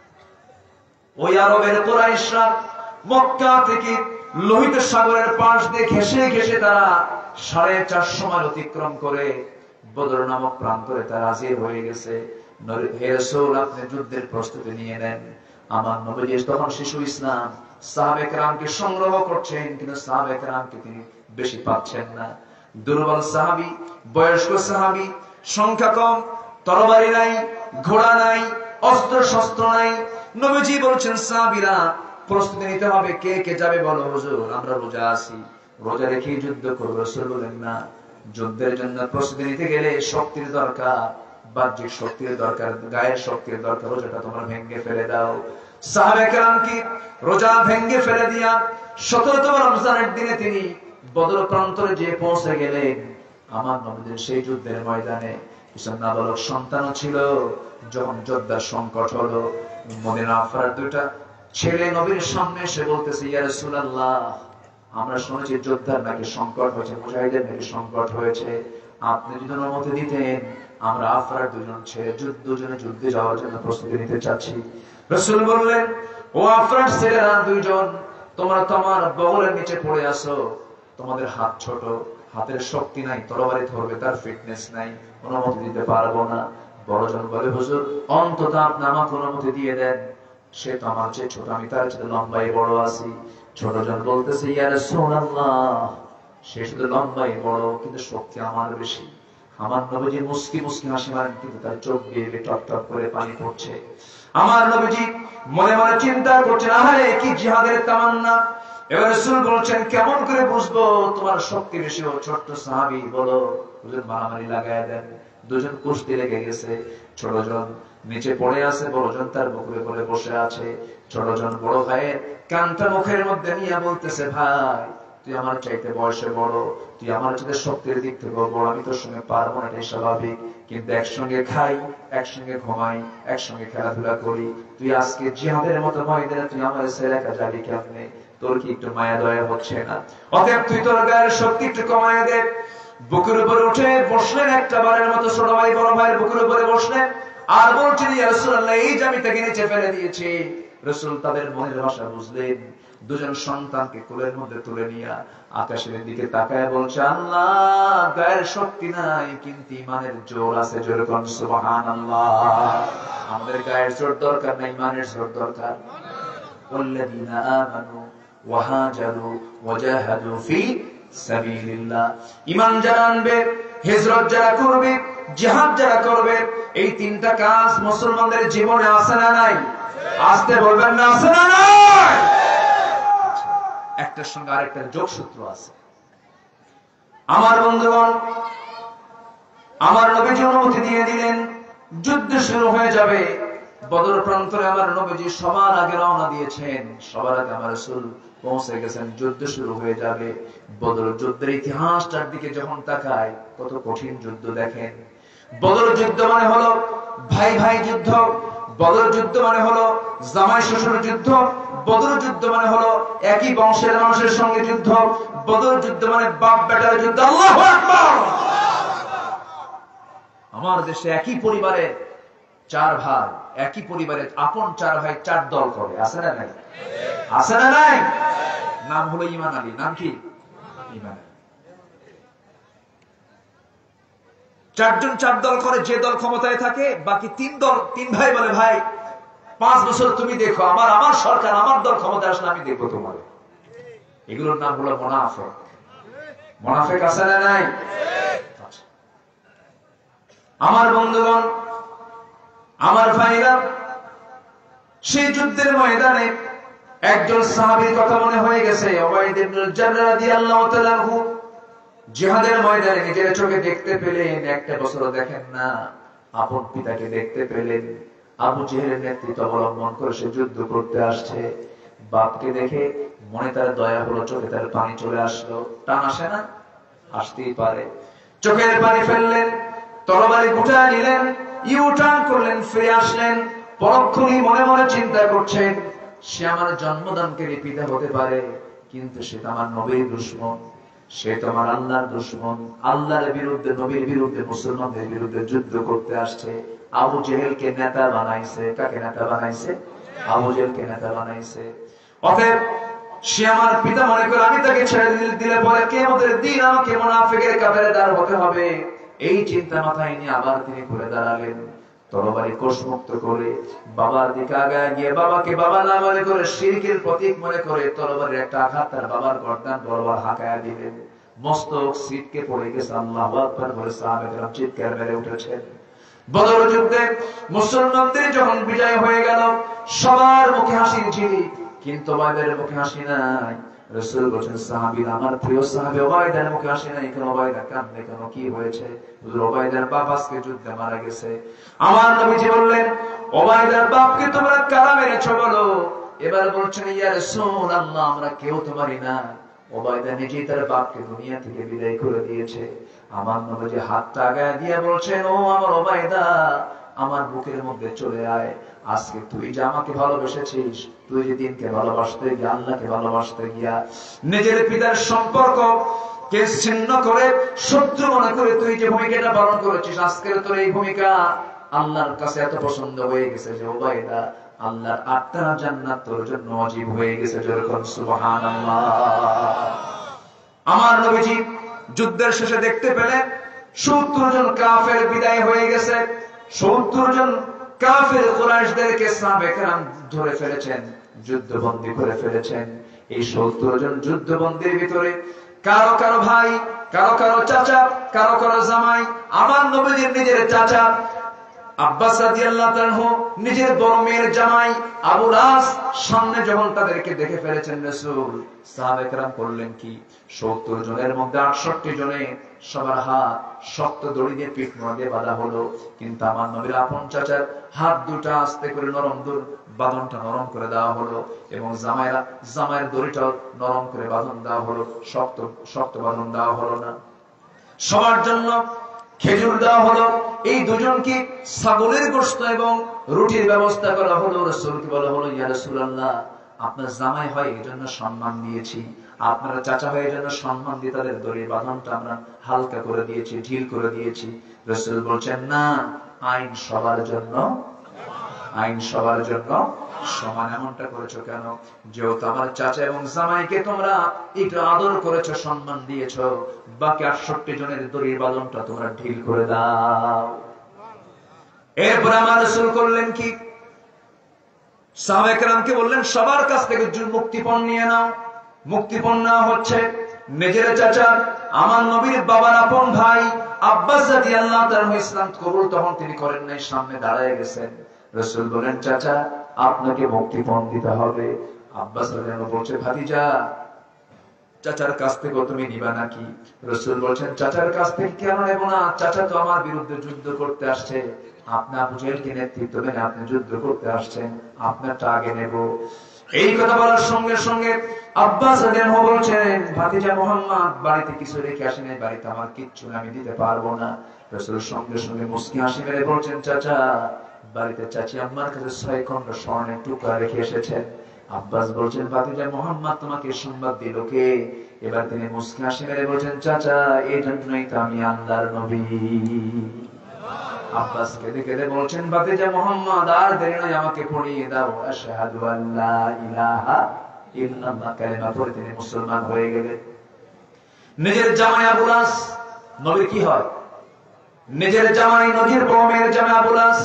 ওই আরবের কুরাইশরা মক্কা থেকে লোহিত সাগরের পাশ দিয়ে ঘেঁষে ঘেঁষে তারা সাড়ে চারশো মাইল অতিক্রম করে বদর নামক প্রান্তরে তারা হাজির হয়ে গেছে। হে রাসূল, আপনি যুদ্ধের প্রস্তুতি নিয়ে নেন। আমার নবী তখন শিশু ইসলাম, সাহাবে কেরামকে সংগ্রহ করছেন, কিন্তু সাহাবে কেরামকে তিনি বেশি পাচ্ছেন না। দুর্বল সাহাবী, বয়স্ক সাহাবী, সংখ্যা কম, তরবারি নাই, ঘোড়া নাই, অস্ত্র শস্ত্র নাই। নবীজি বলছেন, সাহাবীরা প্রস্তুতি নিতে হবে, কে কে যাবে বলো? হুজুর আমরা রোজা আছি, রোজা রেখে যুদ্ধ করবো। রাসূল বলেন, না, যুদ্ধের জন্য প্রস্তুতি নিতে গেলে শক্তির দরকার, বাহ্যিক শক্তির দরকার, গায়ের শক্তির দরকার। রোজাটা তোমরা ভেঙে ফেলে দাও। সাহাবে কেরাম কি রোজা ভেঙে ফেলে দিয়া সতেরোতম রমজানের দিনে তিনি বদর প্রান্তরে যে পৌঁছে গেলেন। আমার নবীদের সেই যুদ্ধের ময়দানে কিছু নাবালক সন্তানও ছিল। যখন যোদ্ধার সংকট হলো, মদিনা আফরার দুইটা ছেলে নবীর সামনে এসে বলতেছে, ইয়া রাসূলুল্লাহ, আমরা শুনেছি যোদ্ধার নাকি সংকট হয়েছে, মুজাহিদের নাকি সংকট হয়েছে, আপনি যদি অনুমতি দিতেন আমরা আফরার দুজন ছেলে যুদ্ধ দুজনে যুদ্ধে যাওয়ার জন্য প্রস্তুতি নিতে চাচ্ছি। রাসূল বললেন, ও আফরার ছেলেরা দুইজন, তোমরা তো আমার বগলের নিচে পড়ে আছো, তোমাদের হাত ছোট, হাতের শক্তি নাই, তরবারি ধরবে তার ফিটনেস নাই, অনুমতি দিতে পারবো না। বড়জন বলে, হুজুর অন্তত আপনি আমাকে অনুমতি দিয়ে দেন, সে তো আমার চেয়ে ছোট, আমি তার চেয়ে লম্বাই বড় আছি। ছোটজন বলতেছে, ইয়া রাসূলুল্লাহ, সে শুধু লম্বাই বড়, কিন্তু শক্তি আমার বেশি। আমার নবীজি মুস্কি মুস্কি হাসি মারেন, কিন্তু তার চোখ দিয়ে টপ টপ করে পানি পড়ছে। আমার নবীজি মনে মনে চিন্তা করছেন, আহারে কি জিহাদের তামান্না। এবার রাসূল বলছেন, কেমন করে বুঝবো তোমার শক্তি বেশি? ও ছোট্ট সাহাবী, বলো। হুজুর মারামারি লাগায় দেন। দুজন কুস্তি লেগে গেছে। ছোটজন নিচে পড়ে আছে, বড়জন তার বুকের উপরে বসে আছে। ছোটজন বড় ভাইয়ের কানটা মুখের মধ্যে নিয়ে বলতেছে, ভাই তুই আমার চাইতে বয়সে বড়, তুই আমার চাইতে শক্তির দিক থেকে বড়, আমি তোর সঙ্গে পারবো না, এটাই স্বাভাবিক। কিন্তু একসঙ্গে খাই, একসঙ্গে ঘুমাই, একসঙ্গে খেলাধুলা করি, তুই আজকে জিহাদের মতো ময়দানে তুই আমার ছেলে একা যাবি কেমনে? তোর কি একটু মায়া দয়া হচ্ছে না? অতএব তুই তোর গায়ের শক্তি একটু কমায় দে। বুকের উপরে উঠে বসলেন, একটা বারের মতো ছোট ভাই বড় ভাইয়ের বুকের উপরে বসলেন, আর বলছেন ইয়া রাসূলুল্লাহ, এই যে আমি তাকে নিচে ফেলে দিয়েছি। রাসূল তাদের মনের ভাষা বুঝলেন, দুজন সন্তানকে কোলের মধ্যে তুলে নিয়ে আকাশের দিকে তাকায় বলছে, আল্লাহ, গায়ের শক্তি নাই কিন্তু ইমানের জোর আছে, জোরে কোন সুবহানাল্লাহ। আমাদের গায়ের জোর দরকার না, ইমানের জোর দরকার। ওয়াল্লাযীনা আমানু ওয়া হাজারু ওয়া জাহাদু ফি সাবিলিল্লাহ। ঈমান যারা আনবে, হিজরত যারা করবে, জিহাদ যারা করবে, এই তিনটা কাজ মুসলমানদের জীবনে আছে না নাই? আসতে বলবেন না, আছে না নাই? একটার সঙ্গে আরেকটার যোগসূত্র আছে। আমার বন্ধুগণ, আমার নবীজি অনুমতি দিয়ে দিলেন, যুদ্ধ শুরু হয়ে যাবে। বদর প্রান্তরে আমার নবীজি সবার আগে রওনা দিয়েছেন, সবার আগে আমার রাসূল পৌঁছে গেছেন, যুদ্ধ শুরু হয়ে যাবে। বদর যুদ্ধের ইতিহাসটার দিকে যখন তাকায়, কত কঠিন যুদ্ধ দেখেন। বদর যুদ্ধ মানে হলো ভাই ভাই যুদ্ধ, বদর যুদ্ধ মানে হলো জামাই শ্বশুর যুদ্ধ, বদর যুদ্ধ মানে হলো একই বংশের মানুষের সঙ্গে যুদ্ধ, বদর যুদ্ধ মানে বাপ বেটার যুদ্ধ। আল্লাহু আকবার। আমার দেশে একই পরিবারের চার ভাই, একই পরিবারের আপন চার ভাই চার দল করে, আছে না নাই? আছে না নাই? নাম হলো ইমান আলী। নাম কি? ইমান আলী। চারজন চার দল করে, যে দল ক্ষমতায় থাকে বাকি তিন দল, তিন ভাই বলে, ভাই পাঁচ বছর তুমি দেখো, আমার আমার সরকার আমার দল ক্ষমতায় আসলে আমি দেখবো তোমার। এগুলোর নাম হলো মুনাফিক। মুনাফিক আছে না নাই? আমার বন্ধুগণ, আমার ভাইরা, সেই যুদ্ধের ময়দানে একজন সাহাবীর কথা মনে হয়ে গেছে, উবাইদ ইবনে জাররাহ রাদিয়াল্লাহু তাআলা আনহু। জিহাদের ময়দানে নিজের চোখে দেখতে পেলেন, একটা বছর দেখেন না, আপন পিতাকে দেখতে পেলেন। আবু জেহেলের নেতৃত্ব অবলম্বন করে সে যুদ্ধ করতে আসছে। বাপকে দেখে মনে তার দয়া হলো, চোখে তার পানি চলে আসলো। টান আসে না? আসতেই পারে। চোখের পানি ফেললেন, তরবারি গুটায় নিলেন, ইউ টার্ন করলেন, ফিরে আসলেন। পরক্ষণেই মনে মনে চিন্তা করছেন, সে আমার জন্মদানকারী পিতা হতে পারে, কিন্তু সে তো আমার নবীর দুশমন, সে তো আমার আল্লাহর দুশমন। আল্লাহর বিরুদ্ধে, নবীর বিরুদ্ধে, মুসলমানদের বিরুদ্ধে যুদ্ধ করতে আসছে। আবু জেহেলকে নেতা বানাইছে। কাকে নেতা বানাইছে? আবু জেহেলকে নেতা বানাইছে। অতএব সে আমার পিতা মনে করে আমি তাকে ছেড়ে দিলে পরে কিয়ামতের দিন আমাকে মুনাফিকের কাতারে দাঁড় হতে হবে। এই চিন্তা মাথায় নিয়ে আবার তিনি ঘুরে দাঁড়ালেন, তরবারি কোষমুক্ত করে বাবার দিকে আগায় গিয়ে বাবাকে বাবা না মনে করে, শিরকের প্রতীক মনে করে তরবারির একটা আঘাত তার বাবার গর্দান বরাবর হাঁকায়া দিলেন। মস্তক ছিটকে পড়ে গেছে। আল্লাহু আকবার বলে সাহাবায়ে চিৎকার মেরে উঠেছেন। বদর যুদ্ধে মুসলমানদের যখন বিজয় হয়ে গেল, সবার মুখে হাসির ঝিলিক, কিন্তু উবাইদের মুখে হাসি নাই। রাসূল বলেন, সাহাবীরা, আমার প্রিয় সাহাবী উবাইদার মুখে হাসি নাই কেন? উবাইদা কাঁদে কেন? কি হয়েছে? হুজুর, উবাইদার বাপ আজকে যুদ্ধে মারা গেছে। আমার নবীজি বললেন, উবাইদার বাপকে তোমরা কারা মেরেছো বলো? এবার বলছেন, ইয়া রাসূলুল্লাহ, আমরা কেউ তো মারি না। উবাইদা নিজেই তার বাপকে দুনিয়া থেকে বিদায় করে দিয়েছে। আমার নবীজি হাতটা আগায় দিয়ে বলছেন, ও আমার উবাইদা, আমার বুকের মধ্যে চলে আয়। আজকে তুই যে আমাকে ভালোবেসেছিস, তুই যে দিনকে ভালোবাসতে গিয়া, আল্লাহকে ভালোবাসতে গিয়া নিজের পিতার সম্পর্ক কে ছিন্ন করে শত্রু মনে করে তুই যে ভূমিকাটা পালন করেছিস, আজকের তোর এই ভূমিকা আল্লাহর কাছে এত পছন্দ হয়ে গেছে যে উবাইদা, আল্লাহর আটটা জান্নাত তোর জন্য ওয়াজিব হয়ে গেছে। যেরকম সুবহানাল্লাহ। আমার নবীজি যুদ্ধের শেষে দেখতে পেলেন সত্তর জন কাফের বিদায় হয়ে গেছে। সত্তর জন কাফের কুরাইশদেরকে সাহাবায়ে কেরাম ধরে ফেলেছেন, যুদ্ধবন্দী করে ফেলেছেন। এই সত্তর জন যুদ্ধবন্দীর ভিতরে কারো কারো ভাই, কারো কারো চাচা, কারো কারো জামাই। আমার নবীজির নিজের চাচা আব্বাস রাদিয়াল্লাহু তাআলা নিজের বড় মেয়ের জামাই আবু লাস সামনে যখন তাদেরকে দেখে ফেলেছেন রাসূল, সাহাবায়ে কেরাম করলেন কি, সত্তর জনের মধ্যে আটষট্টি জনে সবার হাত শক্ত দড়ি দিয়ে পিঠ মোড়া দিয়ে বাঁধা হলো, কিন্তু আমার নবীর আপন চাচার হাত দুটা আস্তে করে নরম দড়ি বাঁধনটা নরম করে দেওয়া হলো, এবং জামাইরা জামাইয়ের দড়িটাও নরম করে বাঁধন দেওয়া হলো, শক্ত শক্ত বাঁধন দেওয়া হলো না। সবার জন্য খেজুর দেওয়া হলো। এই দুজনকে ছাগলের গোশত এবং রুটির ব্যবস্থা করা হলো। রাসূলকে বলা হলো, ইয়া রাসূলুল্লাহ, আপনার জামাই হয় এই জন্য সম্মান দিয়েছি, আপনারা চাচা হয় এই জন্য সম্মান দিয়ে তাদের দড়ির বাঁধনটা আমরা হালকা করে দিয়েছি, ঢিল করে দিয়েছি। রাসূল বলছেন, না, আইন সবার জন্য, আইন সবার জন্য সমান। এমনটা করেছো কেন? যেহেতু আমার চাচা এবং জামাইকে তোমরা একটু আদর করেছো, সম্মান দিয়েছো, বাকি আটষট্টি জনের দড়ির বাঁধনটা তোমরা ঢিল করে দাও। এরপর আমার রাসূল করলেন কি, সাহাবায়ে কেরামকে বললেন, সবার কাছ থেকে মুক্তিপণ নিয়ে নাও। মুক্তিপণ নেওয়া হচ্ছে নিজের চাচা, আমার নবীর বাবার আপন ভাই আব্বাস রাদিয়াল্লাহু তাআলা ইসলাম কবুল তখন তিনি করেন নাই, সামনে দাঁড়ায় গেছেন। রাসূল বলেন, চাচা, আপনাকে মুক্তিপণ দিতে হবে। আব্বাস রাদিয়াল্লাহু বলছে, ভাতিজা, চাচার কাছ থেকে তুমি নিবা নাকি? রাসূল বলছেন, চাচার কাছ থেকে কেন নেব না? চাচা তো আমার বিরুদ্ধে যুদ্ধ করতে আসছে, আপনি আবু জেহেলকে নেতৃত্ব দেন, আপনি যুদ্ধ করতে আসছেন, আপনারটা আগে নেব। এই কথা বলার সঙ্গে সঙ্গে আব্বাস রাদিয়াল্লাহু বলছেন, ভাতিজা মুহাম্মদ, বাড়িতে কিছু রেখে আসেন, বাড়িতে আমার কিচ্ছু আমি দিতে পারবো না। রাসূল সঙ্গে সঙ্গে মুস্কি হাসি মেরে বলছেন, চাচা, বাড়িতে চাচি আম্মার কাছে ছয় খণ্ড স্বর্ণের টুকরা রেখে এসেছেন। আব্বাস বলছেন, ভাতিজা মুহাম্মদ তোমাকে সংবাদ দিল কে? এবার তিনি মুস্কি হাসি মেরে বলছেন, চাচা, এই জন্যই তো আমি আল্লাহর নবী। আব্বাস কেঁদে কেঁদে বলছেন, ভাতিজা মুহাম্মদ, আর দেরি নয়, আমাকে পড়িয়ে দাও আশহাদু আল্লা ইলাহা ইল্লাল্লাহ, কালিমা পড়ে তিনি মুসলমান হয়ে গেলেন। নিজের জামাই আবু লাস, নবী কি হয়? নিজের জামাই, নদীর বমের জামাই আবু লাস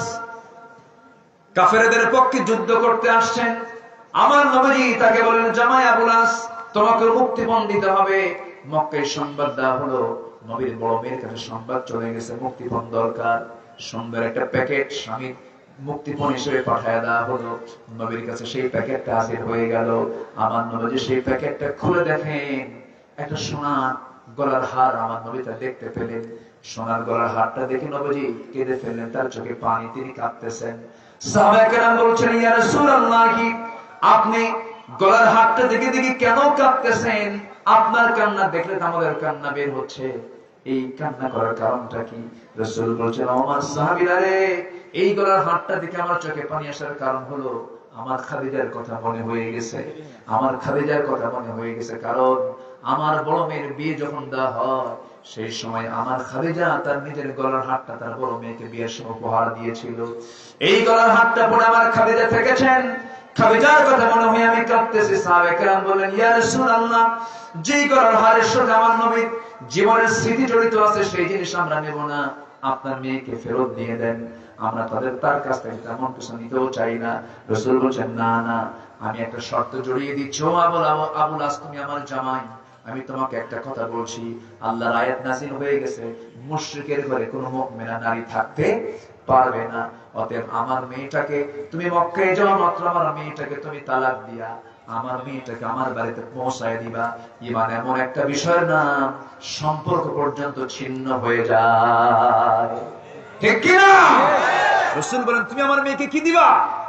কাফেরদের পক্ষে যুদ্ধ করতে আসছেন। আমার নবী তাকে বলেন, জামাই আবু লাস, তোমাকে মুক্তিপণ দিতে হবে। মক্কায় সংবাদ দেওয়া হলো, নবীর বড় মেয়ের কাছে সংবাদ চলে গেছে, মুক্তিপণ দরকার। সুন্দর একটা প্যাকেট স্বামী মুক্তিপণ হিসেবে পাঠায় দেওয়া হলো। নবীর কাছে সেই প্যাকেটটা হাজির হয়ে গেল। আমার নবী সেই প্যাকেটটা খুলে দেখেন, একটা সোনার গলার হার। আমার নবী তা দেখতে পেলেন। সোনার গলার হারটা দেখে নবীজি কেঁদে ফেললেন, তার চোখে পানি, তিনি কাঁদতেছেন। সাহাবায়ে কেরাম বলছেন, ইয়া রাসূলুল্লাহ, আপনি গলার হারটা দেখে দেখে কেন কাঁদতেছেন? আপনার কান্না দেখলে আমাদের কান্না বের হচ্ছে, এই কান্না করার কারণটা কি? রাসূল বলছেন, আমার সাহাবীরা রে, এই গলার হারটা দেখে আমার চোখে পানি আসার কারণ হলো আমার খাদিজার কথা মনে হয়ে গেছে, আমার খাদিজার কথা মনে হয়ে গেছে। কারণ আমার বড় মেয়ের বিয়ে যখন দেওয়া হয়, সেই সময় আমার খাদিজা তার নিজের গলার হারটা তার বড় মেয়েকে বিয়ের সময় উপহার দিয়েছিল। এই গলার হারটা পরে আমার খাদিজা থেকেছেন, খাদিজার কথা মনে হয়ে আমি কাঁদতেছি। সাহাবায়ে কেরাম বললেন, ইয়া রাসূলুল্লাহ, যে গলার হারের সাথে আমার নবীর জীবনের স্মৃতি জড়িত আছে, সেই জিনিস আমরা নেব না, আপনার মেয়েকে ফেরত দিয়ে দেন। আমরা তাদের তার কাছ থেকে তেমন কিছু নিতেও চাই না। রাসূল বলছেন, না না, আমি একটা শর্ত জড়িয়ে দিচ্ছি। ও আবু লাস, তুমি আমার জামাই, আমি তোমাকে একটা কথা বলছি। আল্লাহর আয়াত নাযিল হয়ে গেছে, মুশরিকের ঘরে কোনো মুমিনা নারী থাকতে পারবে না। অতএব আমার মেয়েটাকে তুমি মক্কায় যাওয়া মাত্র আমার মেয়েটাকে তুমি তালাক দিয়া আমার মেয়েটাকে আমার বাড়িতে পৌঁছায় দিবা। ঈমান এমন একটা বিষয়ের নাম, সম্পর্ক পর্যন্ত ছিন্ন হয়ে যায়, ঠিক কি না? রাসূল বলেন, তুমি আমার মেয়েকে কি দিবা?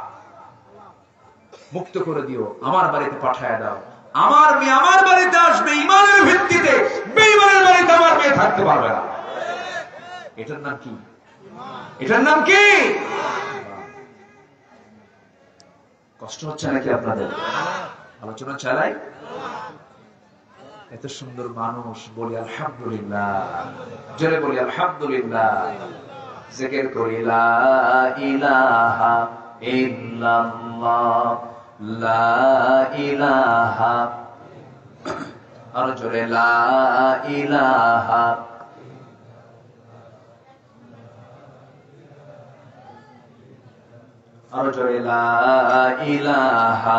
মুক্ত করে দিও, আমার বাড়িতে পাঠায় দাও। আমার মেয়ে আমার বাড়িতে আসবে ঈমানের ভিত্তিতে, বেঈমানের বাড়িতে আমার মেয়ে থাকতে পারবে না। এটার নাম কি? এটার নাম কি? কষ্ট হচ্ছে নাকি আপনাদের? আলোচনা চালাই। এত সুন্দর মানুষ, বলি আলহামদুলিল্লাহ, জোরে বলি আলহামদুলিল্লাহ। জিকির করি লা ইলাহা ইল্লাল্লাহ, লা ইলাহা, আর জোরে লা ইলাহা, আর জোরে লা ইলাহা।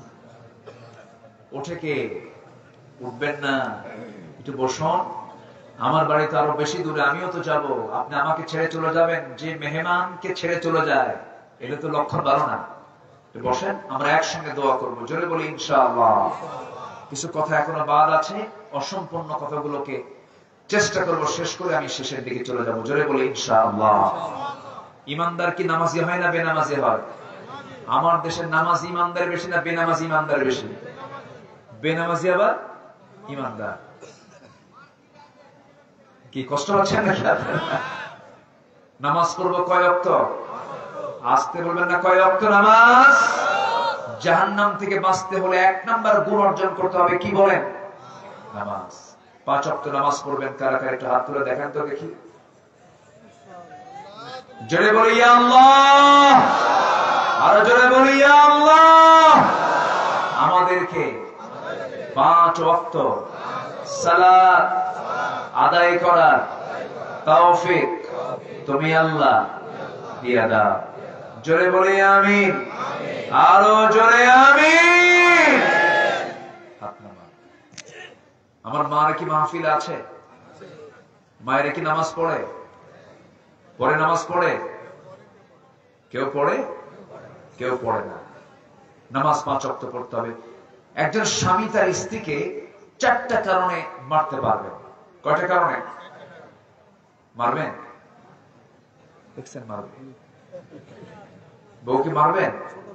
উঠে কে? উঠবেন না, একটু বসুন। আমার বাড়ি তো আরো বেশি দূরে, আমিও তো যাব, আপনি আমাকে ছেড়ে চলে যাবেন? যে মেহমানকে ছেড়ে চলে যায় এটা তো লক্ষণ ভালো না। বসেন, আমরা একসঙ্গে দোয়া করবো, জোরে বলি ইনশাআল্লাহ। কিছু কথা এখনো বাদ আছে, অসম্পূর্ণ কথাগুলোকে চেষ্টা করব শেষ করে আমি শেষের দিকে চলে যাব, জোরে বলি ইনশাআল্লাহ। ইমানদার কি নামাজি হয় না বেনামাজি হয়? আমার দেশের নামাজ ইমানদার বেশি না বেনামাজি ইমানদার বেশি? বেনামাজি আবার ইমানদার। কি কষ্ট হচ্ছে নাকি? নামাজ পড়বো কয় ওয়াক্ত? আসতে বলবেন না, কয় ওয়াক্ত নামাজ? জাহান্নাম থেকে বাঁচতে হলে এক নাম্বার গুণ অর্জন করতে হবে, কি বলেন? নামাজ। পাঁচ ওয়াক্ত নামাজ পড়বেন কারা কারা একটু হাত তুলে দেখেন তো দেখি। জোরে বলি ইয়া আল্লাহ, আর জোরে বলি ইয়া আল্লাহ। আমাদেরকে পাঁচ ওয়াক্ত সালাত আদায় করার তৌফিক তুমি আল্লাহ দিয়া দাও, জোরে বলি আমিন, আরো জোরে আমিন। আমার মার কি মাহফিল আছে? মায়ের কি নামাজ পড়ে? পড়ে নামাজ পড়ে? কেউ পড়ে, কেউ পড়ে না। নামাজ পাঁচ ওয়াক্ত পড়তে হবে। একজন স্বামী তার স্ত্রীকে চারটা কারণে মারতে পারবে। কয়টা কারণে মারবেন? দেখছেন মারবেন? বউকে মারবেন?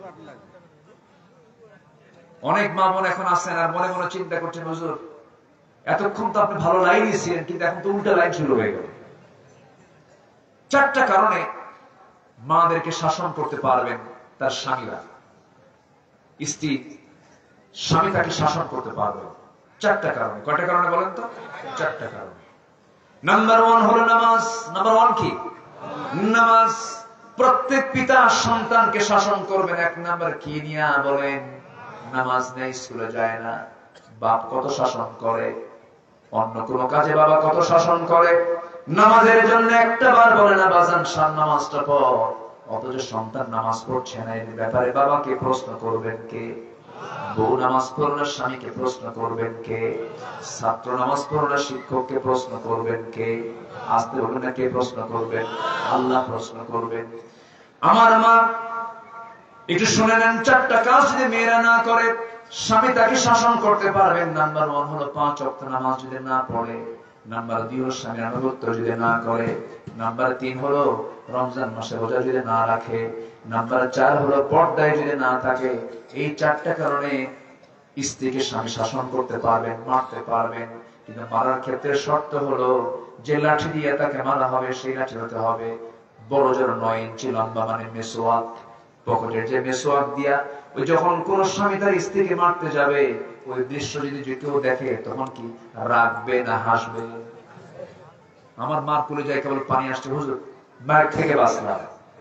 অনেক মা বোন এখন আছেন আর মনে মনে চিন্তা করছেন, হুজুর এতক্ষণ তো আপনি ভালো লাইন দিয়েছিলেন, কিন্তু এখন তো উল্টা লাইন শুরু হয়ে গেল। চারটা কারণে মাদেরকে শাসন করতে পারবেন তার স্বামীরা। স্ত্রী স্বামী তাকে শাসন করতে পারবে চারটা কারণে। কয়টা কারণে বলেন তো? চারটা কারণে। নাম্বার ওয়ান হলো নামাজ। নাম্বার ওয়ান কি? নামাজ। প্রত্যেক পিতা সন্তানকে শাসন করবেন এক নাম্বার কি নিয়ে বলেন? নামাজ নেই, স্কুলে যায় না। বাপ কত শাসন করে, অন্য কোন কাজে বাবা কত শাসন করে, নামাজের জন্য একটা বার বলে না বাজান সার নামাজটা পড়। অথচ সন্তান নামাজ পড়ছে না, এর ব্যাপারে বাবাকে প্রশ্ন করবেন কে? বউ নামাজ পড়লে স্বামীকে প্রশ্ন করবেন কে? ছাত্র নামাজ পড়লে শিক্ষককে প্রশ্ন করবেন কে? আসতে বলবে না, কে প্রশ্ন করবেন? আল্লাহ প্রশ্ন করবেন। আমার মা একটু শুনে নেন, চারটা কাজ যদি মেয়েরা না করে স্বামী তাকে শাসন করতে পারবেন। নাম্বার ওয়ান হলো পাঁচ ওয়াক্ত নামাজ যদি না পড়ে। নাম্বার দুই হলো স্বামীর আনুগত্য যদি না করে। নাম্বার তিন হলো রমজান মাসে রোজা যদি না রাখে। নাম্বার চার হলো পর্দায় যদি না থাকে। এই চারটা কারণে স্ত্রীকে স্বামী শাসন করতে পারবেন, মারতে পারবেন। কিন্তু মারার ক্ষেত্রে শর্ত হলো যে লাঠি দিয়ে তাকে মারা হবে সেই লাঠি হতে হবে বড় জোর নয় ইঞ্চি লম্বা, মানে মেসোয়াক। পকেটের যে মেসোয়াক দিয়া ওই যখন কোন স্বামী তার স্ত্রীকে মারতে যাবে, ওই দৃশ্য যদি যে কেউ দেখে তখন কি রাখবে না হাসবে? আমার মার কুলে যায় কেবল পানি আসছে, হুজুর মায়ের থেকে বাঁচলাম।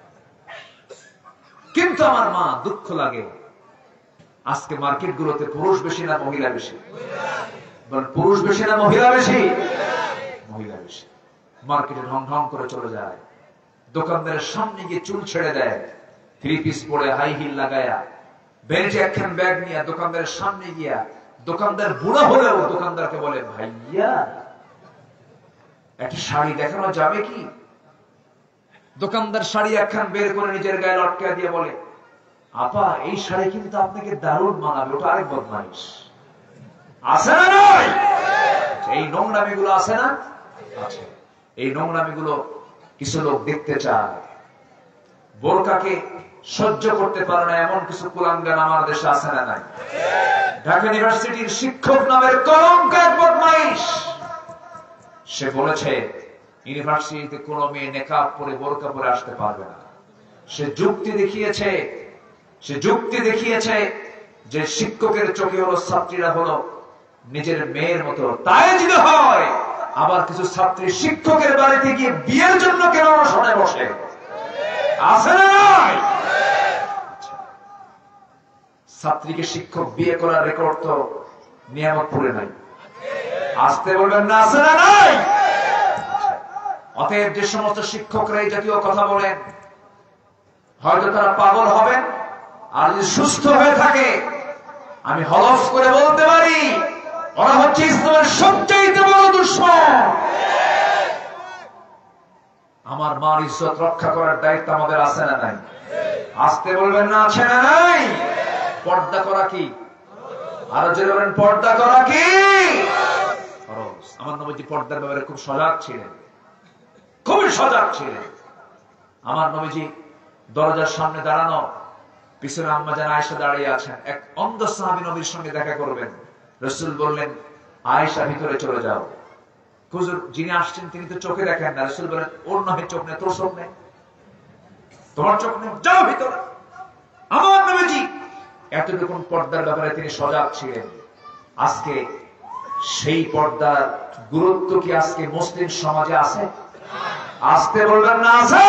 কিন্তু আমার মা দুঃখ লাগে, আজকে মার্কেট গুলোতে পুরুষ বেশি না মহিলা বেশি? পুরুষ বেশি না মহিলা বেশি? মহিলা বেশি। মার্কেটে ঢং ঢং করে চলে যায়, দোকানদারের সামনে গিয়ে চুল ছেড়ে দেয়, থ্রি পিস পরে হাই হিল লাগায়া বেঞ্চে একখান ব্যাগ নিয়ে দোকানদারের সামনে গিয়া, দোকানদার বুড়া হলেও দোকানদারকে বলে, ভাইয়া একটা শাড়ি দেখানো যাবে কি? দোকানদার শাড়ি একখান বের করে নিজের গায়ে লটকা দিয়ে বলে, আপা এই শাড়ি কিন্তু আপনাকে দারুণ মানাবে। ওটা আরেক বদমাইশ। আছে না নয়? এই নোংরামি গুলো আছে না? আছে। এই নোংরামি গুলো কিছু লোক দেখতে চায়। বোরকাকে সহ্য করতে পারে না এমন কিছু কুলাঙ্গার আমার দেশে আছে না নাই? ঢাকা ইউনিভার্সিটির শিক্ষক নামের কলঙ্ক এক বদমাইশ, সে বলেছে ইউনিভার্সিটিতে কোনো মেয়ে নেকাব পরে বোরকা পরে আসতে পারবে না। সে যুক্তি দেখিয়েছে, সে যুক্তি দেখিয়েছে যে শিক্ষকের চোখে হলো ছাত্রীরা হলো নিজের মেয়ের মতো, তাই যদি হয় আবার কিছু ছাত্রী শিক্ষকের বাড়িতে গিয়ে বিয়ের জন্য কেন শোনে বসে? আছে না নাই? ছাত্রীকে শিক্ষক বিয়ে করার রেকর্ড তো নিয়ামতপুরে নাই। আসতে বলবেন না, আছে না নাই? অতএব যে সমস্ত শিক্ষকরা এই জাতীয় কথা বলেন, হয়তো তারা পাগল হবেন, আর যদি সুস্থ হয়ে থাকে আমি হলফ করে বলতে পারি ওরা হচ্ছে ইসলামের সবচেয়ে বড় দুশ্মন। আমার মার ইজ্জত রক্ষা করার দায়িত্ব আমাদের আছে না নাই? আসতে বলবেন না, আছে না নাই? পর্দা করা কি? আরো জোরে বলেন, পর্দা করা কি? ফরজ। আমার নবীজি পর্দার ব্যাপারে খুব সজাগ ছিলেন, খুবই সজাগ ছিলেন। আমার নবীজি দরজার সামনে দাঁড়ানো, পিছনে আম্মা জান আয়েশা দাঁড়িয়ে আছেন। এক অন্ধ সাহাবী নবীর সঙ্গে দেখা করবেন। রাসূল বললেন, আয়েশা ভিতরে চলে যাও। হুজুর, যিনি আসছেন তিনি তো চোখে দেখেন না। রাসূল বলেন, ওর নহে চোখ নেই, তোর চোখ নেই, তোমার চোখ নেই, যাও ভিতরে। আমার নবীজি এতটুকু পর্দার ব্যাপারে তিনি সজাগ ছিলেন। আজকে সেই পর্দার গুরুত্ব কি আজকে মুসলিম সমাজে আছে? আসতে বলবেন না, আছে?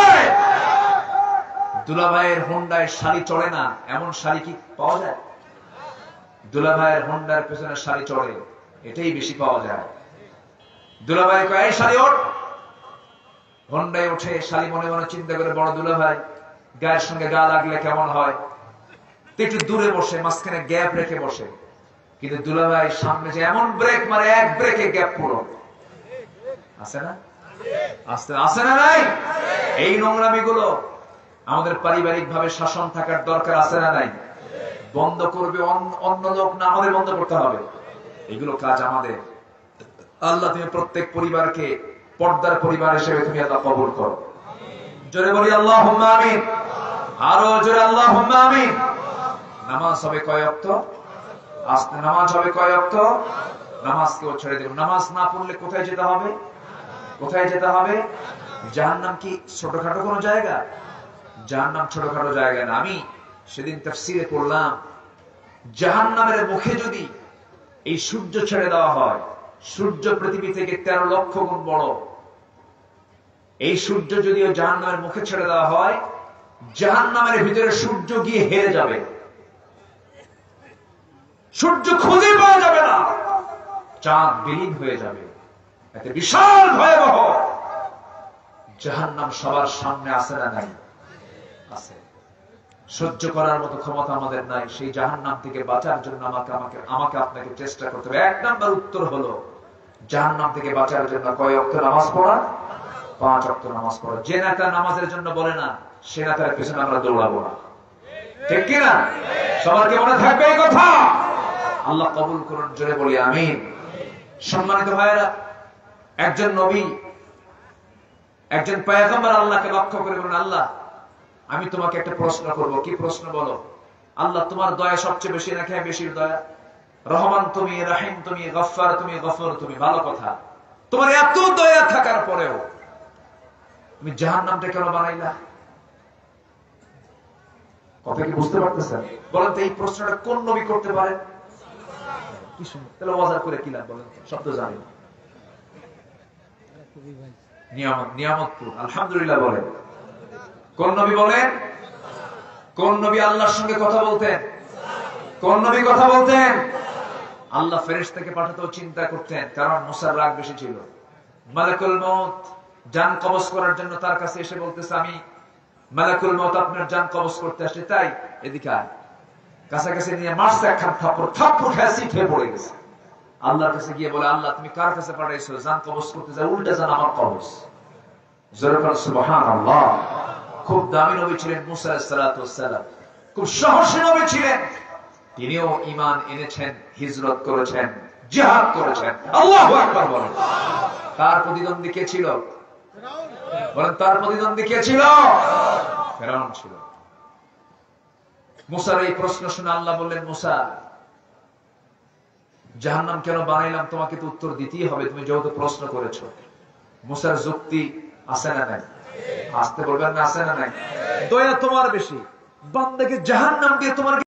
দুলাভাইয়ের হোন্ডায় শাড়ি চড়ে না, এমন শাড়ি কি পাওয়া যায়? দুলাভাইয়ের হোন্ডার পেছনে শাড়ি চড়ে, এটাই বেশি পাওয়া যায়। দুলাভাই কয়, এই শাড়ি ওঠ। হোন্ডায় ওঠে, শাড়ি মনে মনে চিন্তা করে, বড় দুলাভাই গায়ের সঙ্গে গা লাগলে কেমন হয়, একটু দূরে বসে, মাঝখানে গ্যাপ রেখে বসে। কিন্তু দুলাভাই সামনে যে এমন ব্রেক মারে, এক ব্রেকে গ্যাপ পুরো। আছে না? আসতে আছে না নাই? এই নোংরামি গুলো আমাদের পারিবারিক ভাবে শাসন থাকার দরকার আছে না নাই? বন্ধ করবে অন্য লোক না, আমাদের বন্ধ করতে হবে। এগুলো কাজ আমাদের। আল্লাহ তুমি প্রত্যেক পরিবারকে পর্দার পরিবার হিসেবে তুমি আল্লাহ কবুল করো। জোরে বলি আল্লাহুম্মা আমিন। আরো জোরে আল্লাহুম্মা আমিন। নামাজ হবে কয় ওয়াক্ত? আস্তে নামাজ হবে কয় ওয়াক্ত? নামাজ কেউ ছেড়ে দেব। নামাজ না পড়লে কোথায় যেতে হবে? কোথায় যেতে হবে? জাহান্নাম কি ছোটখাটো কোনো জায়গা? জাহান্নাম ছোটখাটো জায়গা না। আমি সেদিন তাফসীরে পড়লাম, জাহান্নামের মুখে যদি এই সূর্য ছেড়ে দেওয়া হয়, সূর্য পৃথিবী থেকে তেরো লক্ষ গুণ বড়। এই সূর্য যদি ওই জাহান্নামের মুখে ছেড়ে দেওয়া হয়, জাহান্নামের ভিতরে সূর্য গিয়ে হেরে যাবে, সূর্য খুঁজে পাওয়া যাবে না, চাঁদ বিলীন হয়ে যাবে। এতে বিশাল ভয়াবহ জাহান্নাম সবার সামনে আছে না নাই? আছে। সহ্য করার মতো ক্ষমতা আমাদের নাই। সেই জাহান্নাম থেকে বাঁচার জন্য আমাকে আমাকে আমাকে আপনাকে চেষ্টা করতে হবে। এক নাম্বার উত্তর হলো, জাহান্নাম থেকে বাঁচার জন্য কয় ওয়াক্ত নামাজ পড়া? পাঁচ ওয়াক্ত নামাজ পড়া। যে নেতা নামাজের জন্য বলে না, সে নেতার পেছনে আমরা দৌড়াবো না, ঠিক কিনা? সবার কি মনে থাকবে এই কথা? আল্লাহ কবুল করুন, জোরে বলি আমিন। সম্মানিত ভাইয়েরা, একজন নবী, একজন পয়গম্বর আল্লাহকে লক্ষ্য করে বলেন, আল্লাহ আমি তোমাকে একটা প্রশ্ন করব। কি প্রশ্ন বলো? আল্লাহ তোমার দয়া সবচেয়ে বেশি নাকি বেশি দয়া? রহমান তুমি, রাহিম তুমি, গফফার তুমি, গফুর তুমি, ভালো কথা। তোমার এত দয়া থাকার পরেও তুমি জাহান্নামটা কেন বানাইলা? কথা কি বুঝতে পারতেছেন? বলেন তো, এই প্রশ্নটা কোন নবী করতে পারেন? কি সুন্দর। তাহলে ওয়াজ করে কি লাভ বলেন? শব্দ জানি না। নিয়ামত, নিয়ামতপুর, আলহামদুলিল্লাহ বলেন। কোন নবী বলেন? কোন নবী আল্লাহর সঙ্গে কথা বলতেন? কোন নবী কথা বলতেন? আল্লাহ ফেরেশতাকে পাঠাতেও চিন্তা করতেন, কারণ মুসার রাগ বেশি ছিল। মালাকুল মউত জান কবজ করার জন্য তার কাছে এসে বলতেছে, আমি মালাকুল মউত আপনার জান কবজ করতে আসছে, তাই এদিকে আয়। কাছাকাছি নিয়ে মারছে একখান থাপ্পড়, থাপ্পড় খেয়ে সিট হয়ে পড়ে গেছে। আল্লাহর কাছে গিয়ে বলে, আল্লাহ তুমি কার কাছে পাঠাইছো? জান কবজ করতে যায়, উল্টা জান আমার কবজ। জোরে বলেন সুবহানাল্লাহ। খুব দামি নবী ছিলেন মুসা আলাইহিস সালাতু ওয়াস সালাম, খুব সাহসী নবী ছিলেন। তিনিও ঈমান এনেছেন, হিজরত করেছেন, জিহাদ করেছেন। আল্লাহু আকবার বলেন। তার প্রতিদ্বন্দ্বী কে ছিল? বলেন, তার প্রতিদ্বন্দ্বী কে ছিল? ফেরাউন ছিল। মুসার এই প্রশ্ন শুনে আল্লাহ বললেন, মুসা জাহান্নাম কেন বানাইলাম তোমাকে তো উত্তর দিতেই হবে, তুমি যেহেতু প্রশ্ন করেছো। মুসার যুক্তি আছে না নাই? আসতে বলবেন না, আছে না নাই? দয়া তোমার বেশি, বান্দাকে জাহান্নাম দিয়ে তোমার